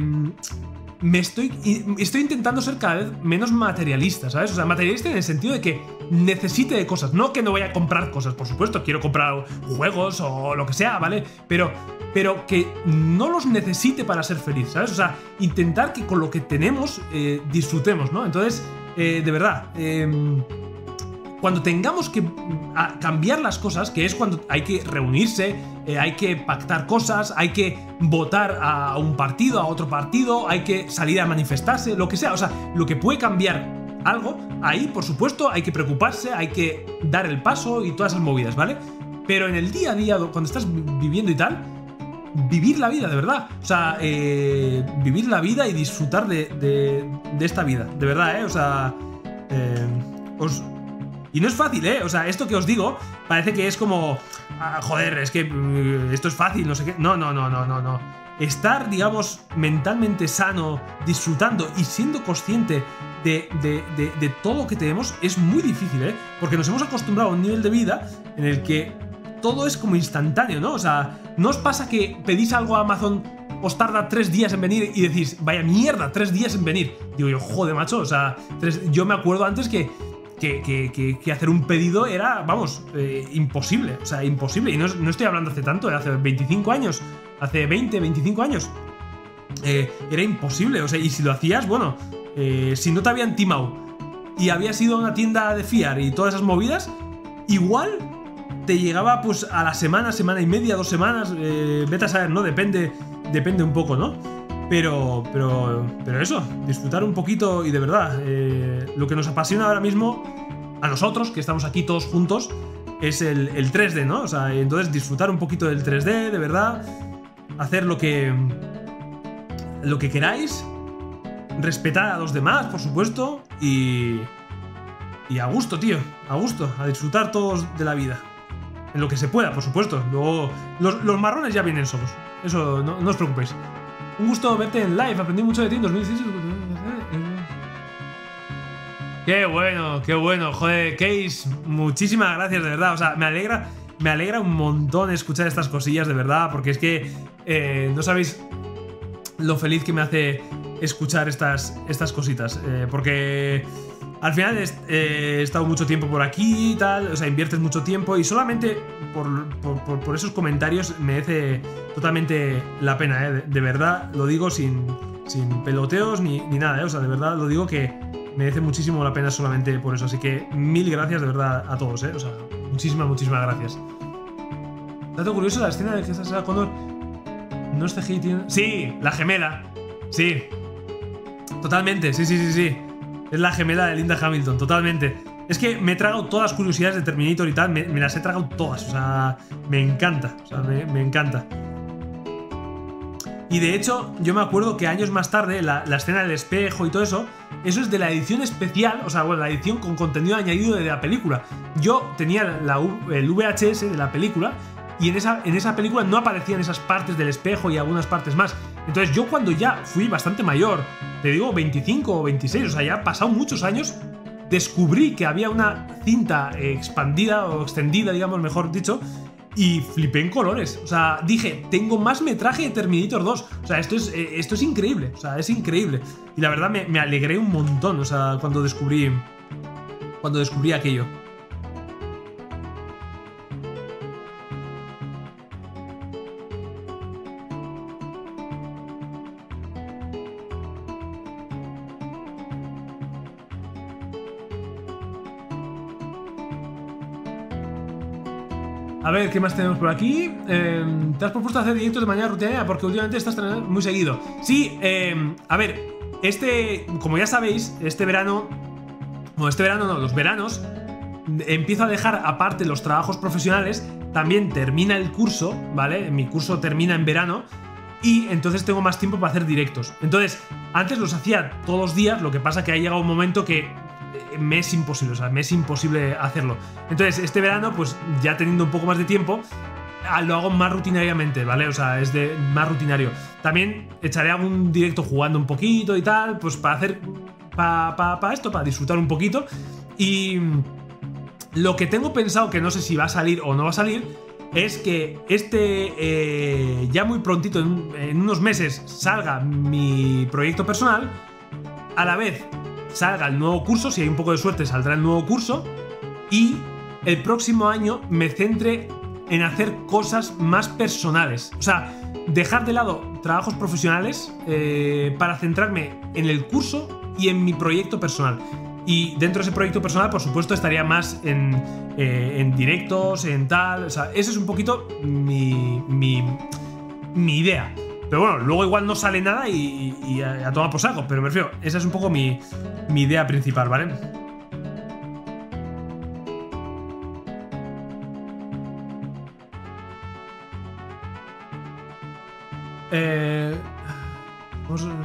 me estoy, estoy intentando ser cada vez menos materialista, ¿sabes? O sea, materialista en el sentido de que necesite de cosas, no que no vaya a comprar cosas, por supuesto, quiero comprar juegos o lo que sea, ¿vale? Pero, pero que no los necesite para ser feliz, ¿sabes? O sea, intentar que con lo que tenemos eh, disfrutemos, ¿no? Entonces, eh, de verdad, eh, cuando tengamos que cambiar las cosas, que es cuando hay que reunirse, eh, hay que pactar cosas, hay que votar a un partido, a otro partido, hay que salir a manifestarse, lo que sea, o sea, lo que puede cambiar algo, ahí, por supuesto, hay que preocuparse, hay que dar el paso y todas esas movidas, ¿vale? Pero en el día a día, cuando estás viviendo y tal, vivir la vida, de verdad. O sea, eh, vivir la vida y disfrutar de, de, de esta vida, de verdad, ¿eh? O sea, eh, os... Y no es fácil, ¿eh? O sea, esto que os digo parece que es como... Ah, joder, es que uh, esto es fácil, no sé qué... No, no, no, no, no, no. Estar, digamos, mentalmente sano, disfrutando y siendo consciente de, de, de, de todo lo que tenemos es muy difícil, ¿eh? Porque nos hemos acostumbrado a un nivel de vida en el que todo es como instantáneo, ¿no? O sea, ¿no os pasa que pedís algo a Amazon, os tarda tres días en venir y decís, vaya mierda, tres días en venir? Digo yo, joder, macho, o sea, tres... yo me acuerdo antes que... Que, que, que, que hacer un pedido era, vamos, eh, imposible, o sea, imposible. Y no, no estoy hablando hace tanto, hace veinticinco años, hace veinte, veinticinco años. Eh, era imposible, o sea, y si lo hacías, bueno, eh, si no te habían timado y habías ido a una tienda de fiar y todas esas movidas, igual te llegaba pues a la semana, semana y media, dos semanas, eh, vete a saber, ¿no? Depende, depende un poco, ¿no? Pero, pero, pero eso, disfrutar un poquito y de verdad, eh, lo que nos apasiona ahora mismo a nosotros, que estamos aquí todos juntos, es el, el tres D, ¿no? O sea, entonces disfrutar un poquito del tres D, de verdad, hacer lo que, lo que queráis, respetar a los demás, por supuesto, y, y a gusto, tío, a gusto, a disfrutar todos de la vida. En lo que se pueda, por supuesto. Luego, los, los marrones ya vienen solos, eso no, no os preocupéis. Un gusto verte en live, aprendí mucho de ti en dos mil dieciséis. Qué bueno, qué bueno, joder, Case, muchísimas gracias, de verdad. O sea, me alegra, me alegra un montón escuchar estas cosillas, de verdad, porque es que eh, no sabéis lo feliz que me hace escuchar estas, estas cositas. Eh, porque al final he, eh, he estado mucho tiempo por aquí y tal, o sea, inviertes mucho tiempo y solamente por, por, por, por esos comentarios merece totalmente la pena, ¿eh? De, de verdad, lo digo sin, sin peloteos ni, ni nada, ¿eh? O sea, de verdad lo digo que merece muchísimo la pena solamente por eso. Así que mil gracias de verdad a todos, ¿eh? O sea, muchísimas, muchísimas gracias. Dato curioso, la escena de que Sarah Connor no es C G I, tiene... Sí, la gemela. Sí. Totalmente, sí, sí, sí, sí. Es la gemela de Linda Hamilton, totalmente. Es que me he tragado todas las curiosidades de Terminator y tal, me, me las he tragado todas, o sea, me encanta, o sea, me, me encanta. Y de hecho, yo me acuerdo que años más tarde, la, la escena del espejo y todo eso, eso es de la edición especial, o sea, bueno, la edición con contenido añadido de la película. Yo tenía la, el V H S de la película y en esa, en esa película no aparecían esas partes del espejo y algunas partes más. Entonces yo cuando ya fui bastante mayor, te digo veinticinco o veintiséis, o sea, ya han pasado muchos años, descubrí que había una cinta expandida o extendida, digamos, mejor dicho, y flipé en colores. O sea, dije, tengo más metraje de Terminator dos. O sea, esto es, eh, esto es increíble. O sea, es increíble. Y la verdad me, me alegré un montón, o sea, cuando descubrí, cuando descubrí aquello. A ver, ¿qué más tenemos por aquí? Eh, ¿Te has propuesto hacer directos de manera rutinaria? Porque últimamente estás entrenando muy seguido. Sí, eh, a ver, este, como ya sabéis, este verano... Bueno, este verano no, los veranos empiezo a dejar aparte los trabajos profesionales. También termina el curso, ¿vale? Mi curso termina en verano y entonces tengo más tiempo para hacer directos. Entonces, antes los hacía todos los días, lo que pasa que ha llegado un momento que me es imposible, o sea, me es imposible hacerlo. Entonces, este verano, pues ya teniendo un poco más de tiempo, ah, lo hago más rutinariamente, ¿vale? O sea, es de más rutinario. También echaré algún directo jugando un poquito y tal, pues para hacer, para pa, pa esto, para disfrutar un poquito. Y lo que tengo pensado, que no sé si va a salir o no va a salir, es que este, eh, ya muy prontito, en, en unos meses, salga mi proyecto personal. A la vez salga el nuevo curso, si hay un poco de suerte saldrá el nuevo curso. Y el próximo año me centre en hacer cosas más personales. O sea, dejar de lado trabajos profesionales eh, para centrarme en el curso y en mi proyecto personal. Y dentro de ese proyecto personal, por supuesto, estaría más en, eh, en directos, en tal... O sea, esa es un poquito mi, mi, mi idea. Pero bueno, luego igual no sale nada y, y a, a tomar por saco. Pero me refiero, esa es un poco mi, mi idea principal, ¿vale? Eh... Vamos a...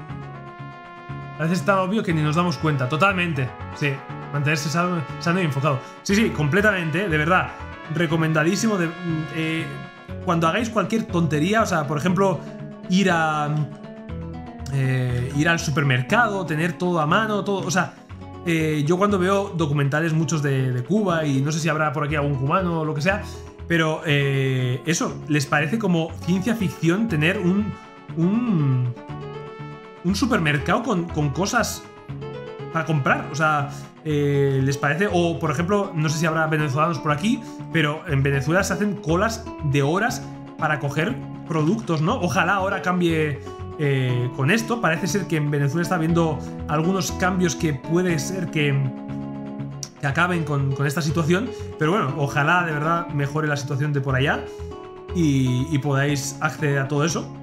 A veces es tan obvio que ni nos damos cuenta. Totalmente. Sí. Mantenerse sano, sano y enfocado. Sí, sí, completamente, de verdad. Recomendadísimo. De, eh, cuando hagáis cualquier tontería, o sea, por ejemplo, ir a... Eh, ir al supermercado, tener todo a mano, todo... O sea, eh, yo cuando veo documentales muchos de, de Cuba, y no sé si habrá por aquí algún cubano o lo que sea, pero eh, eso, les parece como ciencia ficción tener un... un un supermercado con, con cosas para comprar, o sea, eh, les parece, o por ejemplo, no sé si habrá venezolanos por aquí, pero en Venezuela se hacen colas de horas para coger productos, ¿no? Ojalá ahora cambie eh, con esto. Parece ser que en Venezuela está habiendo algunos cambios que puede ser que, que acaben con, con esta situación, pero bueno, ojalá de verdad mejore la situación de por allá y, y podáis acceder a todo eso.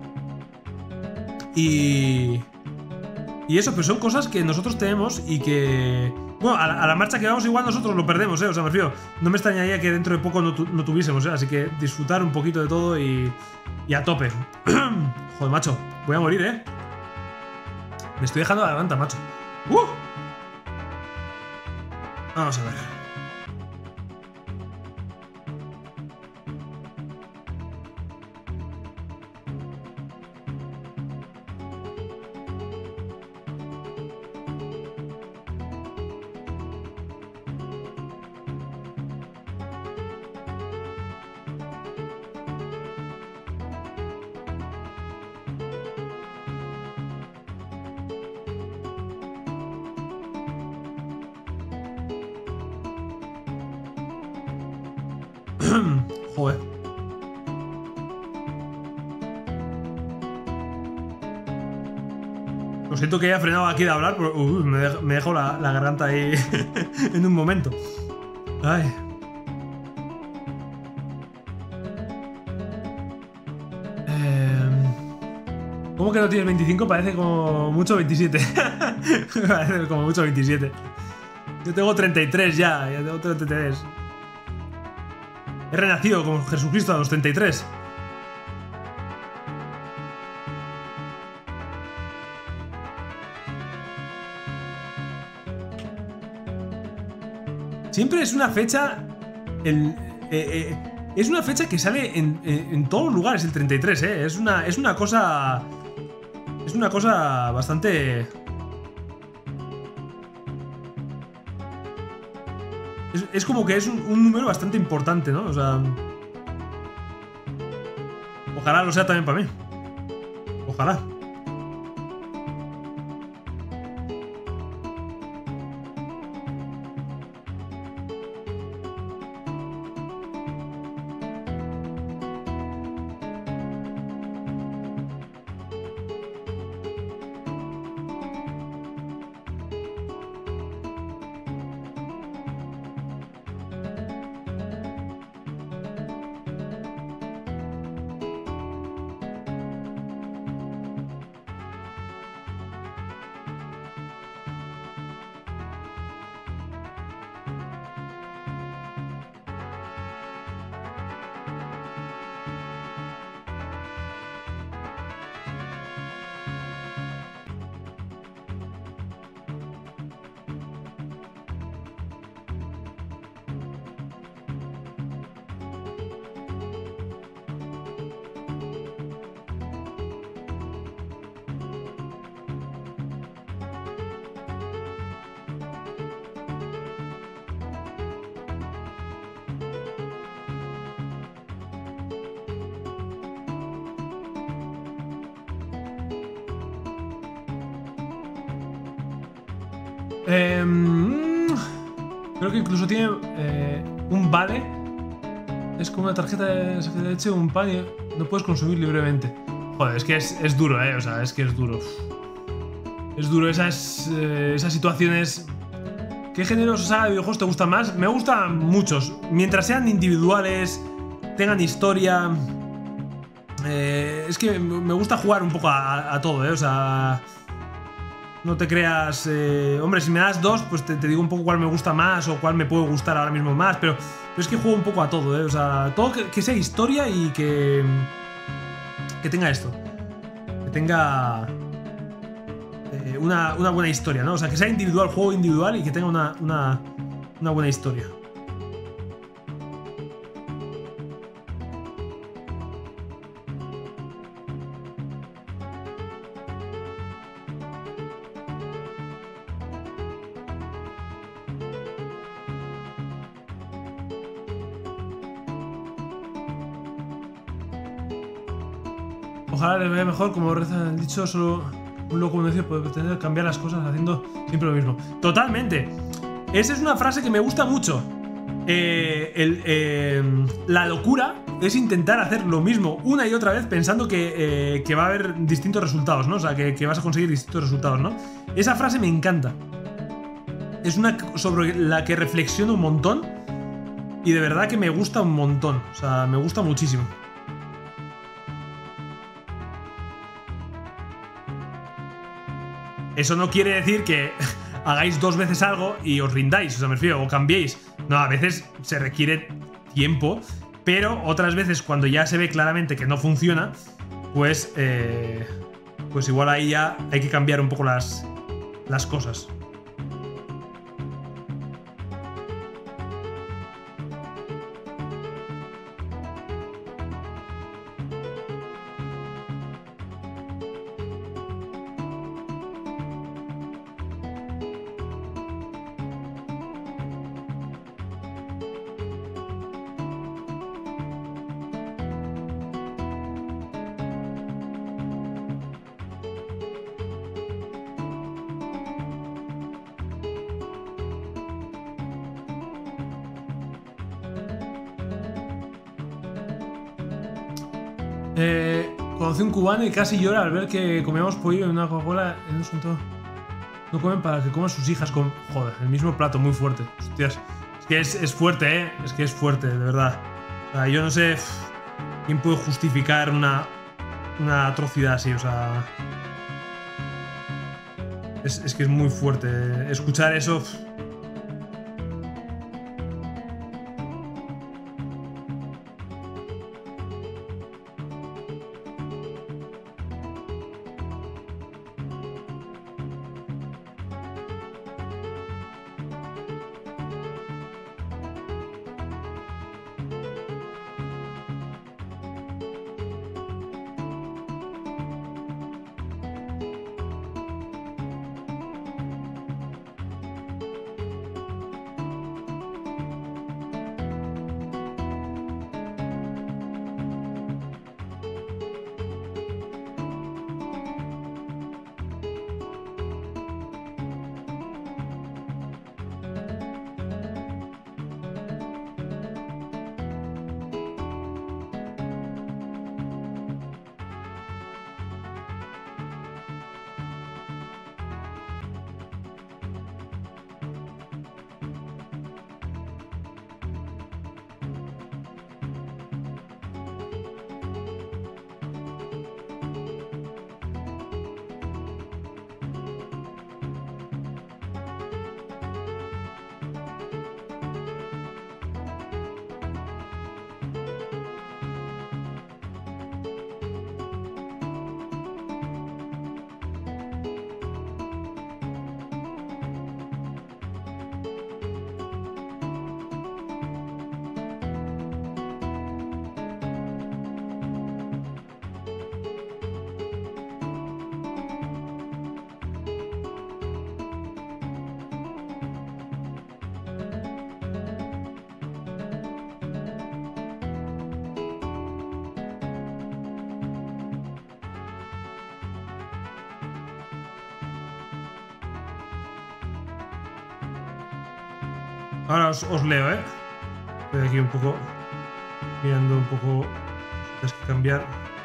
Y... Y eso, pues son cosas que nosotros tenemos y que... Bueno, a la, a la marcha que vamos igual nosotros lo perdemos, ¿eh? O sea, me refiero, no me extrañaría que dentro de poco no, tu, no tuviésemos, ¿eh? Así que disfrutar un poquito de todo y... Y a tope. Joder, macho, voy a morir, ¿eh? Me estoy dejando la garganta, macho. ¡Uh! Vamos a ver. Joder. Lo siento que haya frenado aquí de hablar, pero uh, me, dejo, me dejo la, la garganta ahí en un momento. Ay. Eh... ¿Cómo que no tienes veinticinco? Parece como mucho veintisiete. Parece como mucho veintisiete. Yo tengo treinta y tres ya, ya tengo treinta y tres. He renacido con Jesucristo a los treinta y tres. Siempre es una fecha... En, eh, eh, es una fecha que sale en, en, en todos los lugares, el treinta y tres, ¿eh? Es una, es una cosa... Es una cosa bastante... Es, es como que es un, un número bastante importante, ¿no? O sea... Ojalá lo sea también para mí. Ojalá. Eh, creo que incluso tiene eh, un vale. Es como una tarjeta de leche o un pan y no puedes consumir libremente. Joder, es que es, es duro, eh. O sea, es que es duro. Es duro esas, eh, esas situaciones. ¿Qué géneros o saga de videojuegos te gustan más? Me gustan muchos. Mientras sean individuales, tengan historia. Eh, es que me gusta jugar un poco a, a todo, ¿eh? O sea, no te creas... Eh, hombre, si me das dos, pues te, te digo un poco cuál me gusta más o cuál me puede gustar ahora mismo más, pero, pero es que juego un poco a todo, ¿eh? O sea, todo que, que sea historia y que... Que tenga esto. Que tenga... Eh, una, una buena historia, ¿no? O sea, que sea individual, juego individual y que tenga una, una, una buena historia. Ojalá les vaya mejor, como rezan el dicho, solo un loco necio puede pretender cambiar las cosas haciendo siempre lo mismo. Totalmente. Esa es una frase que me gusta mucho. Eh, el, eh, la locura es intentar hacer lo mismo una y otra vez pensando que, eh, que va a haber distintos resultados, ¿no? O sea, que, que vas a conseguir distintos resultados, ¿no? Esa frase me encanta. Es una sobre la que reflexiono un montón y de verdad que me gusta un montón. O sea, me gusta muchísimo. Eso no quiere decir que hagáis dos veces algo y os rindáis, o sea, me refiero, o cambiéis. No, a veces se requiere tiempo, pero otras veces cuando ya se ve claramente que no funciona, pues, eh, pues igual ahí ya hay que cambiar un poco las, las cosas. Eh, conocí un cubano y casi llora al ver que comíamos pollo en una Coca-Cola en un asunto. No comen para que coman sus hijas con... Joder, el mismo plato, muy fuerte. Hostias. Es que es, es fuerte, ¿eh? Es que es fuerte, de verdad. O sea, yo no sé quién puede justificar una, una atrocidad así, o sea... Es, es que es muy fuerte. Escuchar eso... Ahora os, os leo, ¿eh? Estoy aquí un poco mirando un poco. Tienes que cambiar.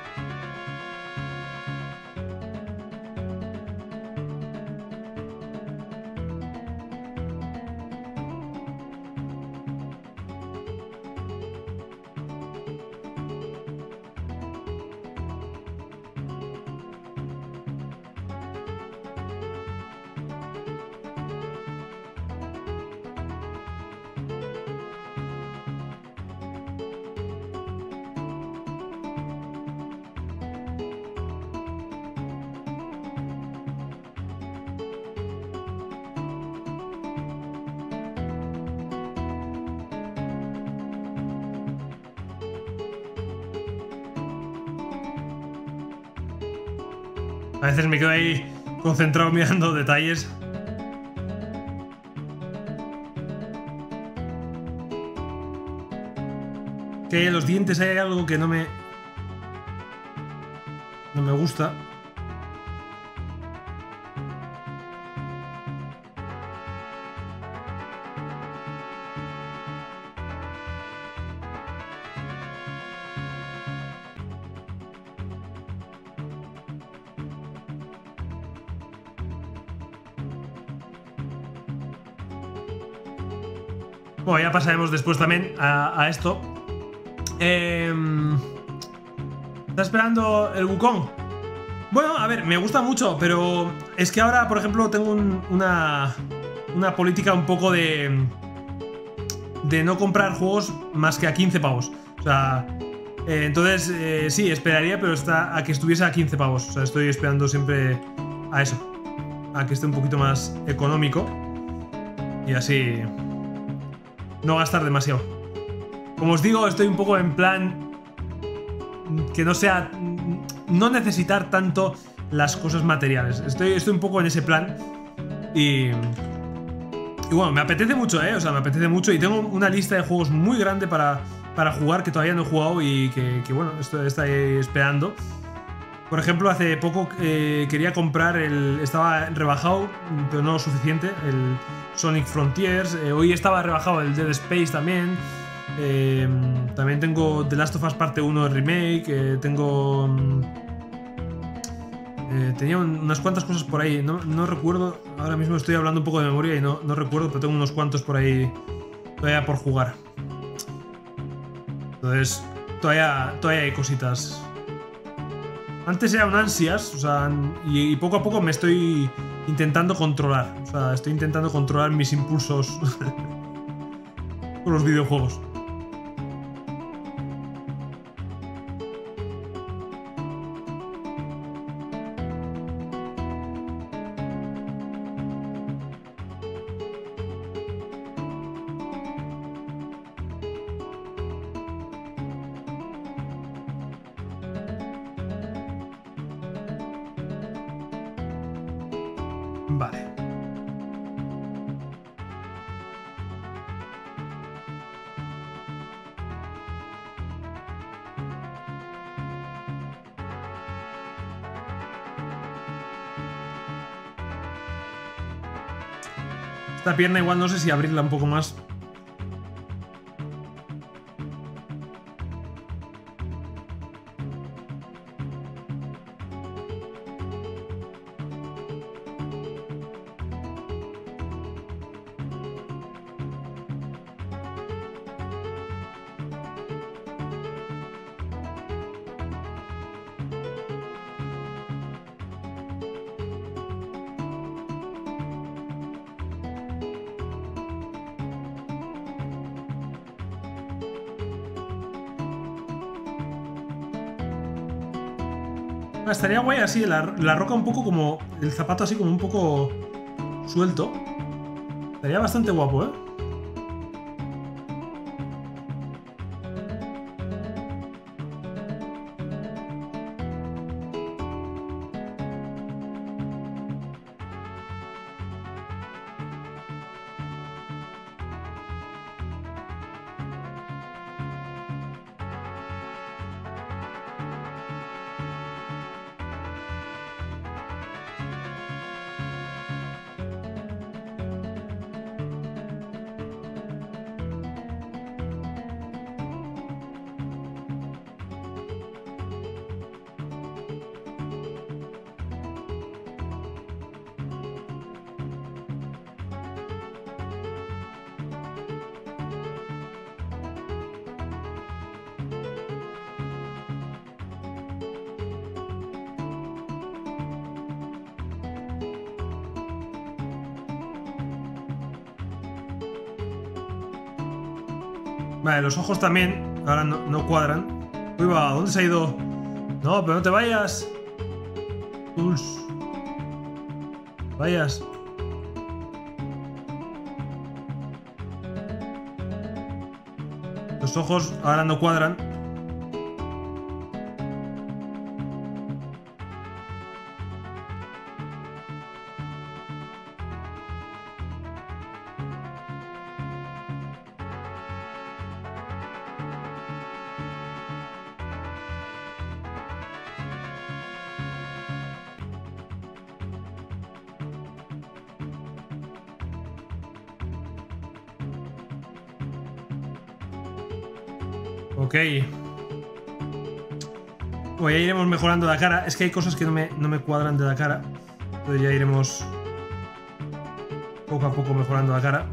A veces me quedo ahí concentrado mirando detalles. Que los dientes hay algo que no me... No me gusta. Bueno, ya pasaremos después también a, a esto. Eh, ¿Está esperando el Wukong? Bueno, a ver, me gusta mucho, pero es que ahora, por ejemplo, tengo un, una, una política un poco de... de no comprar juegos más que a quince pavos. O sea, eh, entonces eh, sí, esperaría, pero está a que estuviese a quince pavos. O sea, estoy esperando siempre a eso. A que esté un poquito más económico. Y así... no gastar demasiado. Como os digo, estoy un poco en plan que no sea... no necesitar tanto las cosas materiales. Estoy, estoy un poco en ese plan. Y... y bueno, me apetece mucho, ¿eh? O sea, me apetece mucho. Y tengo una lista de juegos muy grande para, para jugar que todavía no he jugado y que, que bueno, estoy, estoy esperando. Por ejemplo, hace poco eh, quería comprar el... estaba rebajado, pero no lo suficiente, el Sonic Frontiers. Eh, hoy estaba rebajado el Dead Space también. Eh, también tengo The Last of Us Parte uno Remake. Eh, tengo... Eh, tenía un, unas cuantas cosas por ahí. No, no recuerdo. Ahora mismo estoy hablando un poco de memoria y no, no recuerdo, pero tengo unos cuantos por ahí todavía por jugar. Entonces, todavía, todavía hay cositas. Antes era un ansias, o sea, y, y poco a poco me estoy intentando controlar. O sea, estoy intentando controlar mis impulsos con los videojuegos. Vale. Esta pierna igual no sé si abrirla un poco más. Ah, estaría guay así, la, la roca un poco como... el zapato así como un poco suelto. Estaría bastante guapo, ¿eh? Vale, los ojos también. Ahora no, no cuadran. Uy, va, ¿dónde se ha ido? No, pero no te vayas. Uls. Vayas. Los ojos ahora no cuadran. Ok. Pues ya iremos mejorando la cara. Es que hay cosas que no me, no me cuadran de la cara. Entonces ya iremos poco a poco mejorando la cara.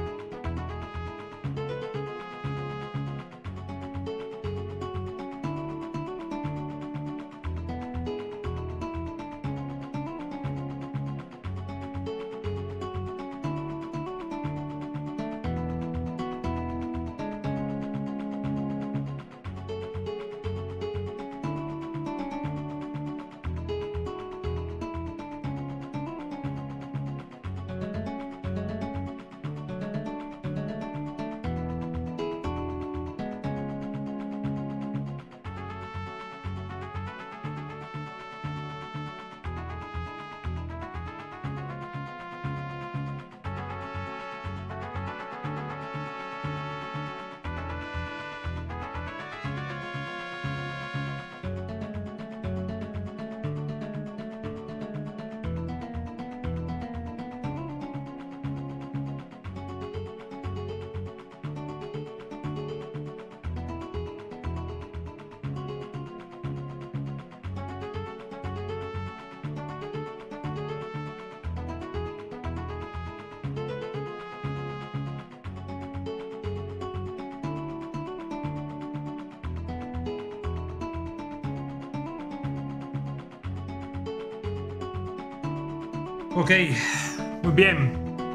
Ok, muy bien.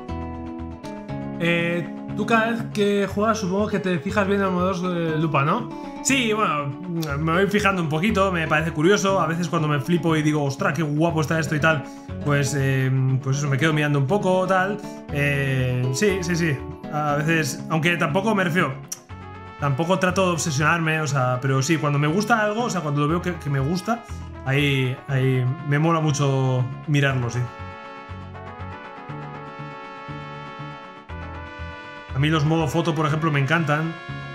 Eh, tú cada vez que juegas supongo que te fijas bien en el modo de lupa, ¿no? Sí, bueno, me voy fijando un poquito, me parece curioso. A veces cuando me flipo y digo, ostras, qué guapo está esto y tal, pues, eh, pues eso, me quedo mirando un poco, tal. Eh, sí, sí, sí. A veces, aunque tampoco me refiero, tampoco trato de obsesionarme, o sea, pero sí, cuando me gusta algo, o sea, cuando lo veo que, que me gusta, ahí, ahí me mola mucho mirarlo, sí. A mí los modo foto, por ejemplo, me encantan.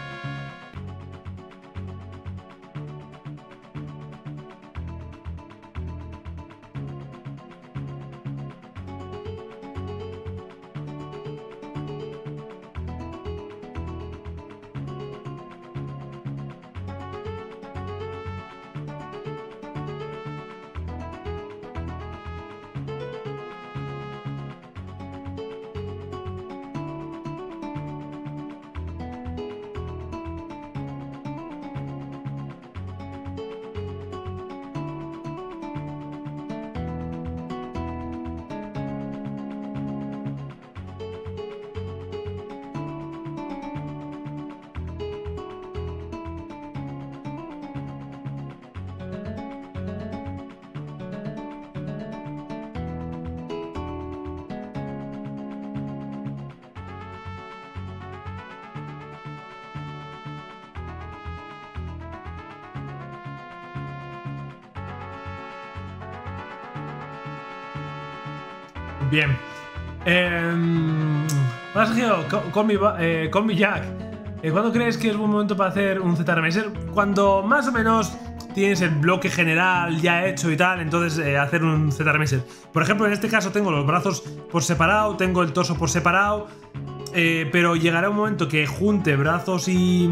Bien. Eh, Hola Sergio, call me, eh, call me Jack. Eh, ¿Cuándo crees que es buen momento para hacer un Z-Remaster? Cuando más o menos tienes el bloque general ya hecho y tal, entonces eh, hacer un Z-Remaster. Por ejemplo, en este caso tengo los brazos por separado, tengo el torso por separado, eh, pero llegará un momento que junte brazos y,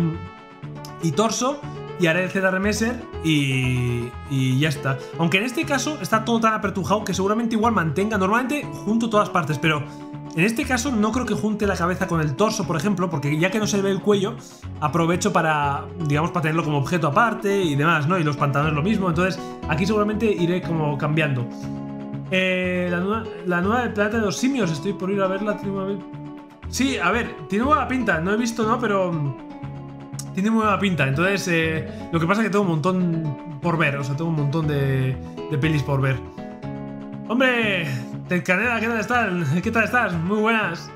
y torso y haré el Z-Remaster y, y ya está. Aunque en este caso está todo tan apertujado que seguramente igual mantenga. Normalmente junto todas partes, pero en este caso no creo que junte la cabeza con el torso, por ejemplo, porque ya que no se ve el cuello, aprovecho para, digamos, para tenerlo como objeto aparte y demás, ¿no? Y los pantalones lo mismo, entonces aquí seguramente iré como cambiando. Eh, la, nueva, la nueva de Planeta de los Simios, estoy por ir a verla. Sí, a ver, tiene buena pinta, no he visto, ¿no? Pero tiene muy buena pinta. Entonces, eh, lo que pasa es que tengo un montón por ver. O sea, tengo un montón de, de pelis por ver. ¡Hombre! Ted Canela, ¿qué tal estás? ¿Qué tal estás? Muy buenas.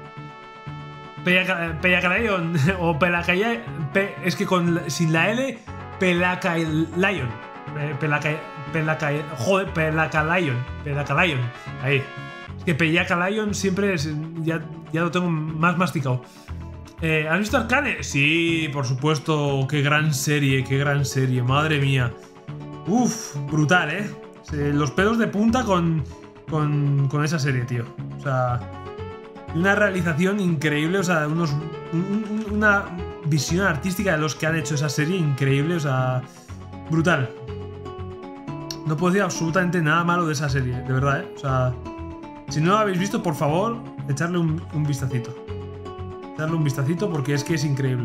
Pelacalion o Pelacalion. Pe, es que con, sin la L, Pelacalion. Pelacalion. Pelacalion. Joder, Pelacalion. Pelacalion. Ahí. Es que Pelacalion siempre es, ya, ya lo tengo más masticado. Eh, ¿Has visto Arcane? Sí, por supuesto. Qué gran serie, qué gran serie. Madre mía. Uf, brutal, ¿eh? Los pelos de punta con, con, con esa serie, tío. O sea, una realización increíble. O sea, unos, un, una visión artística de los que han hecho esa serie increíble. O sea, brutal. No puedo decir absolutamente nada malo de esa serie, de verdad, ¿eh? O sea, si no lo habéis visto, por favor, echarle un, un vistacito. Darle un vistacito porque es que es increíble.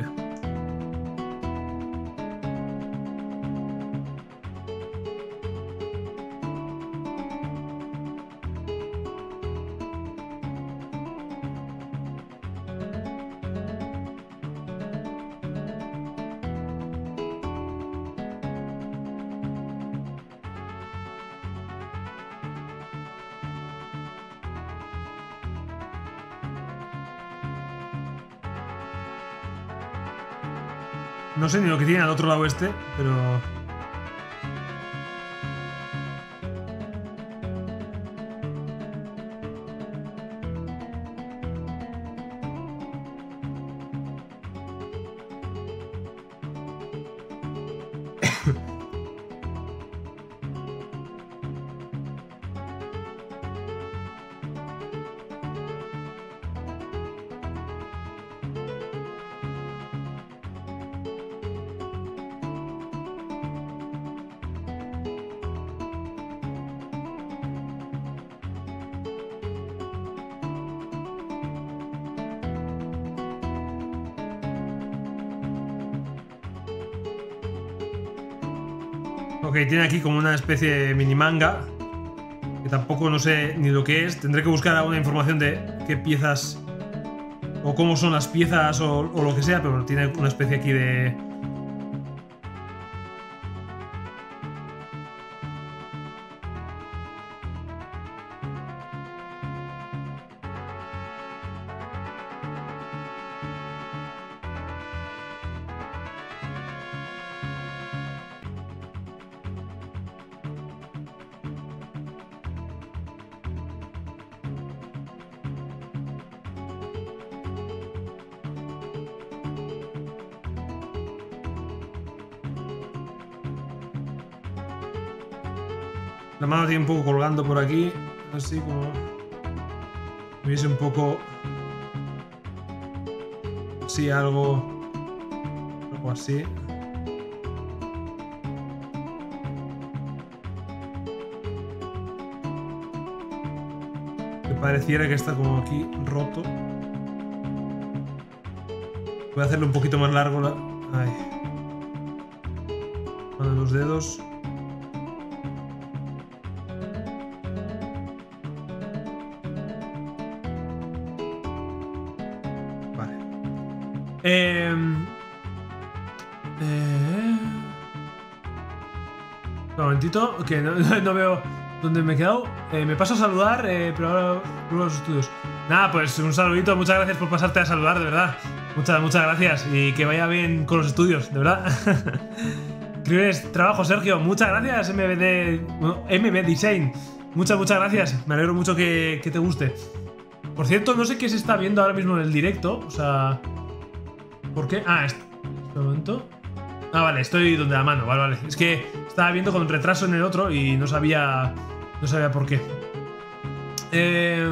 No sé ni lo que tiene al otro lado este, pero... Ok, tiene aquí como una especie de mini manga, que tampoco no sé ni lo que es. Tendré que buscar alguna información de qué piezas o cómo son las piezas o, o lo que sea, pero tiene una especie aquí de... La mano tiene un poco colgando por aquí, así como... Hubiese un poco... Sí, algo... Algo así. Que pareciera que está como aquí roto. Voy a hacerlo un poquito más largo. La... Ay. Mano de los dedos. Eh, eh, un momentito, que no, no veo dónde me he quedado. Eh, me paso a saludar, eh, pero ahora vuelvo a los estudios. Nada, pues un saludito, muchas gracias por pasarte a saludar, de verdad. Muchas, muchas gracias y que vaya bien con los estudios, de verdad. Escribes trabajo, Sergio. Muchas gracias, M B D, bueno, M B Design. Muchas, muchas gracias. Me alegro mucho que, que te guste. Por cierto, no sé qué se está viendo ahora mismo en el directo, o sea... ¿Por qué? Ah, este, este momento. Ah, vale, estoy donde la mano, vale, vale. Es que estaba viendo con retraso en el otro y no sabía. No sabía por qué. Eh,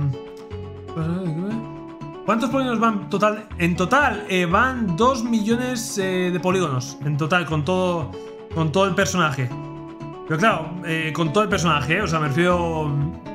¿Cuántos polígonos van total? En total, eh, van dos millones eh, de polígonos. En total, con todo. Con todo el personaje. Pero claro, eh, con todo el personaje, eh, o sea, me refiero.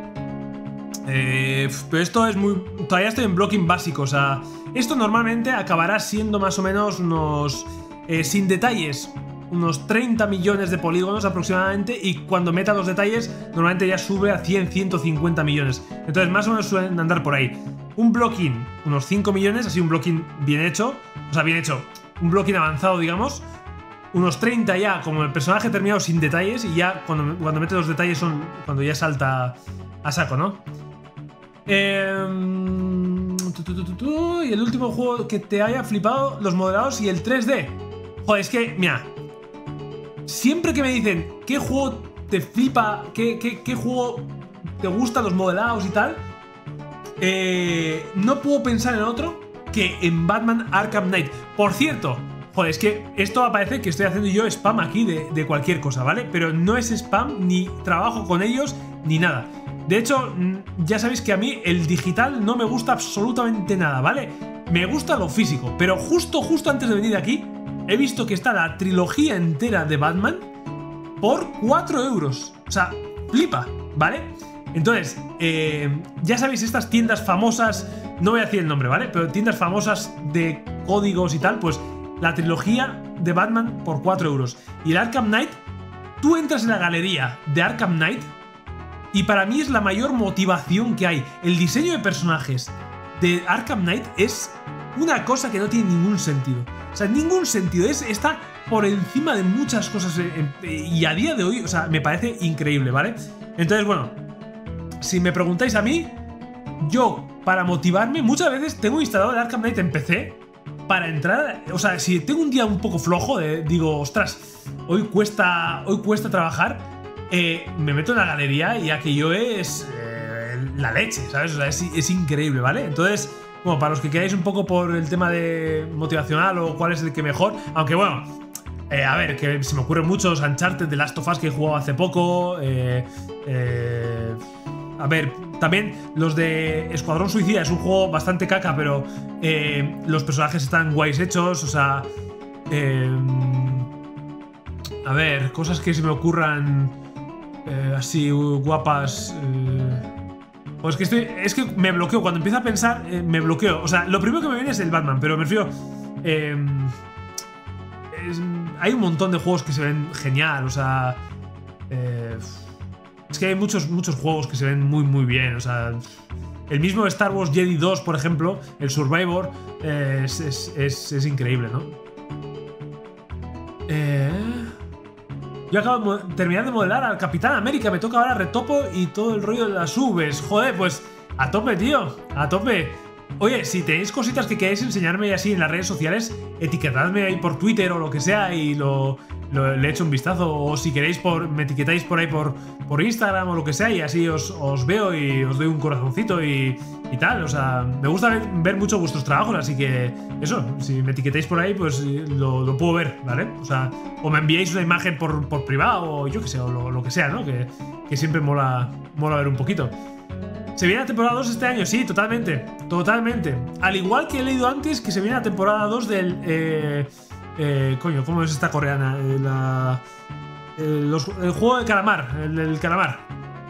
Eh, pero esto es muy... Todavía estoy en blocking básico, o sea... Esto normalmente acabará siendo más o menos unos... Eh, sin detalles, unos treinta millones de polígonos aproximadamente. Y cuando meta los detalles, normalmente ya sube a cien, ciento cincuenta millones. Entonces más o menos suelen andar por ahí. Un blocking, unos cinco millones, así un blocking bien hecho. O sea, bien hecho. un blocking avanzado, digamos. Unos treinta ya, como el personaje terminado sin detalles. Y ya cuando, cuando mete los detalles son cuando ya salta a saco, ¿no? Eh, tu, tu, tu, tu, tu, y el último juego que te haya flipado, los modelados y el tres D. Joder, es que, mira, siempre que me dicen qué juego te flipa, qué, qué, qué juego te gustan los modelados y tal, eh, no puedo pensar en otro que en Batman Arkham Knight. Por cierto, joder, es que esto va a parecer que estoy haciendo yo spam aquí de, de cualquier cosa, ¿vale? Pero no es spam, ni trabajo con ellos, ni nada. De hecho, ya sabéis que a mí el digital no me gusta absolutamente nada, ¿vale? Me gusta lo físico, pero justo, justo antes de venir aquí, he visto que está la trilogía entera de Batman por cuatro euros. O sea, flipa, ¿vale? Entonces, eh, ya sabéis, estas tiendas famosas, no voy a decir el nombre, ¿vale? Pero tiendas famosas de códigos y tal, pues la trilogía de Batman por cuatro euros. Y el Arkham Knight, tú entras en la galería de Arkham Knight y para mí es la mayor motivación que hay. El diseño de personajes de Arkham Knight es una cosa que no tiene ningún sentido. O sea, ningún sentido. Es, está por encima de muchas cosas y a día de hoy, o sea, me parece increíble, ¿vale? Entonces, bueno, si me preguntáis a mí, yo, para motivarme, muchas veces tengo instalado el Arkham Knight en P C para entrar. O sea, si tengo un día un poco flojo, de, digo, ostras, hoy cuesta, hoy cuesta trabajar, eh, me meto en la galería y aquello es eh, la leche, ¿sabes? O sea, es, es increíble, ¿vale? Entonces, bueno, para los que queráis un poco por el tema de motivacional o cuál es el que mejor, aunque bueno, eh, a ver, que se me ocurren muchos Uncharted, The Last of Us que he jugado hace poco, eh, eh, a ver, también los de Escuadrón Suicida es un juego bastante caca, pero eh, los personajes están guays hechos, o sea, eh, a ver, cosas que se me ocurran eh, así guapas. Eh, Pues que estoy. Es que me bloqueo. Cuando empiezo a pensar, eh, me bloqueo. O sea, lo primero que me viene es el Batman, pero me refiero. Eh, es, hay un montón de juegos que se ven genial. O sea. Eh, es que hay muchos, muchos juegos que se ven muy, muy bien. O sea. El mismo Star Wars Jedi dos, por ejemplo, el Survivor, eh, es, es, es, es increíble, ¿no? Eh. Yo acabo de terminar de modelar al Capitán América, me toca ahora retopo y todo el rollo de las Vs. Joder, pues a tope, tío, a tope. Oye, si tenéis cositas que queráis enseñarme así en las redes sociales, etiquetadme ahí por Twitter o lo que sea y lo, lo le echo un vistazo. O si queréis, por, me etiquetáis por ahí por, por Instagram o lo que sea y así os, os veo y os doy un corazoncito y, y tal. O sea, me gusta ver, ver mucho vuestros trabajos, así que eso, si me etiquetáis por ahí, pues lo, lo puedo ver, ¿vale? O sea, o me enviáis una imagen por, por privado o yo qué sé, o lo, lo que sea, ¿no? Que, que siempre mola, mola ver un poquito. ¿Se viene la temporada dos este año? Sí, totalmente. Totalmente. Al igual que he leído antes que se viene la temporada dos del... Eh, eh, coño, ¿cómo es esta coreana? Eh, la, eh, los, el juego de calamar. El del calamar.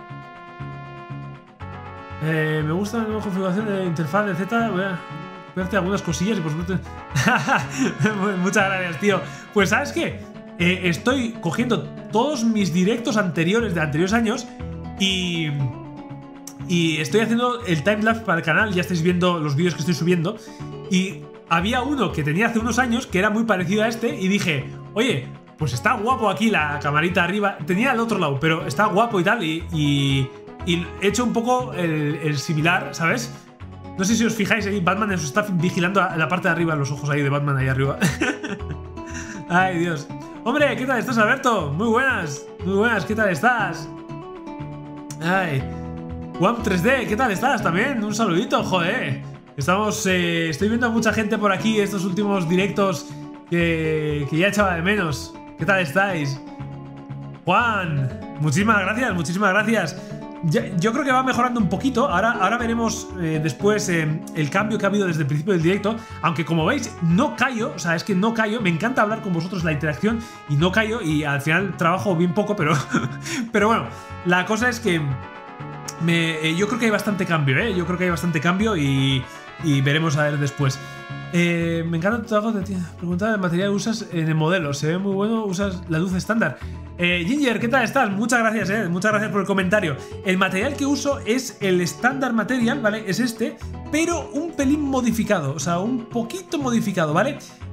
Eh, me gusta la nueva configuración de interfaz de Z. Voy a verte algunas cosillas y por supuesto... Muchas gracias, tío. Pues, ¿sabes qué? Eh, estoy cogiendo todos mis directos anteriores de anteriores años y... Y estoy haciendo el timelapse para el canal, ya estáis viendo los vídeos que estoy subiendo. Y había uno que tenía hace unos años que era muy parecido a este y dije, oye, pues está guapo aquí la camarita arriba. Tenía al otro lado, pero está guapo y tal. Y, y, y he hecho un poco el, el similar, ¿sabes? No sé si os fijáis ahí, Batman os está vigilando a la parte de arriba, los ojos ahí de Batman ahí arriba. Ay, Dios. Hombre, ¿qué tal estás, Alberto? Muy buenas, muy buenas, ¿qué tal estás? Ay... Wam tres D, ¿qué tal estás también? Un saludito, joder. Estamos, eh, estoy viendo a mucha gente por aquí estos últimos directos que, que ya echaba de menos. ¿Qué tal estáis? Juan, muchísimas gracias, muchísimas gracias. Ya, yo creo que va mejorando un poquito. Ahora, ahora veremos eh, después eh, el cambio que ha habido desde el principio del directo. Aunque como veis, no callo. O sea, es que no callo. Me encanta hablar con vosotros, la interacción. Y no callo. Y al final trabajo bien poco, pero... pero bueno, la cosa es que... Me, eh, yo creo que hay bastante cambio, ¿eh? Yo creo que hay bastante cambio y, y veremos a ver después. Eh, me encanta tu trabajo. Te preguntaba el material que usas en el modelo. Se ve muy bueno, usas la luz estándar. Eh, Ginger, ¿qué tal estás? Muchas gracias, ¿eh? Muchas gracias por el comentario. El material que uso es el estándar material, ¿vale? Es este, pero un pelín modificado, o sea, un poquito modificado, ¿vale?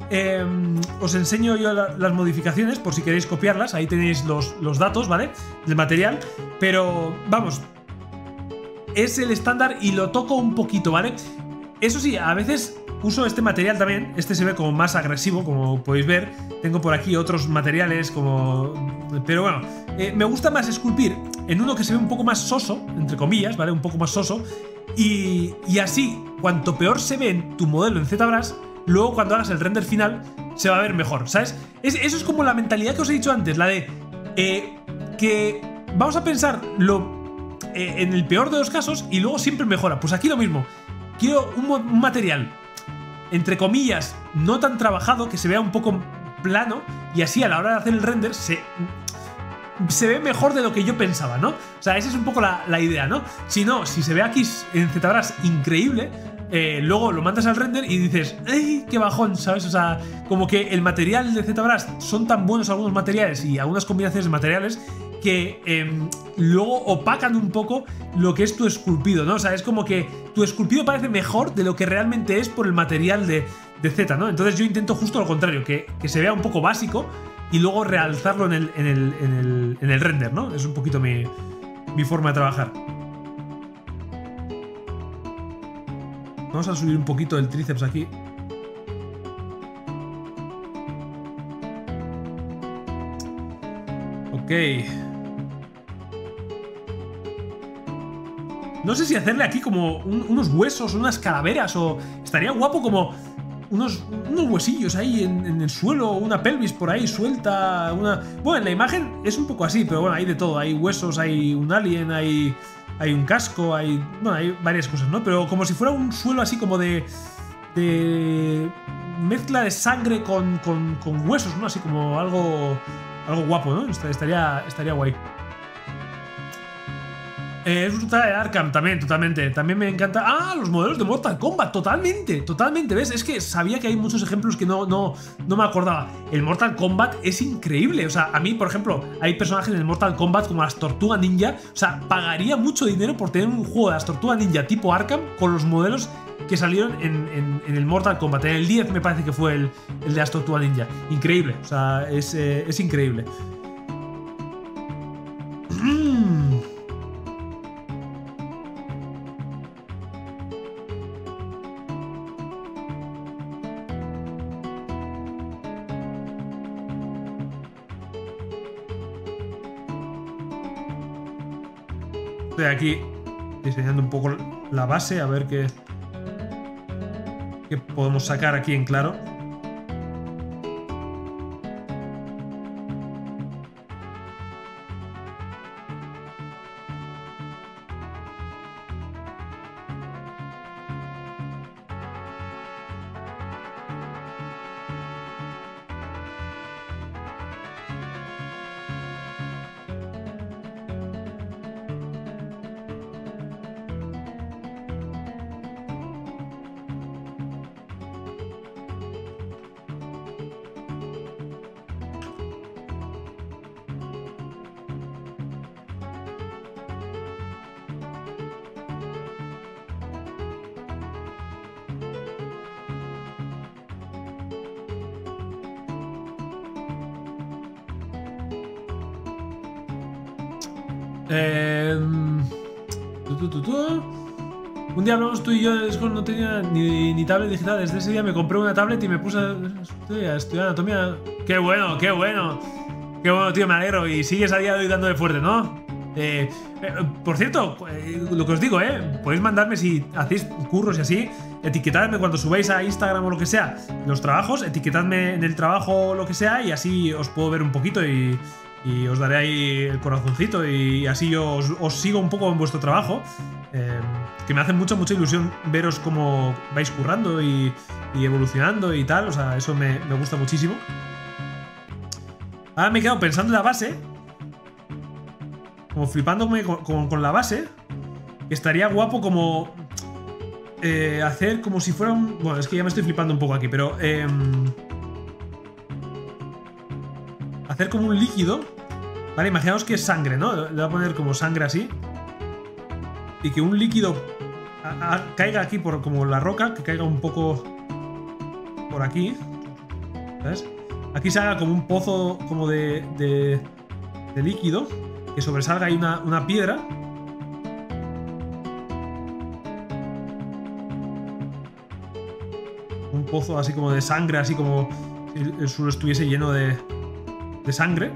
eh, os enseño yo la, las modificaciones por si queréis copiarlas. Ahí tenéis los, los datos, ¿vale? Del material. Pero, vamos, es el estándar y lo toco un poquito, ¿vale? Eso sí, a veces uso este material también. Este se ve como más agresivo, como podéis ver. Tengo por aquí otros materiales como... Pero bueno, eh, me gusta más esculpir en uno que se ve un poco más soso, entre comillas, ¿vale? Un poco más soso. Y, y así, cuanto peor se ve en tu modelo en ZBrush, luego cuando hagas el render final se va a ver mejor, ¿sabes? Es, eso es como la mentalidad que os he dicho antes, la de eh, que vamos a pensar lo, eh, en el peor de los casos y luego siempre mejora. Pues aquí lo mismo. Quiero un, un material, entre comillas, no tan trabajado, que se vea un poco plano y así a la hora de hacer el render se... se ve mejor de lo que yo pensaba, ¿no? O sea, esa es un poco la, la idea, ¿no? Si no, si se ve aquí en ZBrush increíble, eh, luego lo mandas al render y dices, ¡ay, qué bajón!, ¿sabes? O sea, como que el material de ZBrush son tan buenos algunos materiales y algunas combinaciones de materiales que eh, luego opacan un poco lo que es tu esculpido, ¿no? O sea, es como que tu esculpido parece mejor de lo que realmente es por el material de, de Z, ¿no? Entonces yo intento justo lo contrario, que, que se vea un poco básico y luego realzarlo en el, en el, en el, en el render, ¿no? Es un poquito mi, mi forma de trabajar. Vamos a subir un poquito el tríceps aquí. Ok. No sé si hacerle aquí como un, unos huesos, unas calaveras o... Estaría guapo como... Unos, unos huesillos ahí en, en el suelo, una pelvis por ahí suelta, una... Bueno, en la imagen es un poco así, pero bueno, hay de todo. Hay huesos, hay un alien, hay, hay un casco, hay... Bueno, hay varias cosas, ¿no? Pero como si fuera un suelo así como de... de mezcla de sangre con, con, con huesos, ¿no? Así como algo... algo guapo, ¿no? Estaría, estaría guay. Eh, es un tutorial de Arkham también, totalmente. También me encanta... ¡Ah! Los modelos de Mortal Kombat, totalmente, totalmente, ¿ves? Es que sabía que hay muchos ejemplos que no, no, no me acordaba. El Mortal Kombat es increíble. O sea, a mí, por ejemplo, hay personajes en el Mortal Kombat como las Tortugas Ninja. O sea, pagaría mucho dinero por tener un juego de las Tortugas Ninja tipo Arkham con los modelos que salieron en, en, en el Mortal Kombat. En el diez me parece que fue el, el de las Tortugas Ninja. Increíble, o sea, es, eh, es increíble. Estoy aquí diseñando un poco la base, a ver qué, qué podemos sacar aquí en claro. Eh, tu, tu, tu, tu. Un día hablamos tú y yo de Discord, no tenía ni, ni tablet digital. Desde ese día me compré una tablet y me puse a, a estudiar anatomía. ¡Qué bueno, qué bueno! ¡Qué bueno, tío! Me alegro. Y sigues a día de hoy dándole fuerte, ¿no? Eh, eh, por cierto, eh, lo que os digo, ¿eh? Podéis mandarme si hacéis curros y así. Etiquetadme cuando subáis a Instagram o lo que sea los trabajos. Etiquetadme en el trabajo o lo que sea y así os puedo ver un poquito y... Y os daré ahí el corazoncito y así yo os, os sigo un poco en vuestro trabajo. Eh, que me hace mucha, mucha ilusión veros cómo vais currando y, y evolucionando y tal. O sea, eso me, me gusta muchísimo. Ahora me he quedado pensando en la base. Como flipándome con, con, con la base. Que estaría guapo como... Eh, hacer como si fuera un... Bueno, es que ya me estoy flipando un poco aquí, pero... Eh, hacer como un líquido. Vale, imaginaos que es sangre, ¿no? Le voy a poner como sangre así. Y que un líquido a, a, caiga aquí por como la roca, que caiga un poco por aquí. ¿sabes? Aquí se haga como un pozo como de, de, de líquido, que sobresalga ahí una, una piedra. Un pozo así como de sangre, así como si el suelo estuviese lleno de, de sangre.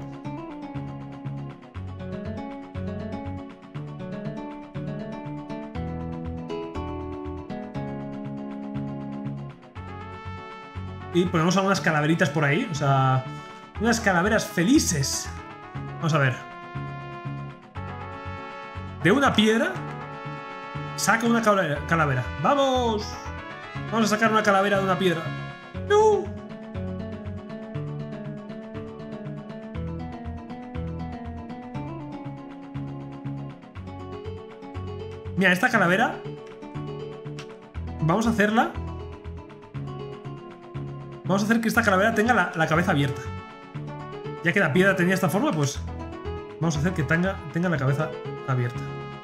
Y ponemos algunas calaveritas por ahí, o sea, unas calaveras felices. Vamos a ver. De una piedra saca una calavera. ¡Vamos! Vamos a sacar una calavera de una piedra. ¡No! Mira, esta calavera vamos a hacerla. Vamos a hacer que esta calavera tenga la, la cabeza abierta. Ya que la piedra tenía esta forma, pues vamos a hacer que tenga, tenga la cabeza abierta.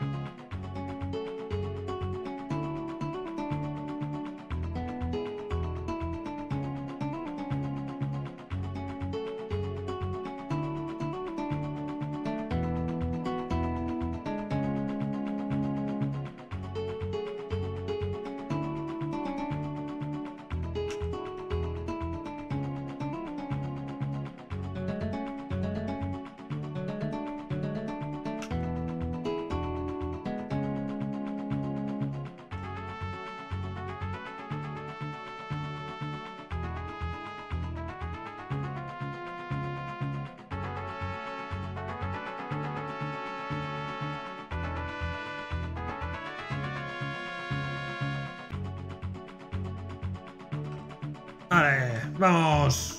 Vale, vamos.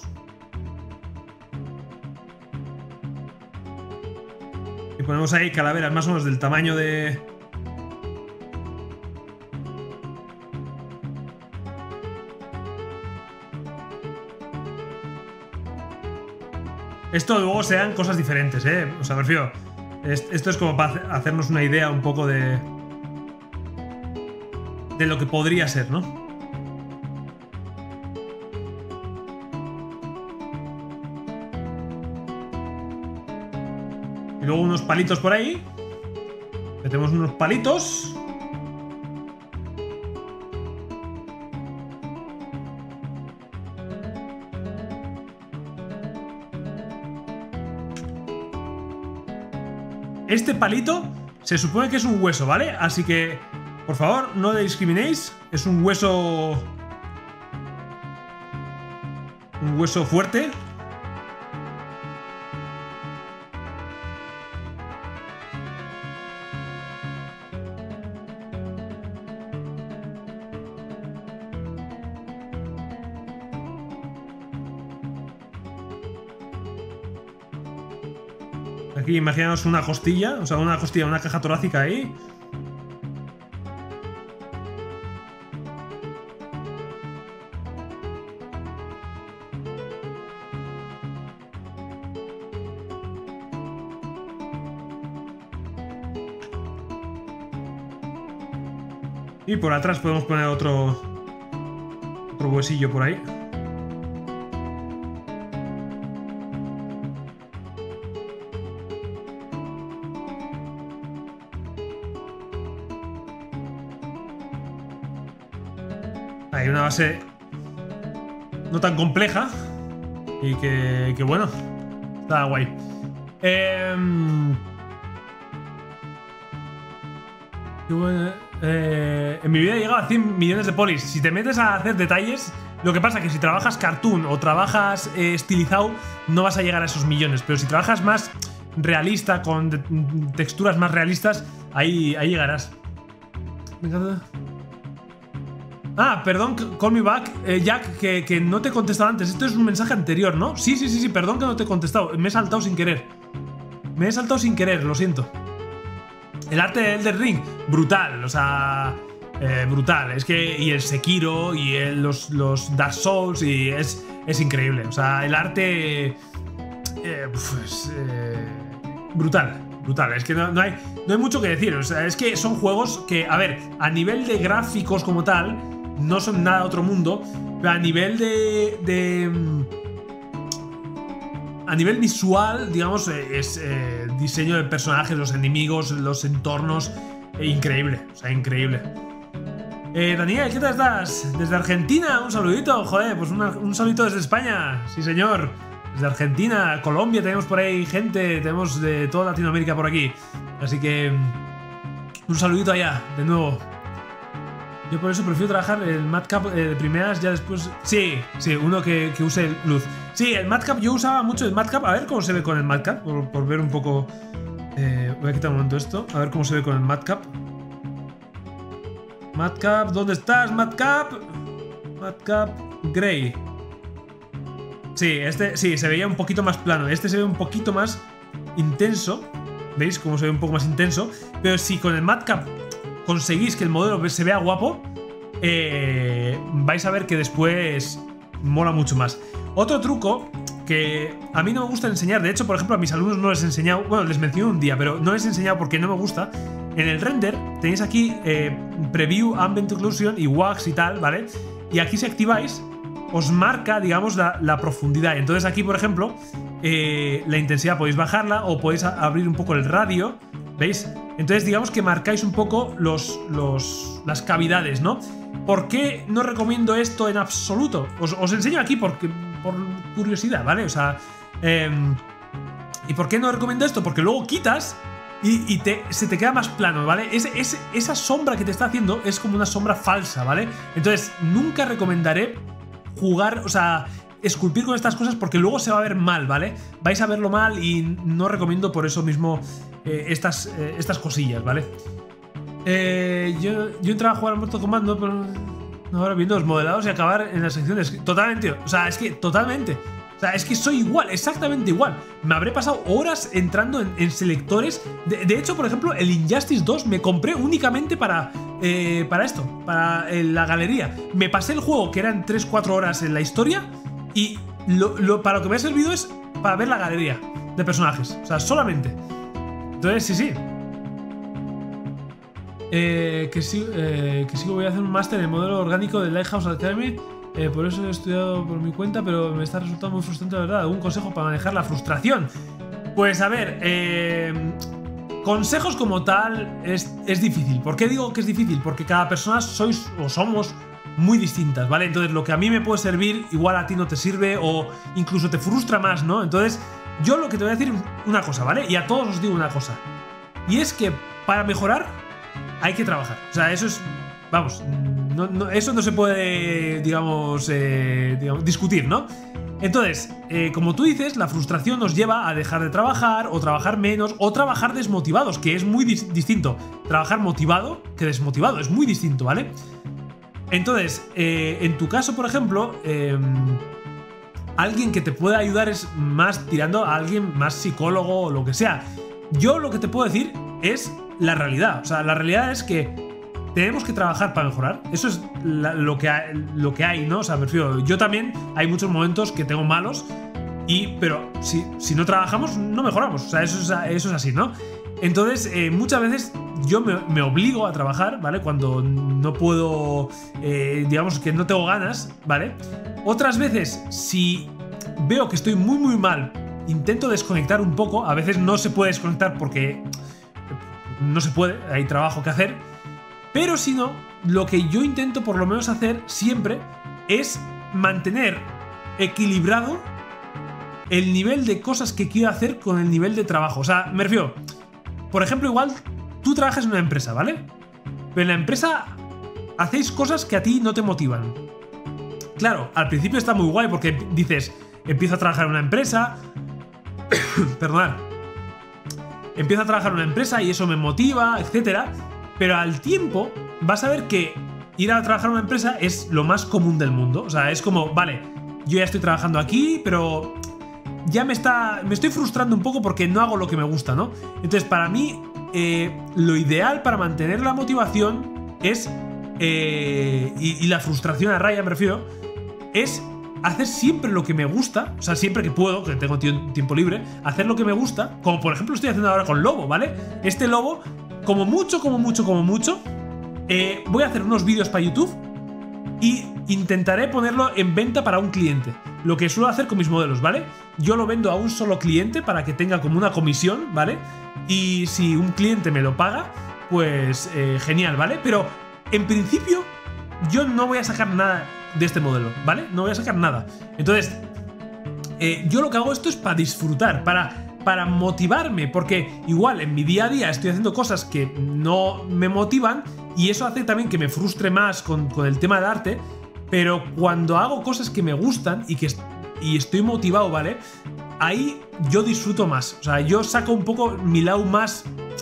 Y ponemos ahí calaveras más o menos del tamaño de... Esto luego sean cosas diferentes, ¿eh? O sea, me refiero... Esto es como para hacernos una idea un poco de... De lo que podría ser, ¿no? Y luego unos palitos por ahí. Metemos unos palitos. Este palito se supone que es un hueso, ¿vale? Así que, por favor, no le discriminéis. Es un hueso... Un hueso fuerte. Aquí imaginaos una costilla, o sea, una costilla, una caja torácica ahí. Y por atrás podemos poner otro otro huesillo por ahí. Hay una base no tan compleja y que, que bueno, está guay. Eh, eh, en mi vida he llegado a cien millones de polis. Si te metes a hacer detalles, lo que pasa es que si trabajas cartoon o trabajas eh, estilizado, no vas a llegar a esos millones. Pero si trabajas más realista, con texturas más realistas, ahí, ahí llegarás. Me encanta. Ah, perdón, call me back, eh, Jack, que, que no te he contestado antes. Esto es un mensaje anterior, ¿no? Sí, sí, sí, sí, perdón que no te he contestado. Me he saltado sin querer. Me he saltado sin querer, lo siento. El arte de Elden Ring, brutal, o sea... Eh, brutal, es que... Y el Sekiro, y el, los, los Dark Souls, y es, es increíble. O sea, el arte... Eh, pues... Eh, brutal. Brutal, es que no, no, hay, no hay mucho que decir. O sea, es que son juegos que, a ver, a nivel de gráficos como tal, no son nada otro mundo, pero a nivel de, de, a nivel visual, digamos, eh, es eh, diseño de personajes, los enemigos, los entornos, eh, increíble, o sea, increíble. Eh, Daniel, ¿qué tal estás? Desde Argentina, un saludito, joder, pues una, un saludito desde España, sí señor. Desde Argentina, Colombia, tenemos por ahí gente, tenemos de toda Latinoamérica por aquí. Así que un saludito allá, de nuevo. Yo por eso prefiero trabajar el Madcap eh, de primeras, ya después... Sí, sí, uno que, que use luz. Sí, el Madcap, yo usaba mucho el Madcap. A ver cómo se ve con el Madcap, por, por ver un poco... Eh, voy a quitar un momento esto, a ver cómo se ve con el Madcap. Madcap, ¿dónde estás, Madcap? Madcap Grey. Sí, este sí, se veía un poquito más plano. Este se ve un poquito más intenso. ¿Veis cómo se ve un poco más intenso? Pero si con el Madcap conseguís que el modelo se vea guapo, eh, vais a ver que después mola mucho más. Otro truco que a mí no me gusta enseñar, de hecho, por ejemplo, a mis alumnos no les he enseñado, bueno, les menciono un día, pero no les he enseñado porque no me gusta. En el render tenéis aquí eh, Preview, Ambient Occlusion y Wax y tal, ¿vale? Y aquí si activáis, os marca, digamos, la, la profundidad. Entonces aquí, por ejemplo, eh, la intensidad podéis bajarla o podéis abrir un poco el radio, ¿veis? Entonces digamos que marcáis un poco los, los, las cavidades, ¿no? ¿Por qué no recomiendo esto en absoluto? Os, os enseño aquí porque, por curiosidad, ¿vale? O sea, eh, ¿y por qué no recomiendo esto? Porque luego quitas y, y te, se te queda más plano, ¿vale? Ese, ese, esa sombra que te está haciendo es como una sombra falsa, ¿vale? Entonces nunca recomendaré jugar, o sea, esculpir con estas cosas porque luego se va a ver mal, ¿vale? Vais a verlo mal y no recomiendo por eso mismo eh, estas, eh, estas cosillas, ¿vale? Eh, yo, yo entraba a jugar al Mortal Kombat, ¿no? Pero ahora viendo los modelados y acabar en las secciones. Totalmente, o sea, es que totalmente. O sea, es que soy igual, exactamente igual. Me habré pasado horas entrando en, en selectores. De, de hecho, por ejemplo, el Injustice dos me compré únicamente para, eh, para esto, para eh, la galería. Me pasé el juego, que eran tres cuatro horas en la historia, y lo, lo, para lo que me ha servido es para ver la galería de personajes. O sea, solamente. Entonces, sí, sí. Eh, que, sí eh, que sí voy a hacer un máster en el modelo orgánico de Lighthouse Academy. Eh, por eso he estudiado por mi cuenta, pero me está resultando muy frustrante, la verdad. ¿Algún consejo para manejar la frustración? Pues a ver, eh, consejos como tal es, es difícil. ¿Por qué digo que es difícil? Porque cada persona sois o somos muy distintas, ¿vale? Entonces lo que a mí me puede servir, igual a ti no te sirve o incluso te frustra más, ¿no? Entonces yo lo que te voy a decir una cosa, ¿vale? Y a todos os digo una cosa. Y es que para mejorar hay que trabajar. O sea, eso es... Vamos, no, no, eso no se puede, digamos, eh, digamos, discutir, ¿no? Entonces, eh, como tú dices, la frustración nos lleva a dejar de trabajar, o trabajar menos, o trabajar desmotivados, que es muy dis distinto. Trabajar motivado que desmotivado, es muy distinto, ¿vale? Entonces, eh, en tu caso, por ejemplo, eh, alguien que te pueda ayudar es más tirando a alguien más psicólogo o lo que sea. Yo lo que te puedo decir es la realidad. O sea, la realidad es que tenemos que trabajar para mejorar. Eso es la, lo, que hay, lo que hay, ¿no? O sea, me refiero, yo también hay muchos momentos que tengo malos, y, pero si, si no trabajamos, no mejoramos. O sea, eso es, eso es así, ¿no? Entonces, eh, muchas veces yo me, me obligo a trabajar, ¿vale? Cuando no puedo, eh, digamos que no tengo ganas, ¿vale? Otras veces, si veo que estoy muy, muy mal, intento desconectar un poco. A veces no se puede desconectar porque no se puede, hay trabajo que hacer. Pero si no, lo que yo intento por lo menos hacer siempre es mantener equilibrado el nivel de cosas que quiero hacer con el nivel de trabajo. O sea, me refiero, por ejemplo, igual tú trabajas en una empresa, ¿vale? Pero en la empresa hacéis cosas que a ti no te motivan. Claro, al principio está muy guay porque dices, empiezo a trabajar en una empresa, perdonad, empiezo a trabajar en una empresa y eso me motiva, etcétera. Pero al tiempo vas a ver que ir a trabajar en una empresa es lo más común del mundo. O sea, es como, vale, yo ya estoy trabajando aquí, pero ya me está me estoy frustrando un poco porque no hago lo que me gusta, ¿no? Entonces, para mí, eh, lo ideal para mantener la motivación es, eh, y, y la frustración a raya me refiero, es hacer siempre lo que me gusta. O sea, siempre que puedo, que tengo tiempo libre, hacer lo que me gusta, como por ejemplo estoy haciendo ahora con Lobo, ¿vale? Este Lobo, como mucho, como mucho, como mucho, eh, voy a hacer unos vídeos para YouTube y intentaré ponerlo en venta para un cliente. lo que suelo hacer con mis modelos, ¿vale? Yo lo vendo a un solo cliente para que tenga como una comisión, ¿vale? Y si un cliente me lo paga, pues eh, genial, ¿vale? Pero en principio yo no voy a sacar nada de este modelo, ¿vale? No voy a sacar nada. Entonces, eh, yo lo que hago esto es para disfrutar, para, para motivarme, porque igual en mi día a día estoy haciendo cosas que no me motivan y eso hace también que me frustre más con, con el tema del arte, pero cuando hago cosas que me gustan y que y estoy motivado, ¿vale? Ahí yo disfruto más, o sea, yo saco un poco mi lado más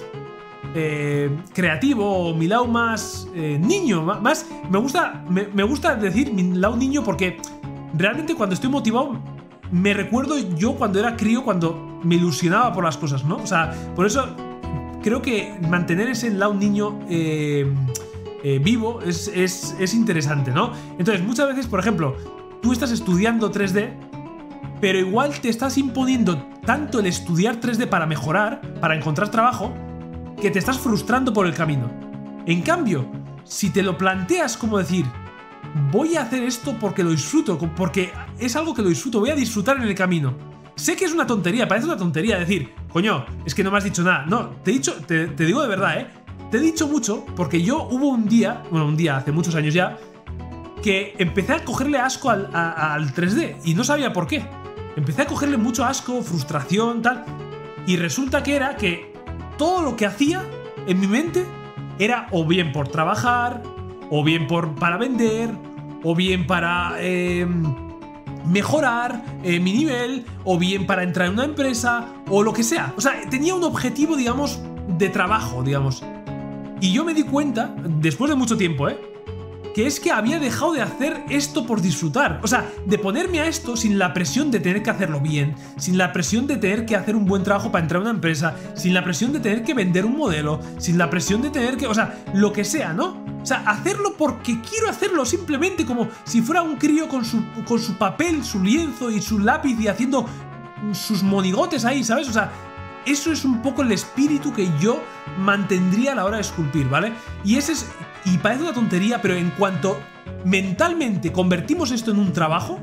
eh, creativo o mi lado más eh, niño, más me gusta, me, me gusta decir mi lado niño porque realmente cuando estoy motivado me recuerdo yo cuando era crío, cuando me ilusionaba por las cosas, ¿no? O sea, por eso creo que mantener ese lado niño eh, eh, vivo es, es, es interesante, ¿no? Entonces, muchas veces, por ejemplo, tú estás estudiando tres D, pero igual te estás imponiendo tanto el estudiar tres D para mejorar, para encontrar trabajo, que te estás frustrando por el camino. En cambio, si te lo planteas como decir, voy a hacer esto porque lo disfruto, porque es algo que lo disfruto, voy a disfrutar en el camino. Sé que es una tontería, parece una tontería decir, coño, es que no me has dicho nada. No, te he dicho, te, te digo de verdad, ¿eh? Te he dicho mucho porque yo hubo un día, bueno, un día hace muchos años ya, que empecé a cogerle asco al, a, al tres D y no sabía por qué. Empecé a cogerle mucho asco, frustración, tal, y resulta que era que todo lo que hacía en mi mente era o bien por trabajar, o bien por, para vender, o bien para eh, mejorar eh, mi nivel, o bien para entrar en una empresa, o lo que sea. O sea, tenía un objetivo, digamos, de trabajo, digamos. Y yo me di cuenta, después de mucho tiempo, ¿eh? que es que había dejado de hacer esto por disfrutar. O sea, de ponerme a esto sin la presión de tener que hacerlo bien, sin la presión de tener que hacer un buen trabajo para entrar a una empresa, sin la presión de tener que vender un modelo, sin la presión de tener que... O sea, lo que sea, ¿no? O sea, hacerlo porque quiero hacerlo, simplemente como si fuera un crío con su, con su papel, su lienzo y su lápiz y haciendo sus monigotes ahí, ¿sabes? O sea, eso es un poco el espíritu que yo mantendría a la hora de esculpir, ¿vale? Y ese es... Y parece una tontería, pero en cuanto mentalmente convertimos esto en un trabajo,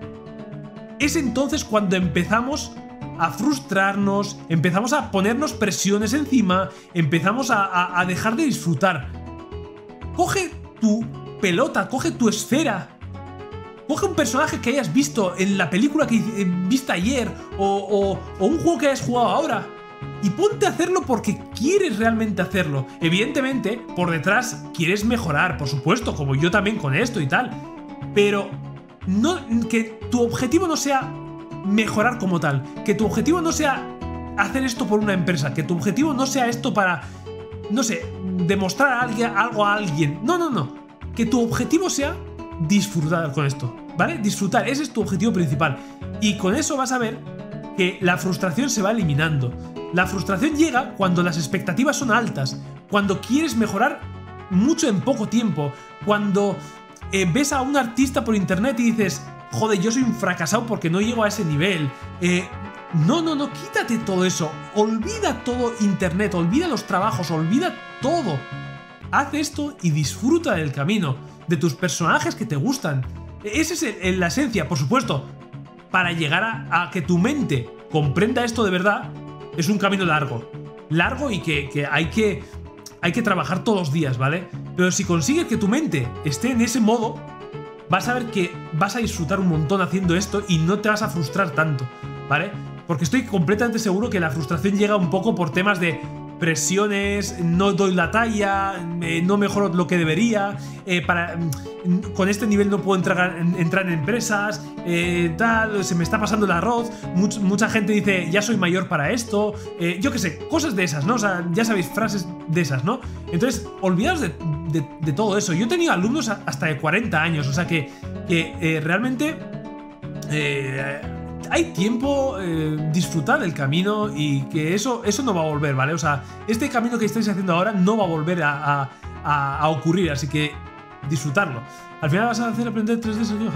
es entonces cuando empezamos a frustrarnos, empezamos a ponernos presiones encima, empezamos a, a, a dejar de disfrutar. Coge tu pelota, coge tu esfera, coge un personaje que hayas visto en la película que viste ayer o, o, o un juego que hayas jugado ahora y ponte a hacerlo porque quieres realmente hacerlo. Evidentemente, por detrás quieres mejorar, por supuesto, como yo también con esto y tal. Pero no, que tu objetivo no sea mejorar como tal. Que tu objetivo no sea hacer esto por una empresa. Que tu objetivo no sea esto para, no sé, demostrar a alguien, algo a alguien. No, no, no. Que tu objetivo sea disfrutar con esto, ¿vale? Disfrutar, ese es tu objetivo principal. Y con eso vas a ver que la frustración se va eliminando. La frustración llega cuando las expectativas son altas, cuando quieres mejorar mucho en poco tiempo, cuando eh, ves a un artista por internet y dices, joder, yo soy un fracasado porque no llego a ese nivel. Eh, no, no, no, quítate todo eso. Olvida todo internet, olvida los trabajos, olvida todo. Haz esto y disfruta del camino, de tus personajes que te gustan. Esa es el, el, la esencia, por supuesto. Para llegar a, a que tu mente comprenda esto de verdad, es un camino largo. Largo y que, que, hay que hay que trabajar todos los días, ¿vale? Pero si consigues que tu mente esté en ese modo, vas a ver que vas a disfrutar un montón haciendo esto y no te vas a frustrar tanto, ¿vale? Porque estoy completamente seguro que la frustración llega un poco por temas de presiones, no doy la talla, eh, no mejoro lo que debería, eh, para, con este nivel no puedo entrar en, entrar en empresas, eh, tal, se me está pasando el arroz, Much, mucha gente dice, ya soy mayor para esto, eh, yo qué sé, cosas de esas, ¿no? O sea, ya sabéis, frases de esas, ¿no? Entonces, olvidaos de, de, de todo eso. Yo he tenido alumnos hasta de cuarenta años, o sea que, que eh, realmente... Eh, hay tiempo, eh, disfrutar del camino y que eso, eso no va a volver, ¿vale? O sea, este camino que estáis haciendo ahora no va a volver a, a, a, a ocurrir, así que disfrutarlo. Al final vas a hacer aprender tres D, señor.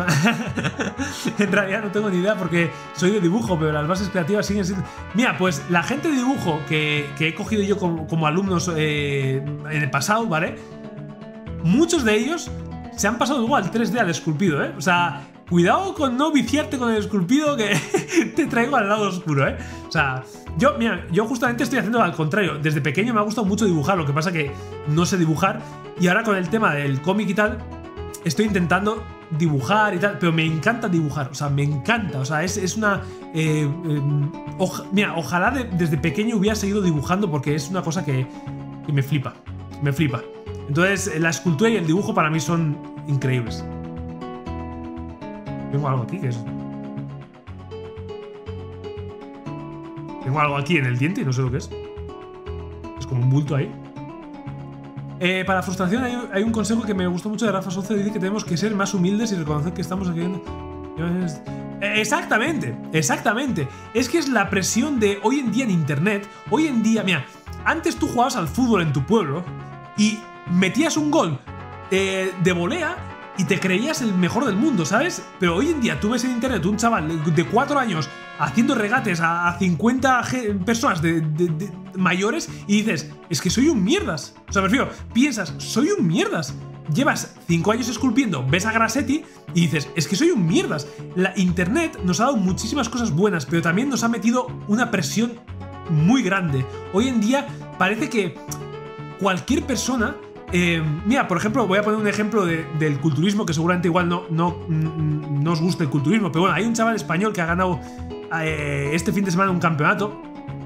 En realidad no tengo ni idea porque soy de dibujo, pero las bases creativas siguen siendo... Mira, pues la gente de dibujo que, que he cogido yo como, como alumnos eh, en el pasado, ¿vale? Muchos de ellos se han pasado igual al tres D, al esculpido, ¿eh? O sea, cuidado con no viciarte con el esculpido, que te traigo al lado oscuro, ¿eh? O sea, yo, mira, yo justamente estoy haciendo al contrario. Desde pequeño me ha gustado mucho dibujar, lo que pasa que no sé dibujar. Y ahora con el tema del cómic y tal, estoy intentando dibujar y tal, pero me encanta dibujar, o sea, me encanta, o sea, es, es una... Eh, eh, oja, mira, ojalá de, desde pequeño hubiera seguido dibujando porque es una cosa que, que me flipa, me flipa. Entonces, la escultura y el dibujo para mí son increíbles. Tengo algo aquí que es... Tengo algo aquí en el diente y no sé lo que es. Es como un bulto ahí. Eh, para frustración hay, hay un consejo que me gustó mucho de Rafa Souza. Dice que tenemos que ser más humildes y reconocer que estamos aquí. Eh, exactamente, exactamente. Es que es la presión de hoy en día en internet. Hoy en día, mira, antes tú jugabas al fútbol en tu pueblo y metías un gol eh, de volea y te creías el mejor del mundo, ¿sabes? Pero hoy en día tú ves en internet un chaval de cuatro años haciendo regates a, a cincuenta personas de, de, de mayores y dices, es que soy un mierdas. O sea, me refiero, piensas, soy un mierdas. Llevas cinco años esculpiendo, ves a Grassetti y dices, es que soy un mierdas. La internet nos ha dado muchísimas cosas buenas, pero también nos ha metido una presión muy grande. Hoy en día parece que cualquier persona... Eh, mira, por ejemplo, voy a poner un ejemplo de, del culturismo, que seguramente igual no, no, no os gusta el culturismo, pero bueno, hay un chaval español que ha ganado eh, este fin de semana un campeonato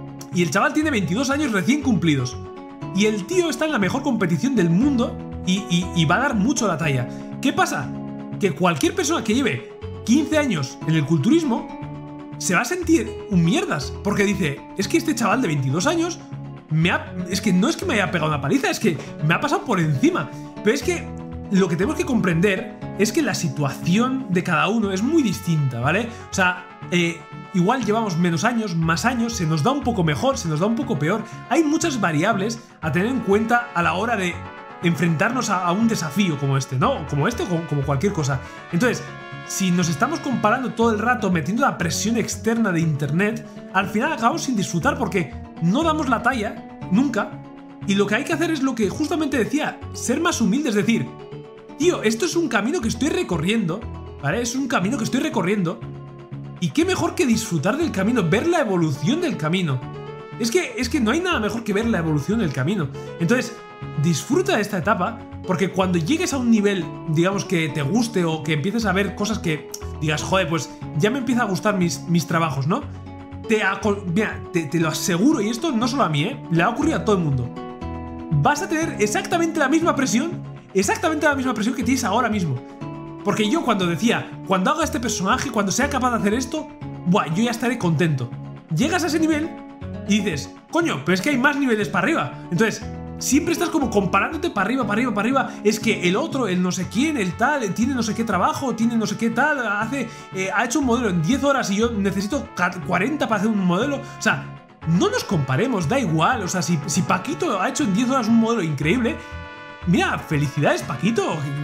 y el chaval tiene veintidós años recién cumplidos y el tío está en la mejor competición del mundo y, y, y va a dar mucho la talla. ¿Qué pasa? Que cualquier persona que lleve quince años en el culturismo se va a sentir un mierdas porque dice, es que este chaval de veintidós años Me ha, es que no es que me haya pegado una paliza, es que me ha pasado por encima. Pero es que lo que tenemos que comprender es que la situación de cada uno es muy distinta, ¿vale? O sea, eh, igual llevamos menos años, más años, se nos da un poco mejor, se nos da un poco peor. Hay muchas variables a tener en cuenta a la hora de enfrentarnos a, a un desafío como este, ¿no? Como este o como, como cualquier cosa. Entonces, si nos estamos comparando todo el rato, metiendo la presión externa de internet, al final acabamos sin disfrutar porque no damos la talla, nunca. Y lo que hay que hacer es lo que justamente decía, ser más humilde, es decir, tío, esto es un camino que estoy recorriendo, ¿vale? Es un camino que estoy recorriendo. Y qué mejor que disfrutar del camino, ver la evolución del camino. Es que, es que no hay nada mejor que ver la evolución del camino. Entonces, disfruta de esta etapa, porque cuando llegues a un nivel, digamos, que te guste o que empieces a ver cosas que digas, joder, pues ya me empieza a gustar mis, mis trabajos, ¿no? Te, mira, te, te lo aseguro, y esto no solo a mí, ¿eh? Le ha ocurrido a todo el mundo. Vas a tener exactamente la misma presión, exactamente la misma presión que tienes ahora mismo. Porque yo cuando decía, cuando haga este personaje, cuando sea capaz de hacer esto, buah, yo ya estaré contento. Llegas a ese nivel y dices, coño, pero es que hay más niveles para arriba. Entonces, siempre estás como comparándote para arriba, para arriba, para arriba. Es que el otro, el no sé quién, el tal, tiene no sé qué trabajo, tiene no sé qué tal, hace, eh, ha hecho un modelo en diez horas y yo necesito cuarenta para hacer un modelo. O sea, no nos comparemos, da igual. O sea, si, si Paquito ha hecho en diez horas un modelo increíble, mira, felicidades, Paquito.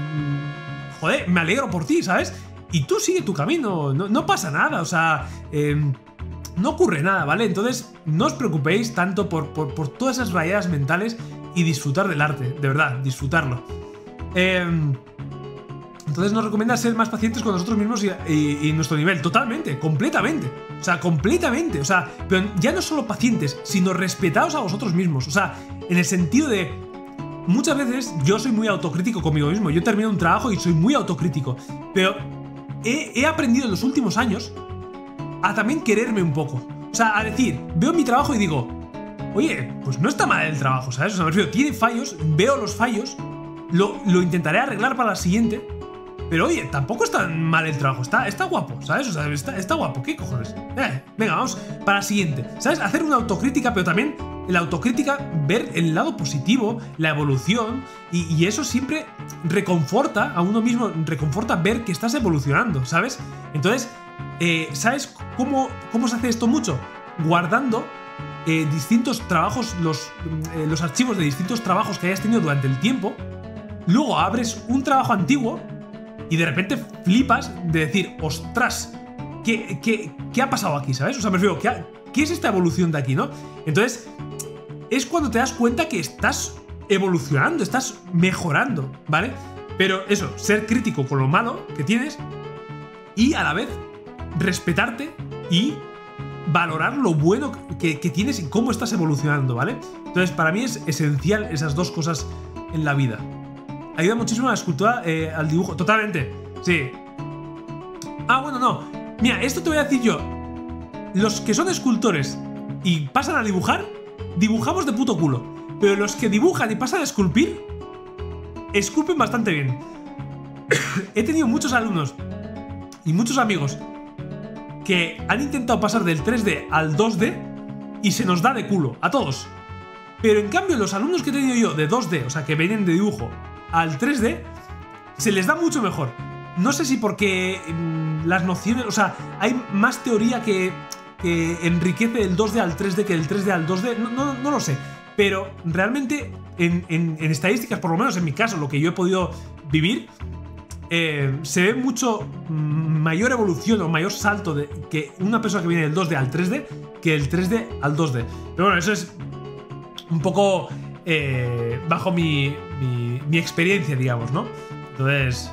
Joder, me alegro por ti, ¿sabes? Y tú sigue tu camino, no, no pasa nada, o sea... Eh, no ocurre nada, ¿vale? Entonces, no os preocupéis tanto por, por, por todas esas rayadas mentales y disfrutar del arte, de verdad, disfrutarlo. Eh, entonces nos recomienda ser más pacientes con nosotros mismos y, y, y nuestro nivel, totalmente, completamente. O sea, completamente, o sea, pero ya no solo pacientes, sino respetaos a vosotros mismos. O sea, en el sentido de... Muchas veces yo soy muy autocrítico conmigo mismo, yo termino un trabajo y soy muy autocrítico, pero he, he aprendido en los últimos años a también quererme un poco. O sea, a decir, veo mi trabajo y digo, oye, pues no está mal el trabajo, ¿sabes? O sea, me refiero, tiene fallos, veo los fallos, lo, lo intentaré arreglar para la siguiente, pero oye, tampoco está mal el trabajo, está, está guapo, ¿sabes? O sea, está, está guapo, ¿qué cojones? Eh, venga, vamos para la siguiente, ¿sabes? Hacer una autocrítica, pero también la autocrítica, ver el lado positivo, la evolución, y, y eso siempre reconforta a uno mismo, reconforta ver que estás evolucionando, ¿sabes? Entonces... Eh, ¿sabes cómo, cómo se hace esto mucho? Guardando eh, distintos trabajos, los, eh, los archivos de distintos trabajos que hayas tenido durante el tiempo. Luego abres un trabajo antiguo y de repente flipas de decir, ostras, ¿qué, qué, qué ha pasado aquí? ¿Sabes? O sea, me refiero, ¿qué, ha, ¿qué es esta evolución de aquí, no? Entonces, es cuando te das cuenta que estás evolucionando, estás mejorando, ¿vale? Pero eso, ser crítico con lo malo que tienes y a la vez respetarte y valorar lo bueno que, que tienes y cómo estás evolucionando, ¿vale? Entonces, para mí es esencial esas dos cosas en la vida. Ayuda muchísimo a la escultura, eh, al dibujo. Totalmente, sí. Ah, bueno, no. Mira, esto te voy a decir yo. Los que son escultores y pasan a dibujar, dibujamos de puto culo. Pero los que dibujan y pasan a esculpir, esculpen bastante bien. He tenido muchos alumnos y muchos amigos que han intentado pasar del tres D al dos D y se nos da de culo, a todos. Pero en cambio los alumnos que he tenido yo de dos D, o sea que vienen de dibujo al tres D, se les da mucho mejor. No sé si porque mmm, las nociones, o sea, hay más teoría que, que enriquece el dos D al tres D que el tres D al dos D, no, no, no lo sé. Pero realmente en, en, en estadísticas, por lo menos en mi caso, lo que yo he podido vivir, eh, se ve mucho mayor evolución o mayor salto de que una persona que viene del dos D al tres D que del tres D al dos D. Pero bueno, eso es un poco eh, bajo mi, mi, mi experiencia, digamos, ¿no? Entonces...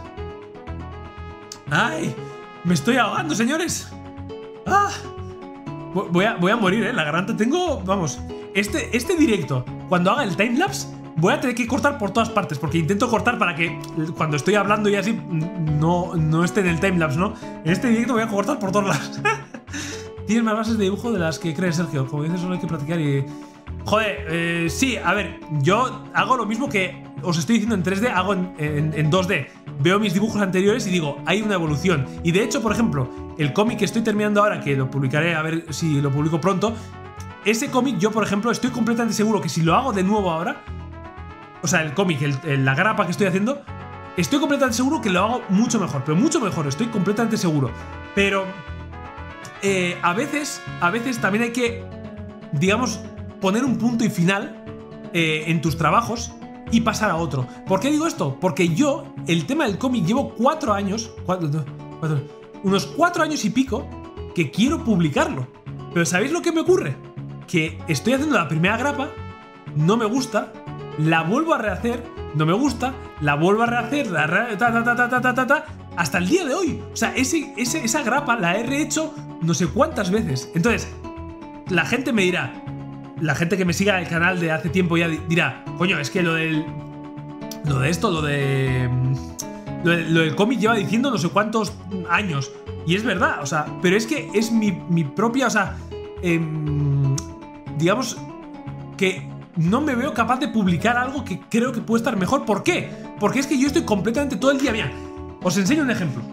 ¡Ay! ¡Me estoy ahogando, señores! ¡Ah! Voy a, voy a morir, ¿eh? La garganta tengo... Vamos... Este, este directo, cuando haga el timelapse, voy a tener que cortar por todas partes, porque intento cortar para que cuando estoy hablando y así no, no esté en el timelapse, ¿no? En este directo voy a cortar por todos lados. Tienes más bases de dibujo de las que crees, Sergio. Como dices, solo hay que practicar y... Joder, eh, sí, a ver, yo hago lo mismo que os estoy diciendo en tres D, hago en, en, en dos D. Veo mis dibujos anteriores y digo, hay una evolución. Y de hecho, por ejemplo, el cómic que estoy terminando ahora, que lo publicaré, a ver si lo publico pronto, ese cómic yo, por ejemplo, estoy completamente seguro que si lo hago de nuevo ahora, o sea, el cómic, el, el, la grapa que estoy haciendo, estoy completamente seguro que lo hago mucho mejor, pero mucho mejor, estoy completamente seguro. Pero eh, a veces, a veces también hay que, digamos, poner un punto y final eh, en tus trabajos y pasar a otro. ¿Por qué digo esto? Porque yo, el tema del cómic, llevo cuatro años, cuatro, cuatro, unos cuatro años y pico que quiero publicarlo. Pero ¿sabéis lo que me ocurre? Que estoy haciendo la primera grapa, no me gusta, la vuelvo a rehacer, no me gusta, la vuelvo a rehacer, la re ta, ta, ta, ta, ta, ta, ta, hasta el día de hoy. O sea, ese, ese, esa grapa la he rehecho no sé cuántas veces. Entonces, la gente me dirá, la gente que me siga el canal de hace tiempo ya dirá, coño, es que lo del... Lo de esto, lo de... Lo, de, lo del cómic lleva diciendo no sé cuántos años. Y es verdad, o sea, pero es que es mi, mi propia, o sea... Eh, digamos que no me veo capaz de publicar algo que creo que puede estar mejor. ¿Por qué? Porque es que yo estoy completamente todo el día... Mira, os enseño un ejemplo.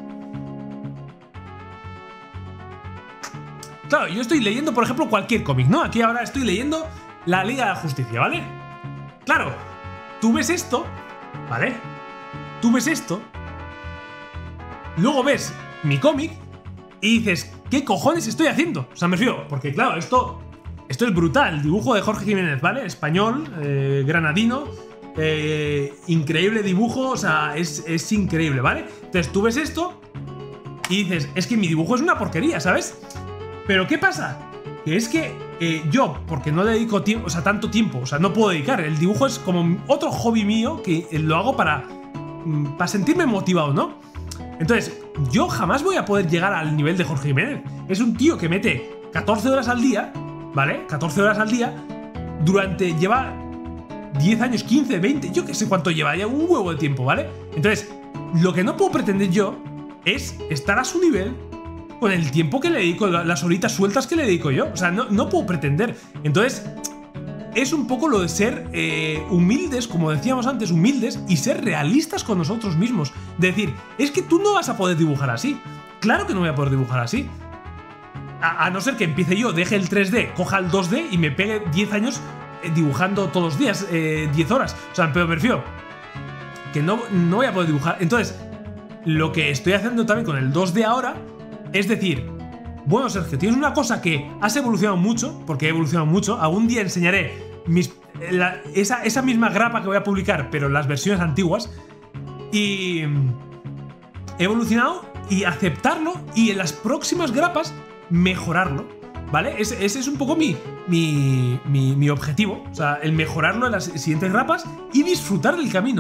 Claro, yo estoy leyendo, por ejemplo, cualquier cómic, ¿no? Aquí ahora estoy leyendo la Liga de la Justicia, ¿vale? Claro, tú ves esto, ¿vale? Tú ves esto, luego ves mi cómic y dices, ¿qué cojones estoy haciendo? O sea, me refiero, porque claro, esto... Esto es brutal, dibujo de Jorge Jiménez, ¿vale? Español, eh, granadino, eh, increíble dibujo, o sea, es, es increíble, ¿vale? Entonces tú ves esto y dices, es que mi dibujo es una porquería, ¿sabes? Pero ¿qué pasa? Que es que eh, yo, porque no le dedico tiempo, o sea, tanto tiempo, o sea, no puedo dedicar, el dibujo es como otro hobby mío que lo hago para, para sentirme motivado, ¿no? Entonces, yo jamás voy a poder llegar al nivel de Jorge Jiménez. Es un tío que mete catorce horas al día, ¿vale? catorce horas al día, durante, lleva diez años, quince, veinte, yo que sé cuánto lleva, ya un huevo de tiempo, ¿vale? Entonces, lo que no puedo pretender yo es estar a su nivel con el tiempo que le dedico, las horitas sueltas que le dedico yo. O sea, no, no puedo pretender. Entonces, es un poco lo de ser eh, humildes, como decíamos antes, humildes y ser realistas con nosotros mismos. De decir, es que tú no vas a poder dibujar así. Claro que no voy a poder dibujar así. A, a no ser que empiece yo, deje el tres D, coja el dos D y me pegue diez años eh, dibujando todos los días, eh, diez horas. O sea, pero me refiero que no, no voy a poder dibujar. Entonces, lo que estoy haciendo también con el dos D ahora es decir, bueno, Sergio, tienes una cosa que has evolucionado mucho, porque he evolucionado mucho. Algún día enseñaré mis, la, esa, esa misma grapa que voy a publicar, pero en las versiones antiguas. Y he evolucionado y aceptarlo y en las próximas grapas mejorarlo, ¿vale? Ese, ese es un poco mi, mi, mi, mi objetivo. O sea, el mejorarlo en las siguientes grapas y disfrutar del camino.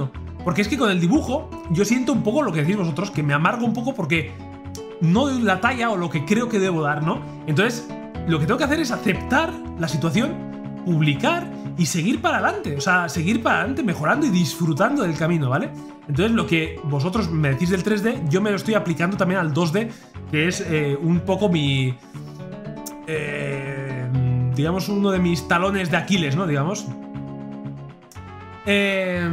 Porque es que con el dibujo yo siento un poco lo que decís vosotros, que me amargo un poco porque no doy la talla o lo que creo que debo dar, ¿no? Entonces, lo que tengo que hacer es aceptar la situación, publicar y seguir para adelante. O sea, seguir para adelante mejorando y disfrutando del camino, ¿vale? Entonces, lo que vosotros me decís del tres D, yo me lo estoy aplicando también al dos D, que es eh, un poco mi... Eh, digamos, uno de mis talones de Aquiles, ¿no? Digamos. Eh...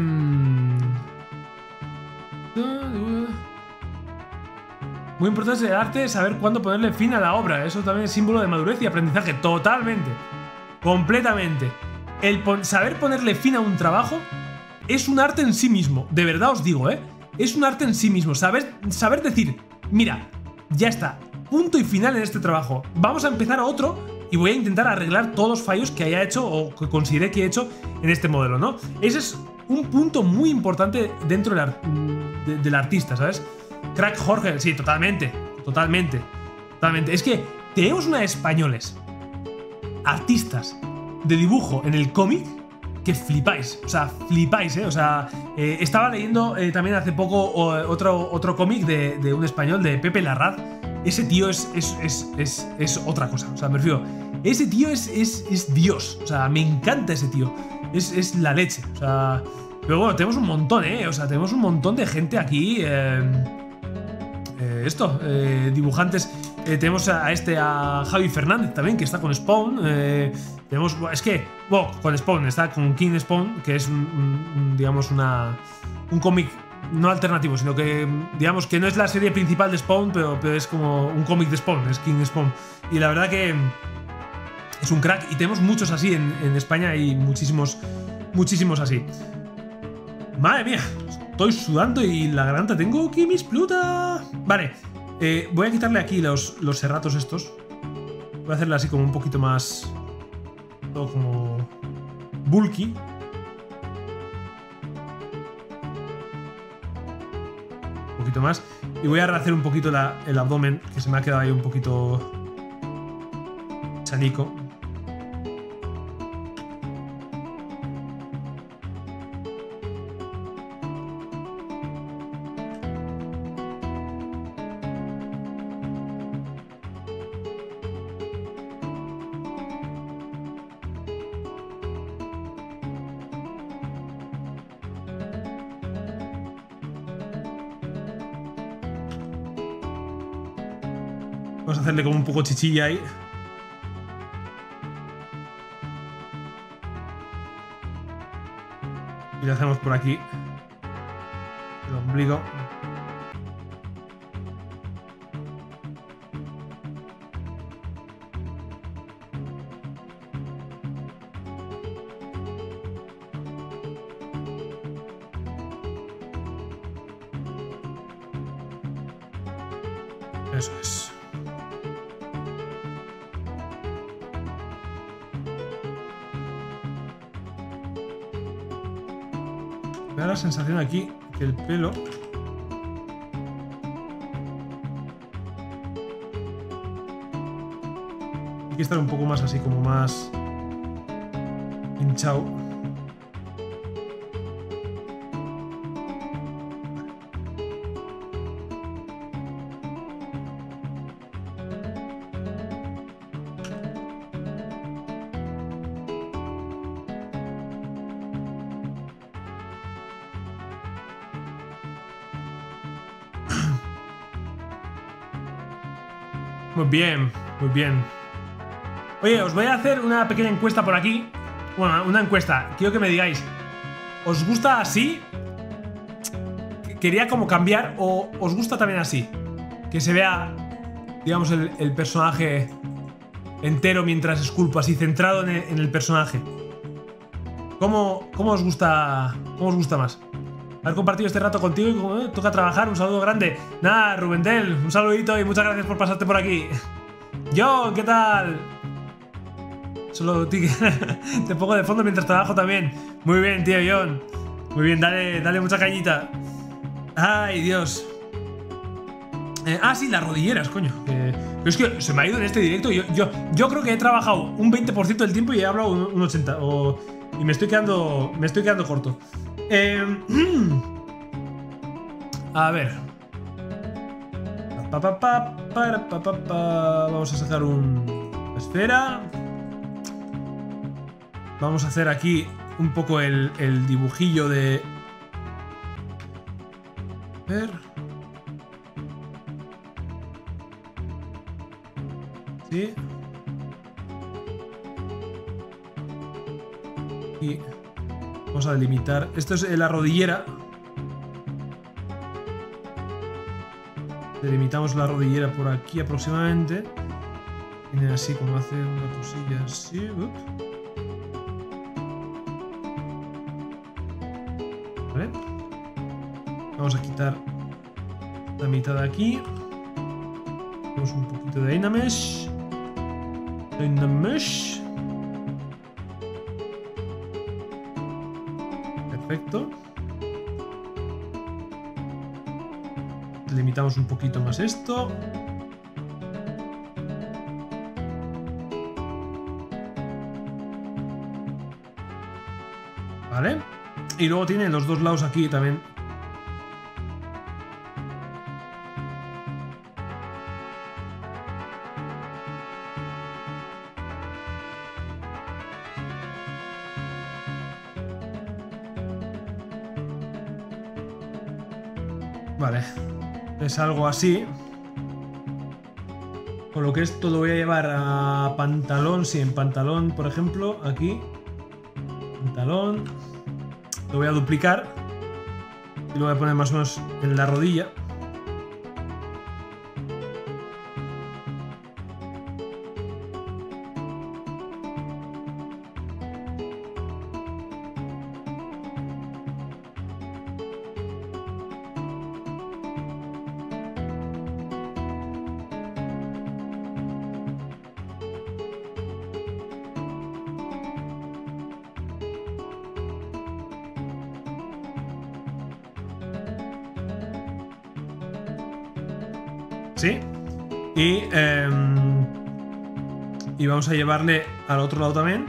Muy importante el arte es saber cuándo ponerle fin a la obra. Eso también es símbolo de madurez y aprendizaje. Totalmente. Completamente. El pon- saber ponerle fin a un trabajo es un arte en sí mismo. De verdad os digo, ¿eh? Es un arte en sí mismo. Saber, saber decir, mira, ya está. Punto y final en este trabajo. Vamos a empezar a otro y voy a intentar arreglar todos los fallos que haya hecho o que considere que he hecho en este modelo, ¿no? Ese es un punto muy importante dentro del, ar- de- del artista, ¿sabes? Crack Jorge, sí, totalmente, totalmente, totalmente. Es que tenemos una de españoles, artistas de dibujo en el cómic, que flipáis, o sea, flipáis, ¿eh? O sea, eh, estaba leyendo eh, también hace poco o, otro, otro cómic de, de un español, de Pepe Larraz. Ese tío es, es, es, es, es otra cosa, o sea, me refiero, ese tío es, es, es Dios, o sea, me encanta ese tío, es, es la leche, o sea... Pero bueno, tenemos un montón, ¿eh? O sea, tenemos un montón de gente aquí... Eh, Eh, esto, eh, dibujantes. Eh, tenemos a, a este, a Javi Fernández también, que está con Spawn. Eh, tenemos, es que, bueno, con Spawn, está con King Spawn, que es, un, un, un, digamos, una un cómic no alternativo, sino que, digamos, que no es la serie principal de Spawn, pero, pero es como un cómic de Spawn, es King Spawn. Y la verdad que es un crack, y tenemos muchos así en, en España, hay muchísimos, muchísimos así. Madre mía, estoy sudando y la garganta tengo que me explota. Vale, eh, voy a quitarle aquí los, los serratos estos. Voy a hacerle así como un poquito más... Todo como... bulky. Un poquito más. Y voy a rehacer un poquito la, el abdomen, que se me ha quedado ahí un poquito... chanico. Vamos a hacerle como un poco chichilla ahí. Y le hacemos por aquí el ombligo. Eso es. Me da la sensación aquí que el pelo hay que estar un poco más así, como más hinchado. Muy bien, muy bien. Oye, os voy a hacer una pequeña encuesta por aquí. Bueno, una encuesta. Quiero que me digáis, ¿os gusta así? Quería como cambiar. ¿O os gusta también así? Que se vea, digamos, el, el personaje entero mientras esculpo, así, centrado en el, en el personaje. ¿Cómo, cómo os gusta? ¿Cómo os gusta más? Haber compartido este rato contigo y como eh, toca trabajar, un saludo grande. Nada, Rubendel, un saludito y muchas gracias por pasarte por aquí. Yo, ¿qué tal? Solo te, te pongo de fondo mientras trabajo también. Muy bien, tío John. Muy bien, dale, dale mucha cañita. Ay, Dios. Eh, ah, sí, las rodilleras, coño. Eh, es que se me ha ido en este directo. Yo, yo, yo creo que he trabajado un veinte por ciento del tiempo y he hablado un, un ochenta por ciento. O, y me estoy quedando, me estoy quedando corto. Eh, A ver. Pa, pa, pa, pa, pa, pa, pa. Vamos a sacar una esfera. Vamos a hacer aquí un poco el, el dibujillo de... A ver. Sí. Y vamos a delimitar. Esto es la rodillera. Delimitamos la rodillera por aquí aproximadamente. Viene así como hace una cosilla así. Up. Vale. Vamos a quitar la mitad de aquí. Tenemos un poquito de Dynamesh. Dynamesh. Perfecto. Limitamos un poquito más esto. Vale. Y luego tiene los dos lados aquí también. Vale. Es algo así. Con lo que esto lo voy a llevar a pantalón. Sí, en pantalón, por ejemplo, aquí. Pantalón. Lo voy a duplicar. Y lo voy a poner más o menos en la rodilla. Sí. Y, eh, y vamos a llevarle al otro lado también.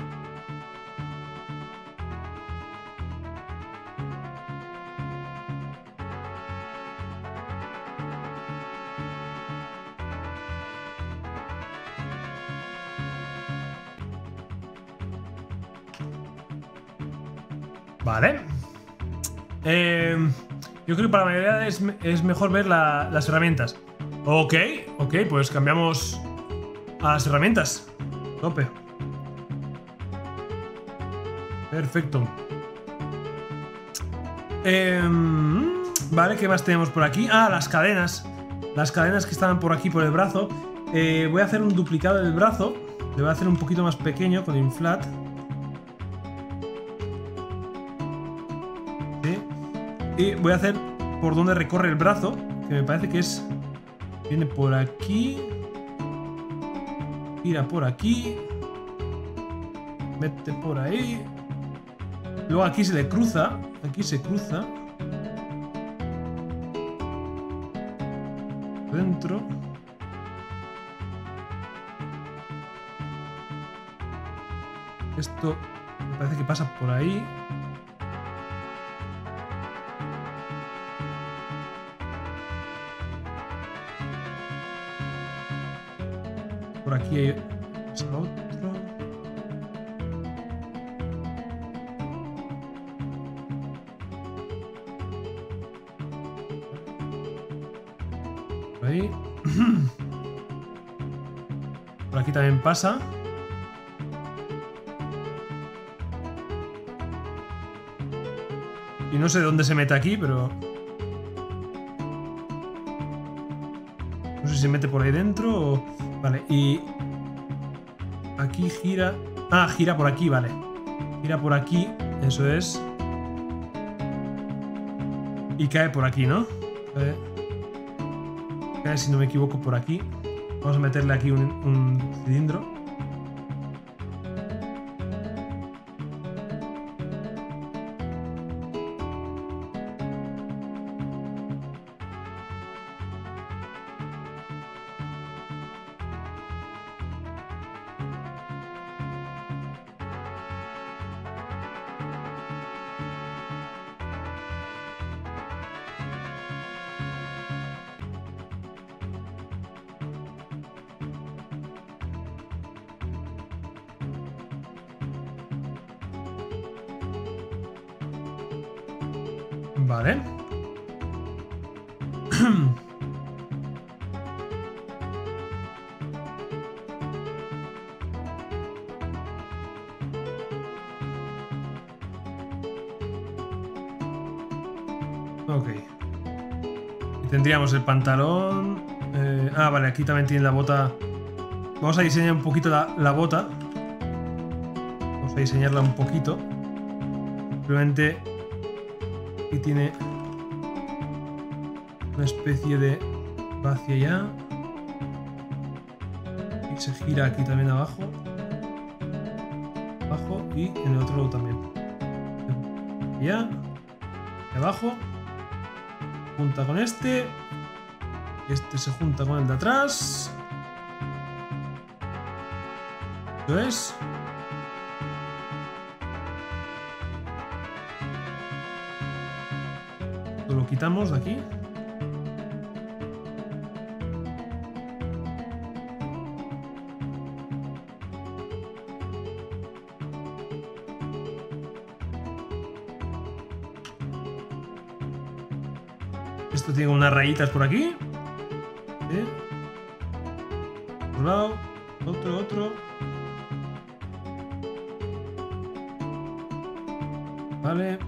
Vale. Eh, yo creo que para la mayoría es, es mejor ver la, las herramientas. Ok, ok, pues cambiamos a las herramientas. Tope. Perfecto. Eh, vale, ¿qué más tenemos por aquí? Ah, las cadenas. Las cadenas que estaban por aquí por el brazo. Eh, voy a hacer un duplicado del brazo. Le voy a hacer un poquito más pequeño con inflat. ¿Sí? Y voy a hacer por donde recorre el brazo, que me parece que es... Viene por aquí. Gira por aquí. Mete por ahí. Luego aquí se le cruza. Aquí se cruza. Dentro. Esto me parece que pasa por ahí. Por aquí hay otro. Por ahí. Por aquí también pasa. Y no sé dónde se mete aquí, pero... No sé si se mete por ahí dentro o... Vale, y... Aquí gira... Ah, gira por aquí, vale. Gira por aquí, eso es. Y cae por aquí, ¿no? Vale. Cae, si no me equivoco, por aquí. Vamos a meterle aquí un, un cilindro. Vale. Ok. Y tendríamos el pantalón. Eh, ah, vale, aquí también tiene la bota. Vamos a diseñar un poquito la, la bota. Vamos a diseñarla un poquito. Simplemente aquí tiene una especie de va hacia allá. Y se gira aquí también abajo. Abajo y en el otro lado también. Allá. Y abajo. Junta con este. Este se junta con el de atrás. Eso es. Esto lo quitamos de aquí. Esto tiene unas rayitas por aquí. ¿Sí? Un lado, otro, otro. Vale.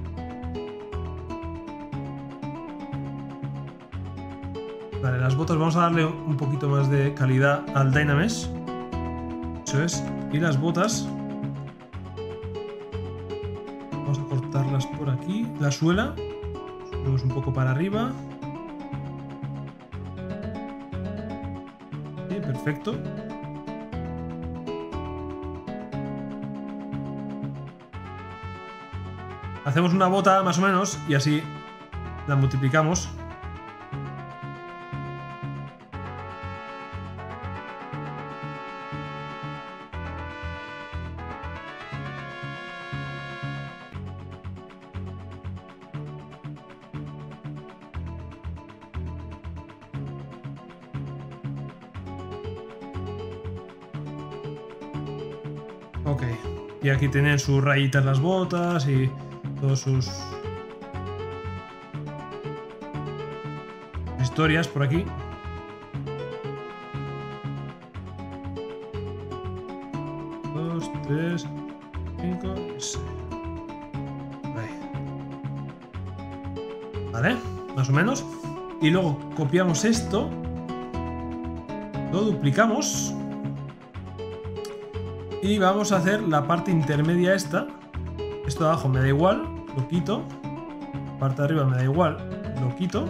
Vale, las botas vamos a darle un poquito más de calidad al Dynamesh. Eso es. Y las botas vamos a cortarlas por aquí. La suela subimos un poco para arriba. Perfecto. Hacemos una bota más o menos y así la multiplicamos. Ok, y aquí tienen sus rayitas las botas y todas sus historias por aquí. Dos, tres, cinco, seis. Vale, más o menos. Y luego copiamos esto, lo duplicamos. Y vamos a hacer la parte intermedia esta. Esto de abajo me da igual, lo quito. La parte de arriba me da igual, lo quito.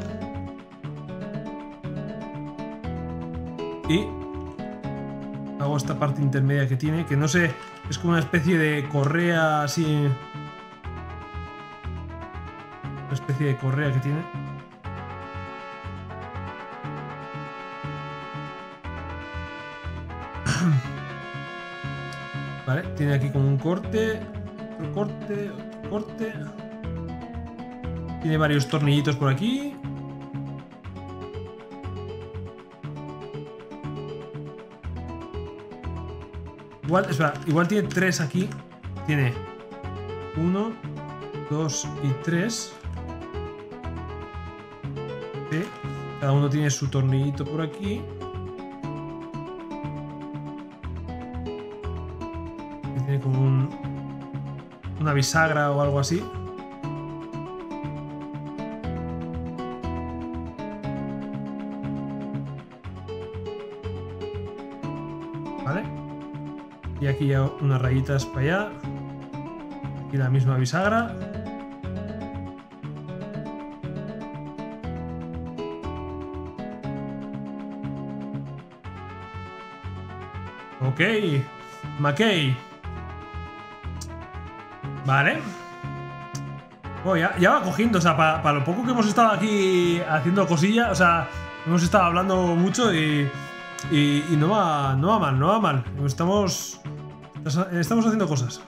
Y hago esta parte intermedia que tiene, que no sé, es como una especie de correa así. Una especie de correa que tiene. Vale, tiene aquí como un corte, otro corte, otro corte. Tiene varios tornillitos por aquí. Igual, espera, igual tiene tres aquí. Tiene uno, dos y tres. ¿Sí? Cada uno tiene su tornillito por aquí. Tiene como un, una bisagra o algo así. Vale. Y aquí ya unas rayitas para allá. Aquí la misma bisagra. Ok. McKay. Vale. Oh, ya, ya va cogiendo, o sea, para pa lo poco que hemos estado aquí haciendo cosillas, o sea, hemos estado hablando mucho y, y, y no va, no va mal, no va mal. Estamos, estamos haciendo cosas.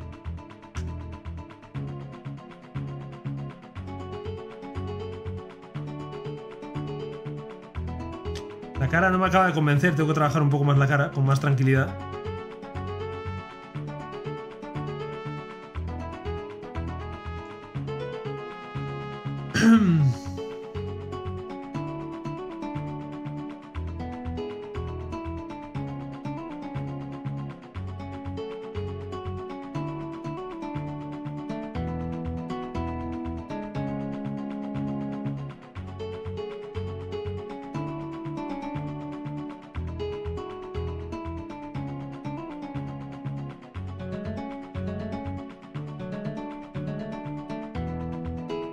La cara no me acaba de convencer, tengo que trabajar un poco más la cara, con más tranquilidad.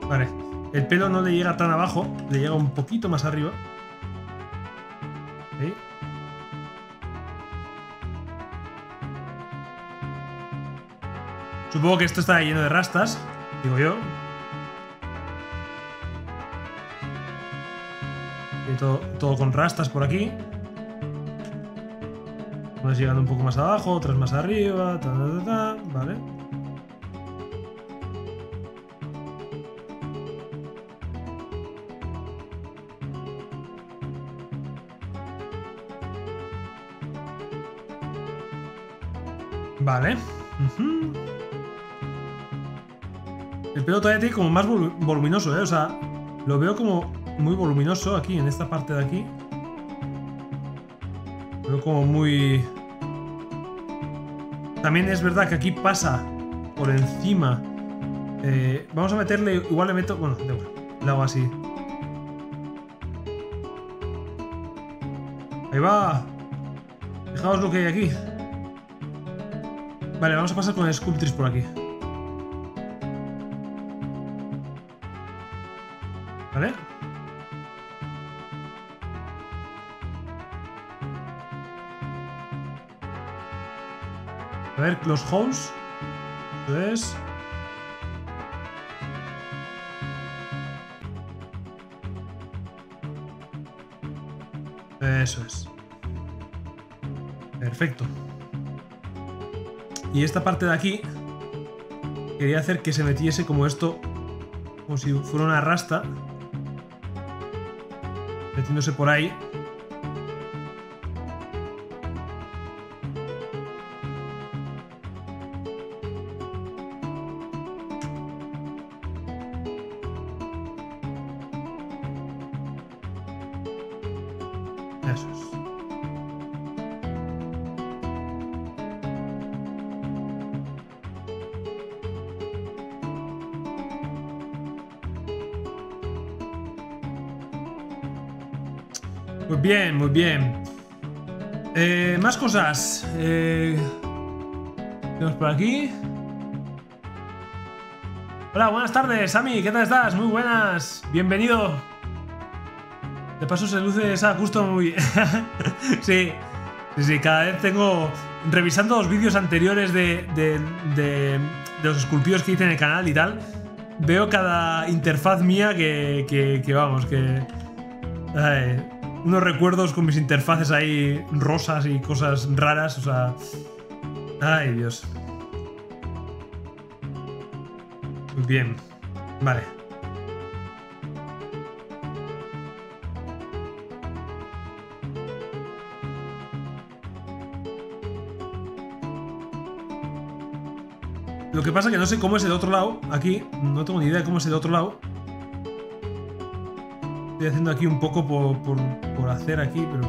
Vale. El pelo no le llega tan abajo, le llega un poquito más arriba. ¿Sí? Supongo que esto está lleno de rastas, digo yo. Y todo, todo con rastas por aquí. Unas llegando un poco más abajo, otras más arriba. Ta, ta, ta, ta, vale. Vale. Uh-huh. El pelo todavía tiene como más vol voluminoso, ¿eh? O sea, lo veo como muy voluminoso aquí, en esta parte de aquí. Lo veo como muy... También es verdad que aquí pasa por encima. Eh, vamos a meterle... Igual le meto... Bueno, le hago así. Ahí va. Fijaos lo que hay aquí. Vale, vamos a pasar con el Sculptris por aquí. ¿Vale? A ver, close holes. Eso es. Eso es. Perfecto. Y esta parte de aquí quería hacer que se metiese como esto, como si fuera una rasta, metiéndose por ahí. Eso es. Muy bien, muy bien. Eh, más cosas. Eh, Tenemos por aquí. Hola, buenas tardes, Sami. ¿Qué tal estás? Muy buenas. Bienvenido. De paso se luce esa custom muy... sí, sí, sí. Cada vez tengo... Revisando los vídeos anteriores de, de, de, de los esculpidos que hice en el canal y tal, veo cada interfaz mía que, que, que vamos, que... Ay, unos recuerdos con mis interfaces ahí rosas y cosas raras, o sea... Ay, Dios. Muy bien. Vale. Lo que pasa es que no sé cómo es el otro lado. Aquí, no tengo ni idea de cómo es el otro lado. Estoy haciendo aquí un poco por, por, por hacer aquí, pero...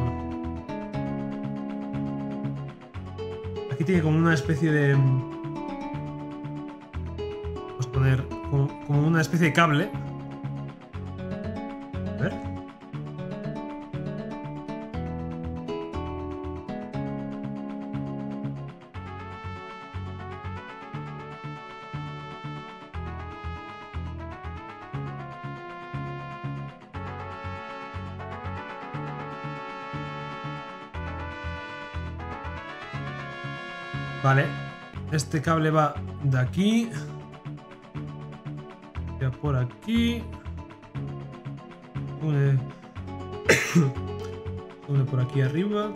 Aquí tiene como una especie de... Vamos a poner como, como una especie de cable. A ver. Vale, este cable va de aquí, ya por aquí, une, une por aquí arriba.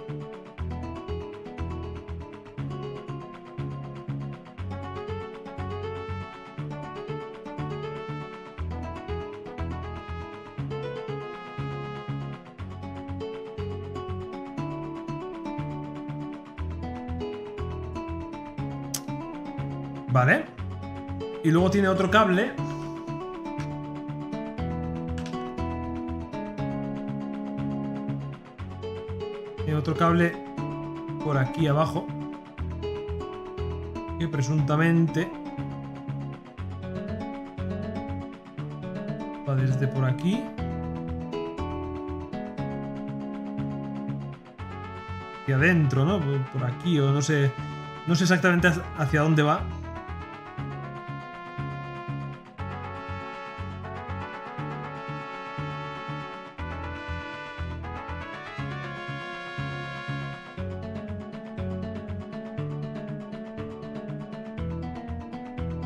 Vale. Y luego tiene otro cable. Tiene otro cable por aquí abajo. Que presuntamente va desde por aquí. Hacia adentro, ¿no? Por aquí o no sé. No sé exactamente hacia dónde va.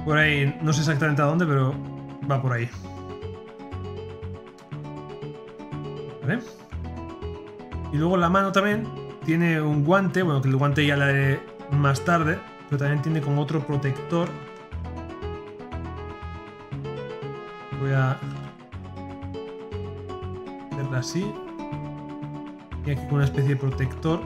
Por ahí, no sé exactamente a dónde, pero va por ahí. ¿Vale? Y luego la mano también tiene un guante, bueno, que el guante ya le haré más tarde, pero también tiene como otro protector. Voy a hacerla así. Y aquí con una especie de protector.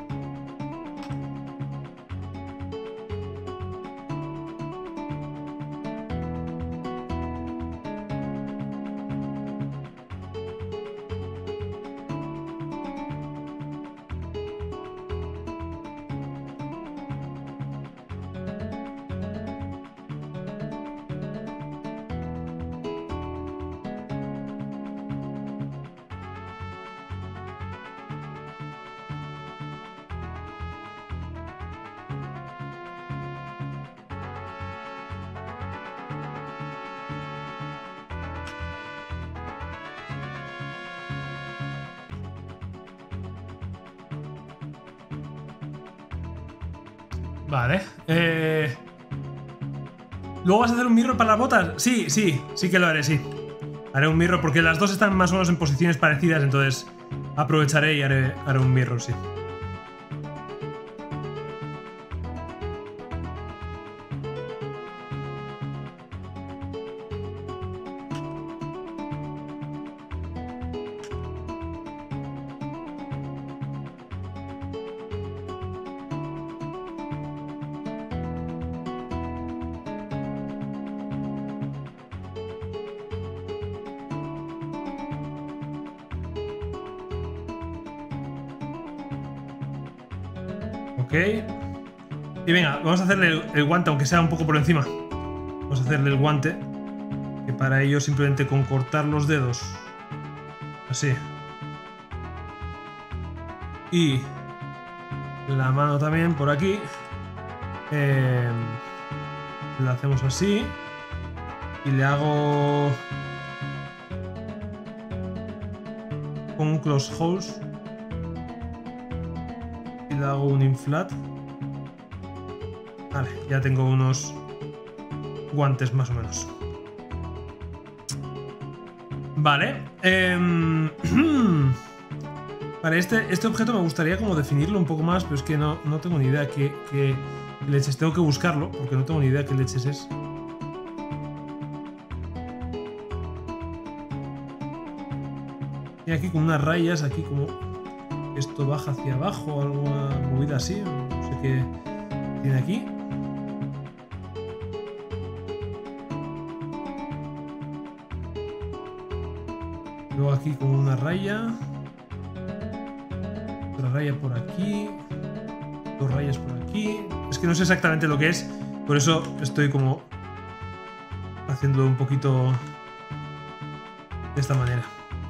Vale. Eh... ¿Luego vas a hacer un mirror para las botas? Sí, sí, sí que lo haré, sí. Haré un mirror porque las dos están más o menos en posiciones parecidas, entonces aprovecharé y haré, haré un mirror, sí. Ok. Y venga, vamos a hacerle el, el guante, aunque sea un poco por encima. Vamos a hacerle el guante. Que para ello simplemente con cortar los dedos. Así. Y la mano también por aquí. Eh, la hacemos así. Y le hago con un close holes. Y le hago un inflat. Vale, ya tengo unos guantes más o menos. Vale. Eh, vale, este, este objeto me gustaría como definirlo un poco más, pero es que no, no tengo ni idea qué, qué leches. Tengo que buscarlo, porque no tengo ni idea qué leches es. Y aquí con unas rayas, aquí como esto baja hacia abajo, alguna movida así, no sé qué tiene aquí. Luego aquí con una raya, otra raya por aquí, dos rayas por aquí. Es que no sé exactamente lo que es, por eso estoy como haciéndolo un poquito de esta manera.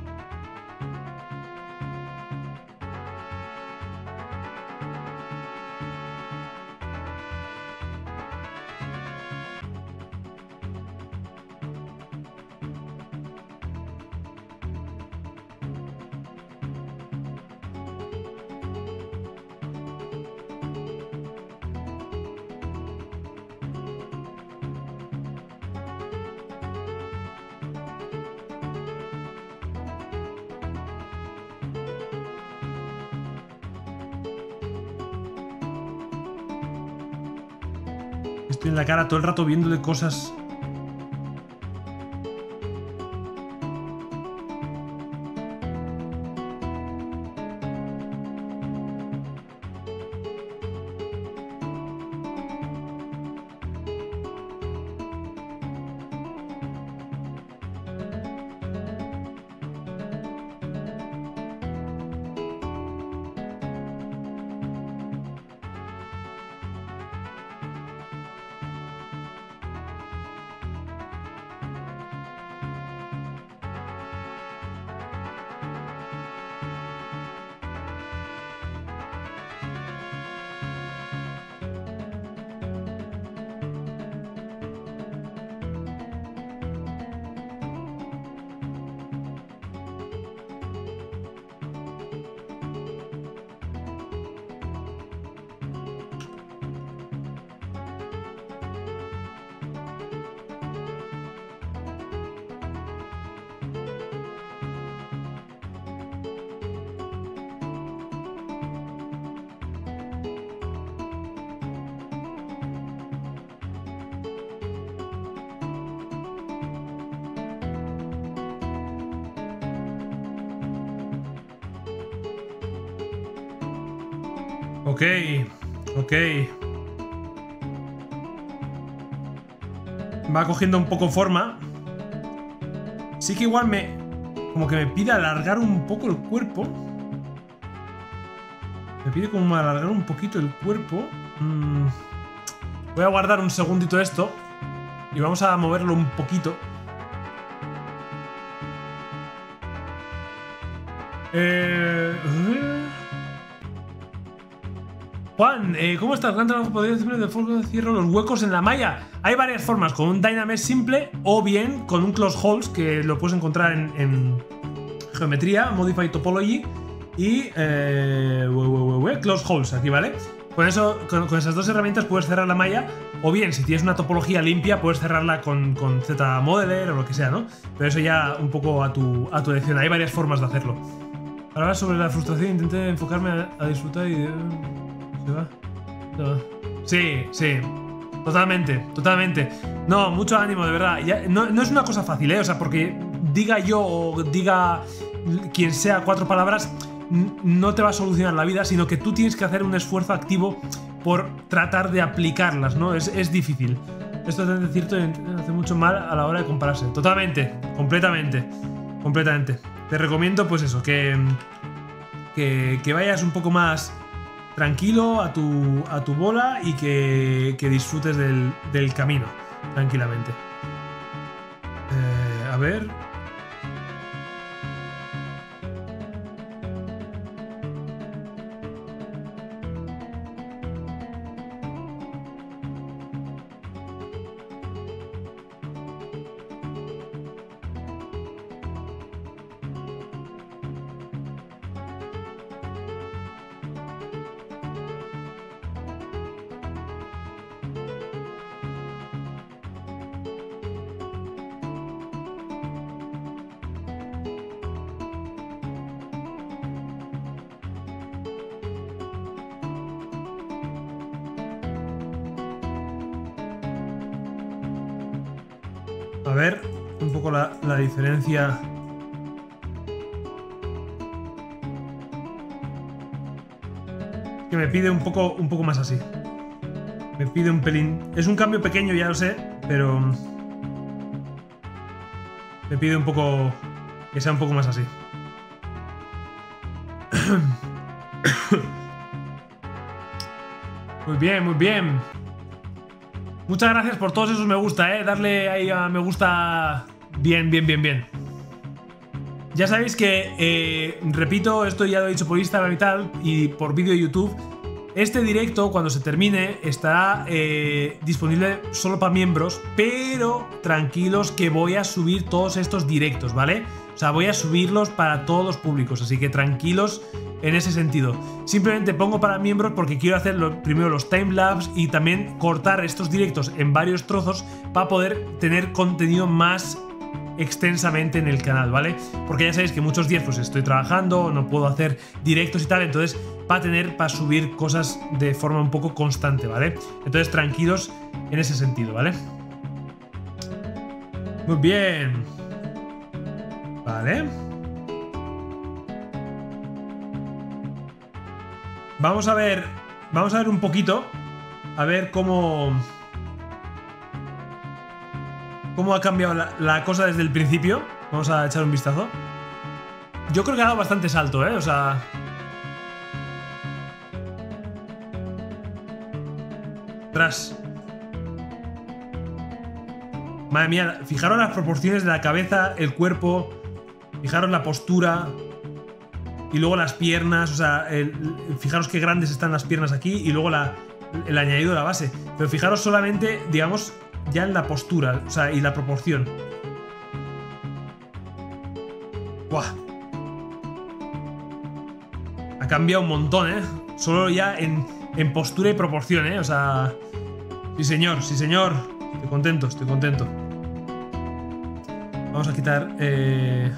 Estoy en la cara todo el rato viéndole cosas. Ok, ok. Va cogiendo un poco forma. Sí que igual me... Como que me pide alargar un poco el cuerpo. Me pide como alargar un poquito el cuerpo. Mm. Voy a guardar un segundito esto. Y vamos a moverlo un poquito. Eh... Juan, eh, ¿cómo estás? ¿Cuánto trabajo podría decirme de fuego de cierro los huecos en la malla? Hay varias formas, con un Dynamesh simple o bien con un Close Holes, que lo puedes encontrar en, en Geometría, Modify Topology y eh, Close Holes, aquí, ¿vale? Con, eso, con, con esas dos herramientas puedes cerrar la malla, o bien, si tienes una topología limpia, puedes cerrarla con, con Z-Modeler o lo que sea, ¿no? Pero eso ya un poco a tu, a tu elección. Hay varias formas de hacerlo. Ahora sobre la frustración intenté enfocarme a, a disfrutar y... ¿Se va? ¿Se va? Sí, sí. Totalmente, totalmente. No, mucho ánimo, de verdad. Ya, no, no es una cosa fácil, ¿eh? O sea, porque diga yo o diga quien sea cuatro palabras, no te va a solucionar la vida, sino que tú tienes que hacer un esfuerzo activo por tratar de aplicarlas, ¿no? Es, es difícil. Esto es cierto, hace mucho mal a la hora de compararse. Totalmente, completamente, completamente. Te recomiendo, pues eso, que, que, que vayas un poco más tranquilo a tu, a tu bola y que, que disfrutes del, del camino tranquilamente. Eh, a ver. A ver, un poco la, la diferencia. Que me pide un poco, un poco más así. Me pide un pelín. Es un cambio pequeño, ya lo sé, pero me pide un poco que sea un poco más así. Muy bien, muy bien. Muchas gracias por todos esos me gusta, eh. Darle ahí a me gusta bien, bien, bien, bien. Ya sabéis que, eh, repito, esto ya lo he dicho por Instagram y tal, y por vídeo de YouTube. Este directo, cuando se termine, estará eh, disponible solo para miembros, pero tranquilos que voy a subir todos estos directos, ¿vale? O sea, voy a subirlos para todos los públicos, así que tranquilos en ese sentido. Simplemente pongo para miembros porque quiero hacer lo, primero los timelapse y también cortar estos directos en varios trozos para poder tener contenido más extensamente en el canal, ¿vale? Porque ya sabéis que muchos días pues estoy trabajando, no puedo hacer directos y tal, entonces para tener, para subir cosas de forma un poco constante, ¿vale? Entonces tranquilos en ese sentido, ¿vale? Muy bien. Vale. Vamos a ver, vamos a ver un poquito, a ver cómo... cómo ha cambiado la, la cosa desde el principio. Vamos a echar un vistazo. Yo creo que ha dado bastante salto, ¿eh? O sea... Tras. Madre mía, fijaros las proporciones de la cabeza, el cuerpo, fijaros la postura y luego las piernas, o sea, el, fijaros qué grandes están las piernas aquí y luego la, el añadido de la base. Pero fijaros solamente, digamos, ya en la postura, o sea, y la proporción. ¡Buah! Ha cambiado un montón, ¿eh? Solo ya en, en postura y proporción, ¿eh? O sea... Sí, señor, sí, señor. Estoy contento, estoy contento. Vamos a quitar... Eh...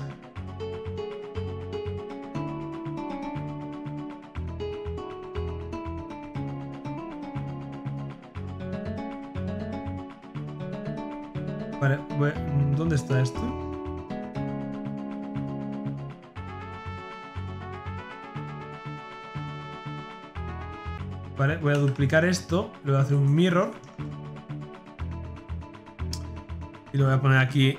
Vale, ¿dónde está esto? Vale, voy a duplicar esto. Le voy a hacer un mirror. Y lo voy a poner aquí.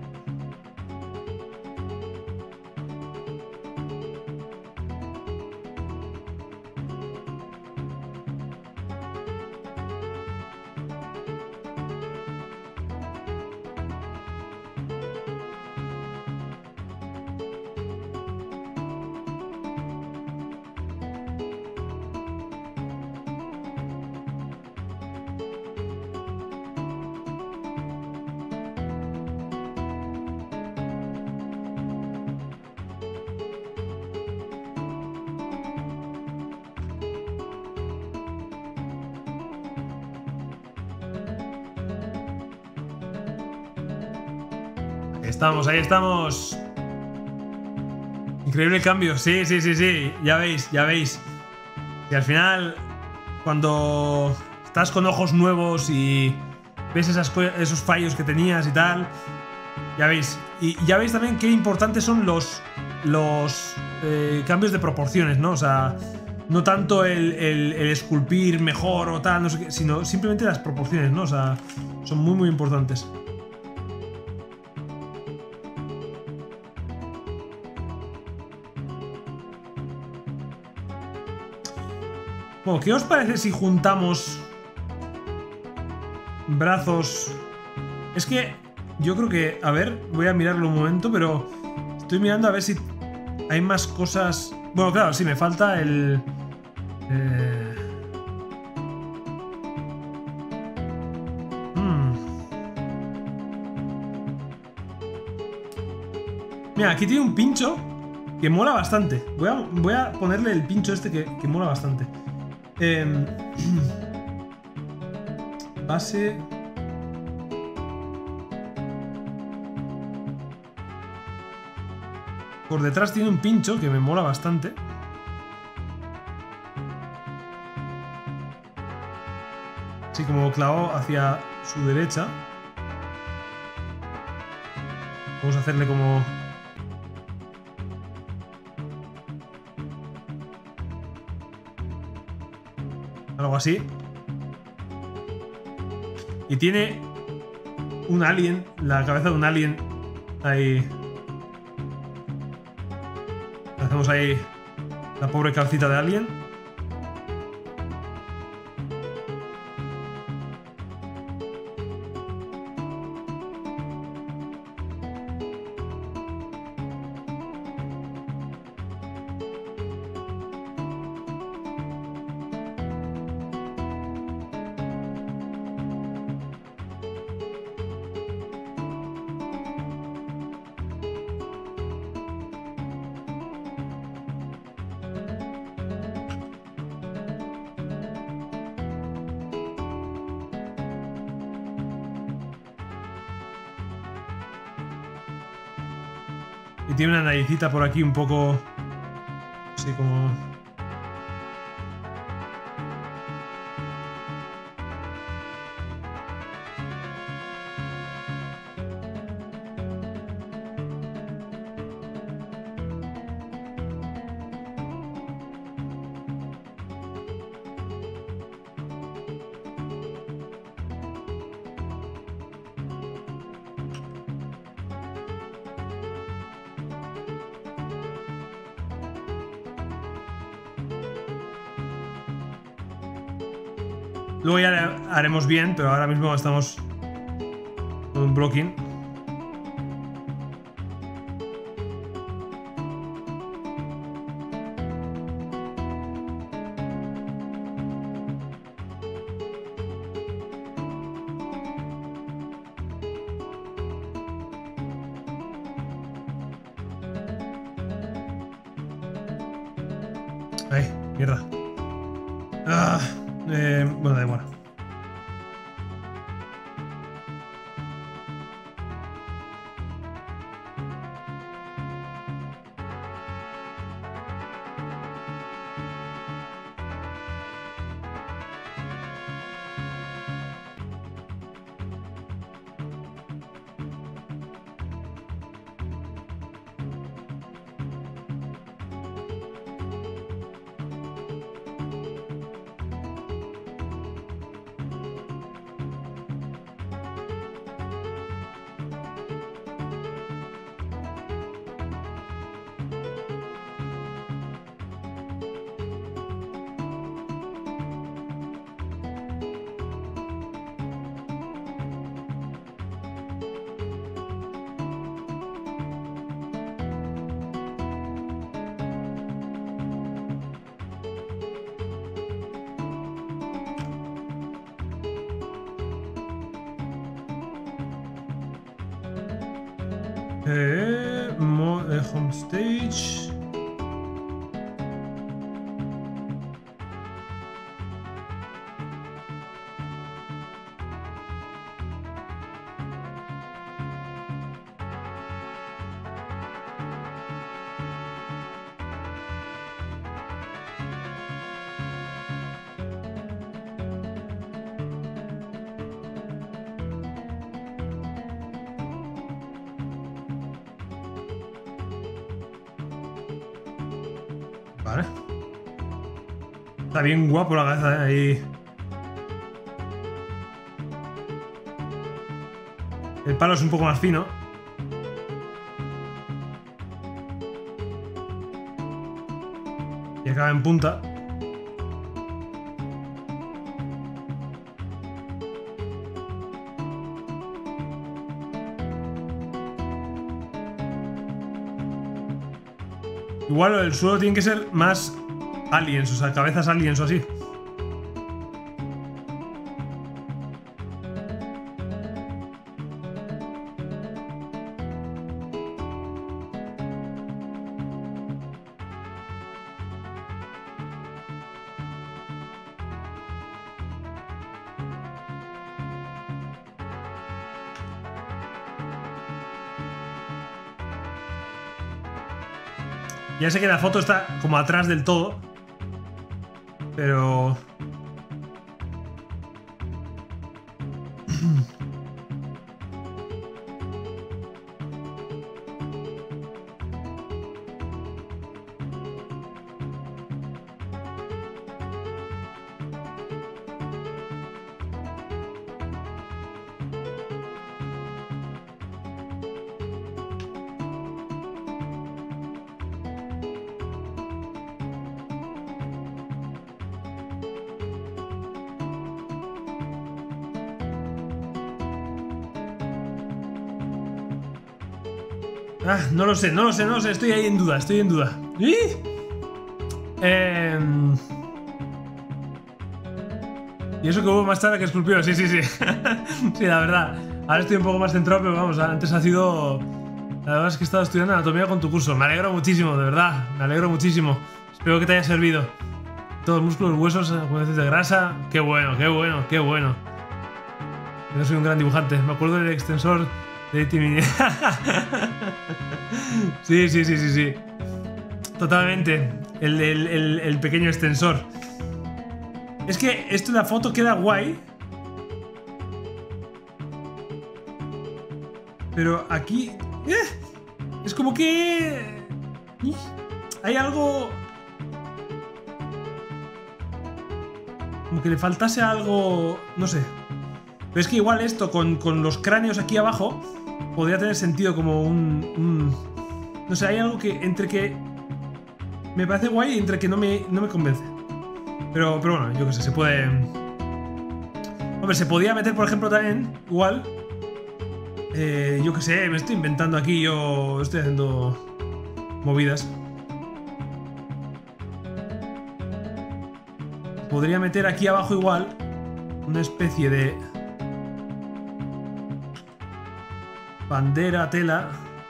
Ahí estamos, ahí estamos. Increíble cambio, sí, sí, sí, sí. Ya veis, ya veis. Y al final, cuando estás con ojos nuevos y ves esas, esos fallos que tenías y tal, ya veis. Y ya veis también qué importantes son los, los eh, cambios de proporciones, ¿no? O sea, no tanto el, el, el esculpir mejor o tal, no sé qué, sino simplemente las proporciones, ¿no? O sea, son muy, muy importantes. Bueno, ¿qué os parece si juntamos brazos? Es que yo creo que... A ver, voy a mirarlo un momento, pero estoy mirando a ver si hay más cosas... Bueno, claro, sí, me falta el... Eh... Hmm. Mira, aquí tiene un pincho que mola bastante. Voy a, voy a ponerle el pincho este que, que mola bastante. Eh, base. Por detrás tiene un pincho que me mola bastante. Así como clavado hacia su derecha. Vamos a hacerle como... algo así. Y tiene un alien, la cabeza de un alien ahí. Hacemos ahí la pobre cabecita de alien. Y tiene una naricita por aquí un poco... así como... Luego ya haremos bien, pero ahora mismo estamos con un blocking. Ay, mierda. Ah. Eh, bueno, da igual. Eh, mo, eh, homestage. Vale. Está bien guapo la cabeza, ¿eh? Ahí. El palo es un poco más fino. Y acaba en punta. Igual el suelo tiene que ser más aliens, o sea, cabezas aliens o así. Ya sé que la foto está como atrás del todo, pero... Ah, no lo sé, no lo sé, no lo sé, estoy ahí en duda, estoy en duda. ¿Y? Eh... Y eso que hubo más tarde que esculpió, sí, sí, sí. Sí, la verdad. Ahora estoy un poco más centrado, pero vamos, antes ha sido... La verdad es que he estado estudiando anatomía con tu curso. Me alegro muchísimo, de verdad. Me alegro muchísimo. Espero que te haya servido. Todos músculos, huesos, veces de grasa. Qué bueno, qué bueno, qué bueno. Yo soy un gran dibujante. Me acuerdo del extensor de Timmy. Sí, sí, sí, sí, sí. Totalmente. El, el, el, el pequeño extensor. Es que esto de la foto queda guay. Pero aquí... ¡eh! Es como que... hay algo... como que le faltase algo... no sé. Pero es que igual esto con, con los cráneos aquí abajo podría tener sentido como un, un... no sé, hay algo que entre que... me parece guay y entre que no me, no me convence. Pero, pero bueno, yo qué sé, se puede... Hombre, se podía meter, por ejemplo, también, igual... Eh, yo qué sé, me estoy inventando aquí, yo estoy haciendo movidas. Podría meter aquí abajo igual una especie de bandera, tela.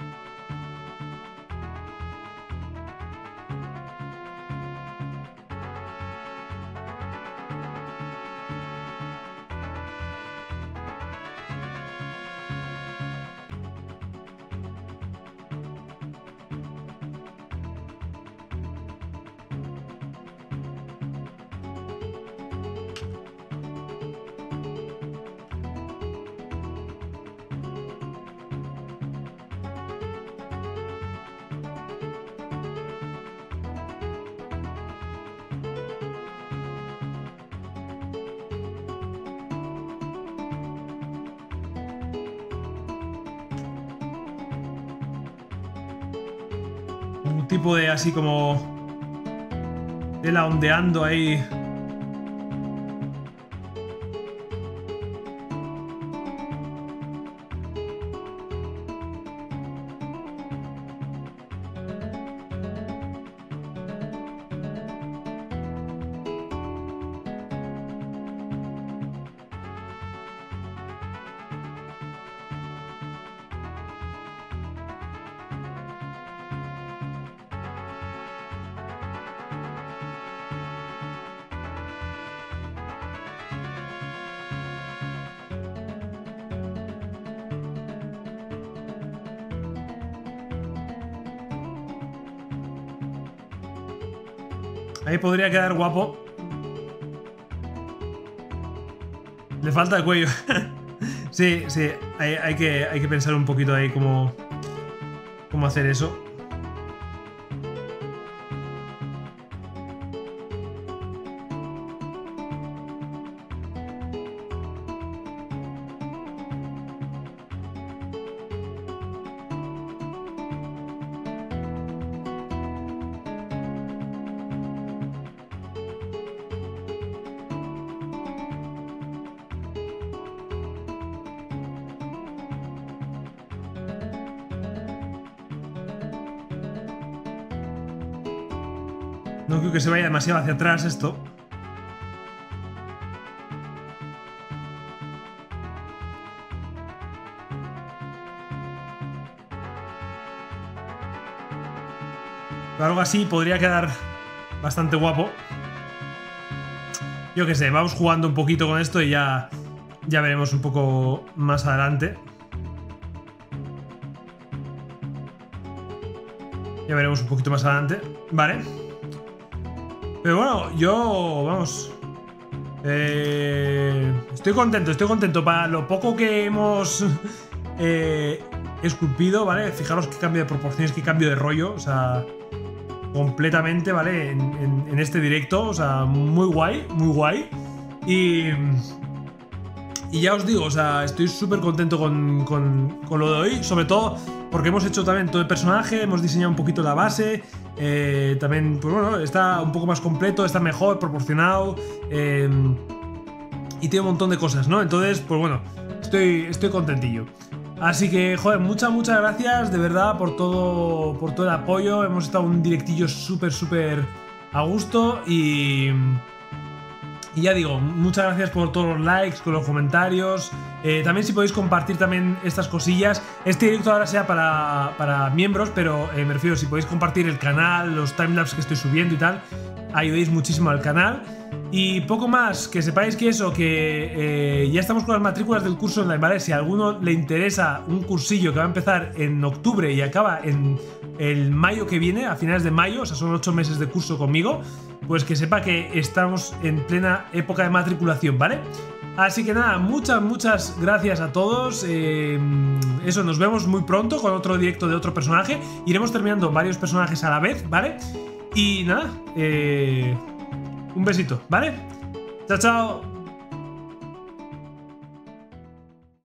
Un tipo de así como tela ondeando ahí. Ahí podría quedar guapo. Le falta el cuello. Sí, sí, hay, hay, que, hay que pensar un poquito ahí cómo, cómo hacer eso. No creo que se vaya demasiado hacia atrás esto. Pero algo así podría quedar bastante guapo. Yo qué sé, vamos jugando un poquito con esto y ya, ya veremos un poco más adelante. Ya veremos un poquito más adelante. Vale. Pero bueno, yo, vamos, eh, estoy contento, estoy contento para lo poco que hemos eh, esculpido, ¿vale? Fijaros qué cambio de proporciones, qué cambio de rollo, o sea, completamente, ¿vale? En, en, en este directo, o sea, muy guay, muy guay. Y, y ya os digo, o sea, estoy súper contento con, con, con lo de hoy, sobre todo porque hemos hecho también todo el personaje, hemos diseñado un poquito la base. Eh, también, pues bueno, está un poco más completo, está mejor, proporcionado eh, y tiene un montón de cosas, ¿no? Entonces, pues bueno, estoy, estoy contentillo. Así que, joder, muchas, muchas gracias de verdad por todo, por todo el apoyo. Hemos estado un directillo súper, súper a gusto y... Y ya digo, muchas gracias por todos los likes, con los comentarios. Eh, también si podéis compartir también estas cosillas. Este directo ahora sea para, para miembros, pero eh, me refiero, si podéis compartir el canal, los timelapses que estoy subiendo y tal, ayudéis muchísimo al canal. Y poco más, que sepáis que eso, que eh, ya estamos con las matrículas del curso online, ¿vale? Si a alguno le interesa un cursillo que va a empezar en octubre y acaba en el mayo que viene, a finales de mayo, o sea, son ocho meses de curso conmigo, pues que sepa que estamos en plena época de matriculación, ¿vale? Así que nada, muchas, muchas gracias a todos. Eh, eso, nos vemos muy pronto con otro directo de otro personaje. Iremos terminando varios personajes a la vez, ¿vale? Y nada, eh, un besito, ¿vale? Chao, chao.